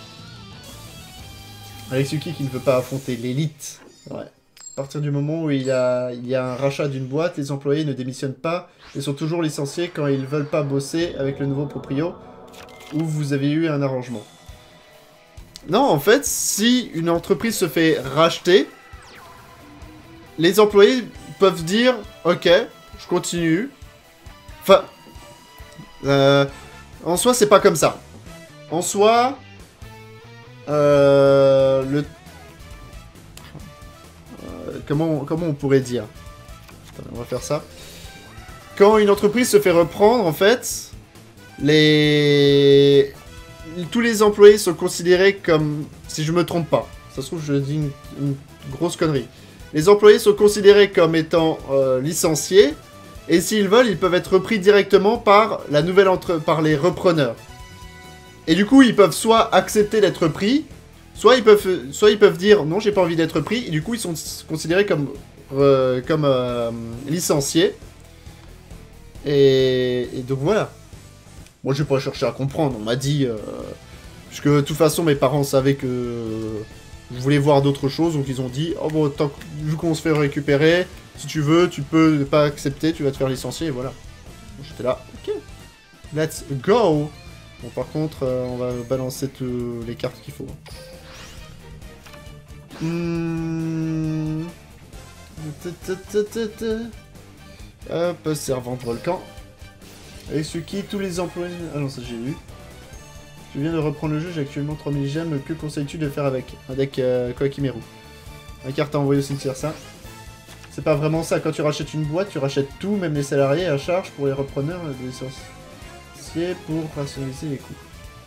Alex Yuki qui ne veut pas affronter l'élite. Ouais. À partir du moment où il y a, il y a un rachat d'une boîte, les employés ne démissionnent pas et sont toujours licenciés quand ils veulent pas bosser avec le nouveau proprio ou vous avez eu un arrangement. Non, en fait, si une entreprise se fait racheter, les employés peuvent dire « Ok, je continue. » Enfin, euh, en soi, c'est pas comme ça. En soi... Euh, le... Euh, comment, comment on pourrait dire? Attendez, on va faire ça. Quand une entreprise se fait reprendre, en fait, les... tous les employés sont considérés comme... Si je me trompe pas. Ça se trouve, je dis une, une grosse connerie. Les employés sont considérés comme étant euh, licenciés. Et s'ils veulent, ils peuvent être repris directement par, la nouvelle entre... par les repreneurs. Et du coup, ils peuvent soit accepter d'être pris, soit ils peuvent, soit ils peuvent dire non, j'ai pas envie d'être pris, et du coup, ils sont considérés comme, euh, comme euh, licenciés. Et, et donc voilà. Moi, je vais pas chercher à comprendre, on m'a dit... Euh, puisque de toute façon, mes parents savaient que je voulais voir d'autres choses, donc ils ont dit oh bon, tant que, vu qu'on se fait récupérer, si tu veux, tu peux pas accepter, tu vas te faire licencier, et voilà. J'étais là, ok, let's go. Bon, par contre, euh, on va balancer les cartes qu'il faut. Mmh. Hop, servante volcan. Avec ce qui, tous les employés... Ah non, ça j'ai eu. Je viens de reprendre le jeu, j'ai actuellement trois mille gemmes. Que conseilles-tu de faire avec un deck euh, Koakimeru. La carte à envoyer au cimetière, ça. C'est pas vraiment ça. Quand tu rachètes une boîte, tu rachètes tout, même les salariés à charge pour les repreneurs de licence. Pour rationaliser les coûts.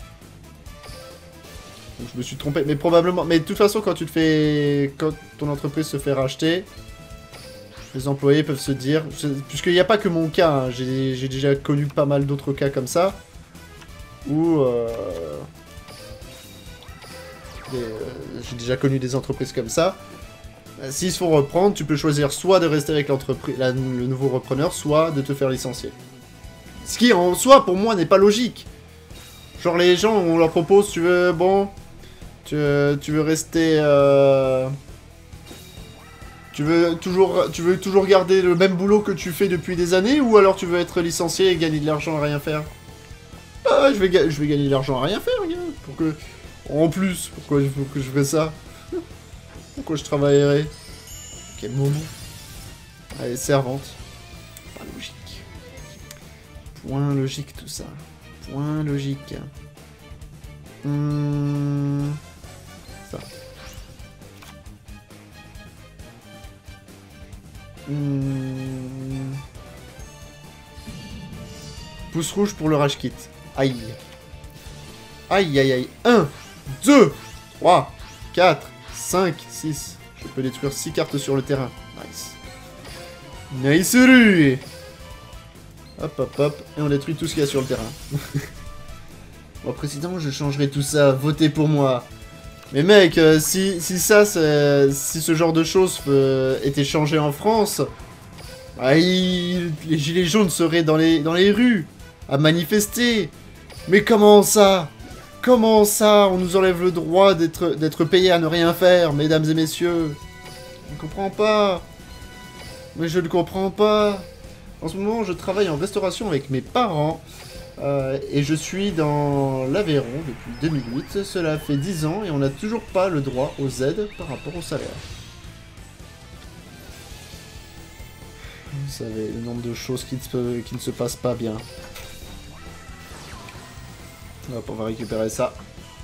Donc, je me suis trompé, mais probablement... Mais de toute façon, quand tu te fais... Quand ton entreprise se fait racheter, les employés peuvent se dire... Puisqu'il n'y a pas que mon cas, hein, j'ai déjà connu pas mal d'autres cas comme ça, où... Euh... Euh, j'ai déjà connu des entreprises comme ça. S'ils se font reprendre, tu peux choisir soit de rester avec l'entreprise, le nouveau repreneur, soit de te faire licencier. Ce qui, en soi, pour moi, n'est pas logique. Genre, les gens, on leur propose, tu veux, bon... Tu, tu veux rester... Euh, tu veux toujours tu veux toujours garder le même boulot que tu fais depuis des années, ou alors tu veux être licencié et gagner de l'argent à rien faire? Ah, je vais, je vais gagner de l'argent à rien faire, gars. Pour que... En plus, pourquoi il faut que je fasse ça? Pourquoi je travaillerai? Quel moment? Allez, servante. Pas logique. Point logique tout ça. Point logique. Hum... Ça. Hum... Pouce rouge pour le rage kit. Aïe. Aïe aïe aïe. un, deux, trois, quatre, cinq, six. Je peux détruire six cartes sur le terrain. Nice. Nice rue. Hop, hop, hop. Et on détruit tout ce qu'il y a sur le terrain. Bon, président, je changerai tout ça. Votez pour moi. Mais mec, euh, si, si ça, si ce genre de choses euh, était changé en France, bah, il, les gilets jaunes seraient dans les, dans les rues, à manifester. Mais comment ça? Comment ça? On nous enlève le droit d'être d'être payé à ne rien faire, mesdames et messieurs. Je ne comprends pas. Mais je ne comprends pas. En ce moment, je travaille en restauration avec mes parents. Euh, et je suis dans l'Aveyron depuis deux mille huit. Cela fait dix ans et on n'a toujours pas le droit aux aides par rapport au salaire. Vous savez, le nombre de choses qui, se, qui ne se passent pas bien. Hop, on va récupérer ça.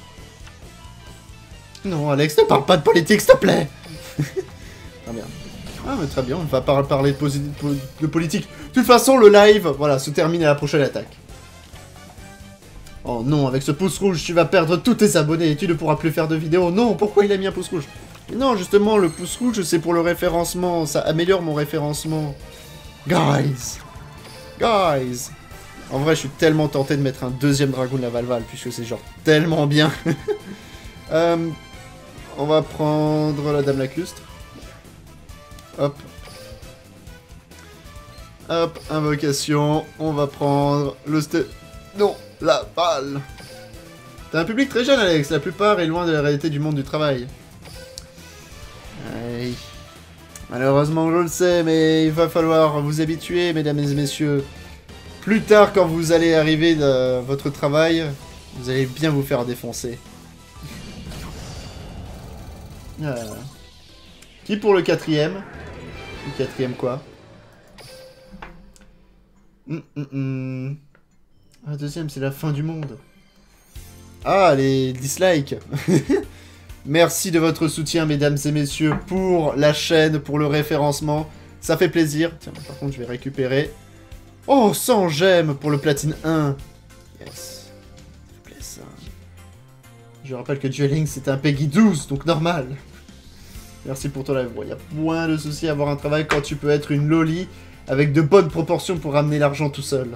Non, Alex, ne parle pas de politique, s'il te plaît. Très bien. Ah, mais très bien, on va pas parler de, de politique. De toute façon, le live, voilà, se termine à la prochaine attaque. Oh non, avec ce pouce rouge, tu vas perdre tous tes abonnés et tu ne pourras plus faire de vidéos. Non, pourquoi il a mis un pouce rouge? Non, justement, le pouce rouge, c'est pour le référencement. Ça améliore mon référencement. Guys. Guys. En vrai, je suis tellement tenté de mettre un deuxième dragon de la Valval, puisque c'est genre tellement bien. euh, on va prendre la Dame Lacustre. Hop. Hop, invocation. On va prendre le sté... Non, la balle. T'as un public très jeune, Alex. La plupart est loin de la réalité du monde du travail. Aïe. Malheureusement, je le sais, mais il va falloir vous habituer, mesdames et messieurs. Plus tard, quand vous allez arriver de votre travail, vous allez bien vous faire défoncer. Ah. Qui pour le quatrième? Le quatrième quoi? hum, hum, hum. Ah, deuxième, c'est la fin du monde. Ah, les dislikes. Merci de votre soutien, mesdames et messieurs, pour la chaîne, pour le référencement. Ça fait plaisir. Tiens, par contre, je vais récupérer... Oh, cent gemmes pour le platine un. Yes. Ça fait plaisir. Je rappelle que Duel Links c'est un Peggy douze, donc normal. Merci pour ton live. Il y a moins de soucis à avoir un travail quand tu peux être une loli avec de bonnes proportions pour ramener l'argent tout seul.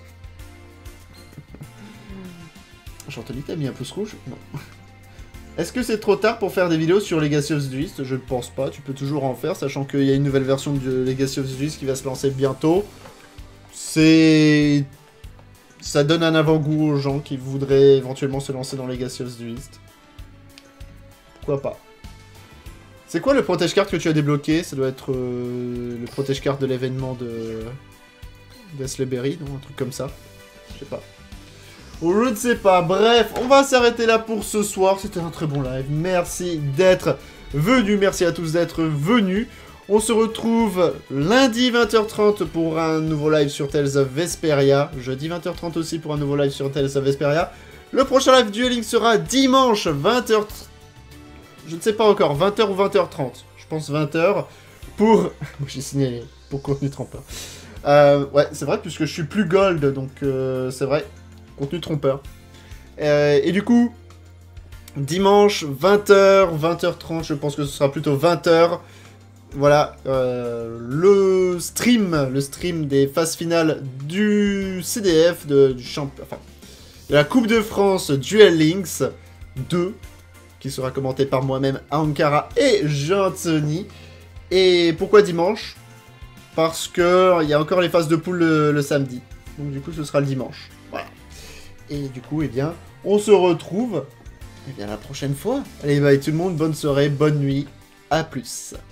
Jean-Tony, t'as mis un pouce rouge? Non. Est-ce que c'est trop tard pour faire des vidéos sur Legacy of the Duelist? Je ne pense pas, tu peux toujours en faire, sachant qu'il y a une nouvelle version de Legacy of the Duelist qui va se lancer bientôt. C'est... Ça donne un avant-goût aux gens qui voudraient éventuellement se lancer dans Legacy of the Duelist. Pourquoi pas? C'est quoi le protège-carte que tu as débloqué? Ça doit être euh, le protège-carte de l'événement de... d'Asleberry, non? Un truc comme ça. Je sais pas. Je ne sais pas. Bref, on va s'arrêter là pour ce soir. C'était un très bon live. Merci d'être venus. Merci à tous d'être venus. On se retrouve lundi vingt heures trente pour un nouveau live sur Tales of Vesperia. Jeudi vingt heures trente aussi pour un nouveau live sur Tales of Vesperia. Le prochain live Duel Links sera dimanche vingt heures trente. Je ne sais pas encore, vingt heures ou vingt heures trente. Je pense vingt heures pour... J'ai signé pour contenu trompeur. Euh, ouais, c'est vrai, puisque je suis plus gold, donc euh, c'est vrai. Contenu trompeur. Euh, et du coup, dimanche, vingt heures, vingt heures trente, je pense que ce sera plutôt vingt heures. Voilà, euh, le stream, le stream des phases finales du C D F, de, du champ, enfin, de la Coupe de France Duel Links deux, qui sera commenté par moi-même, Ankara et Jean-Tony. Et pourquoi dimanche? Parce que il y a encore les phases de poule le, le samedi. Donc du coup, ce sera le dimanche. Voilà. Et du coup, eh bien, on se retrouve eh bien, la prochaine fois. Allez, bye tout le monde, bonne soirée, bonne nuit, à plus.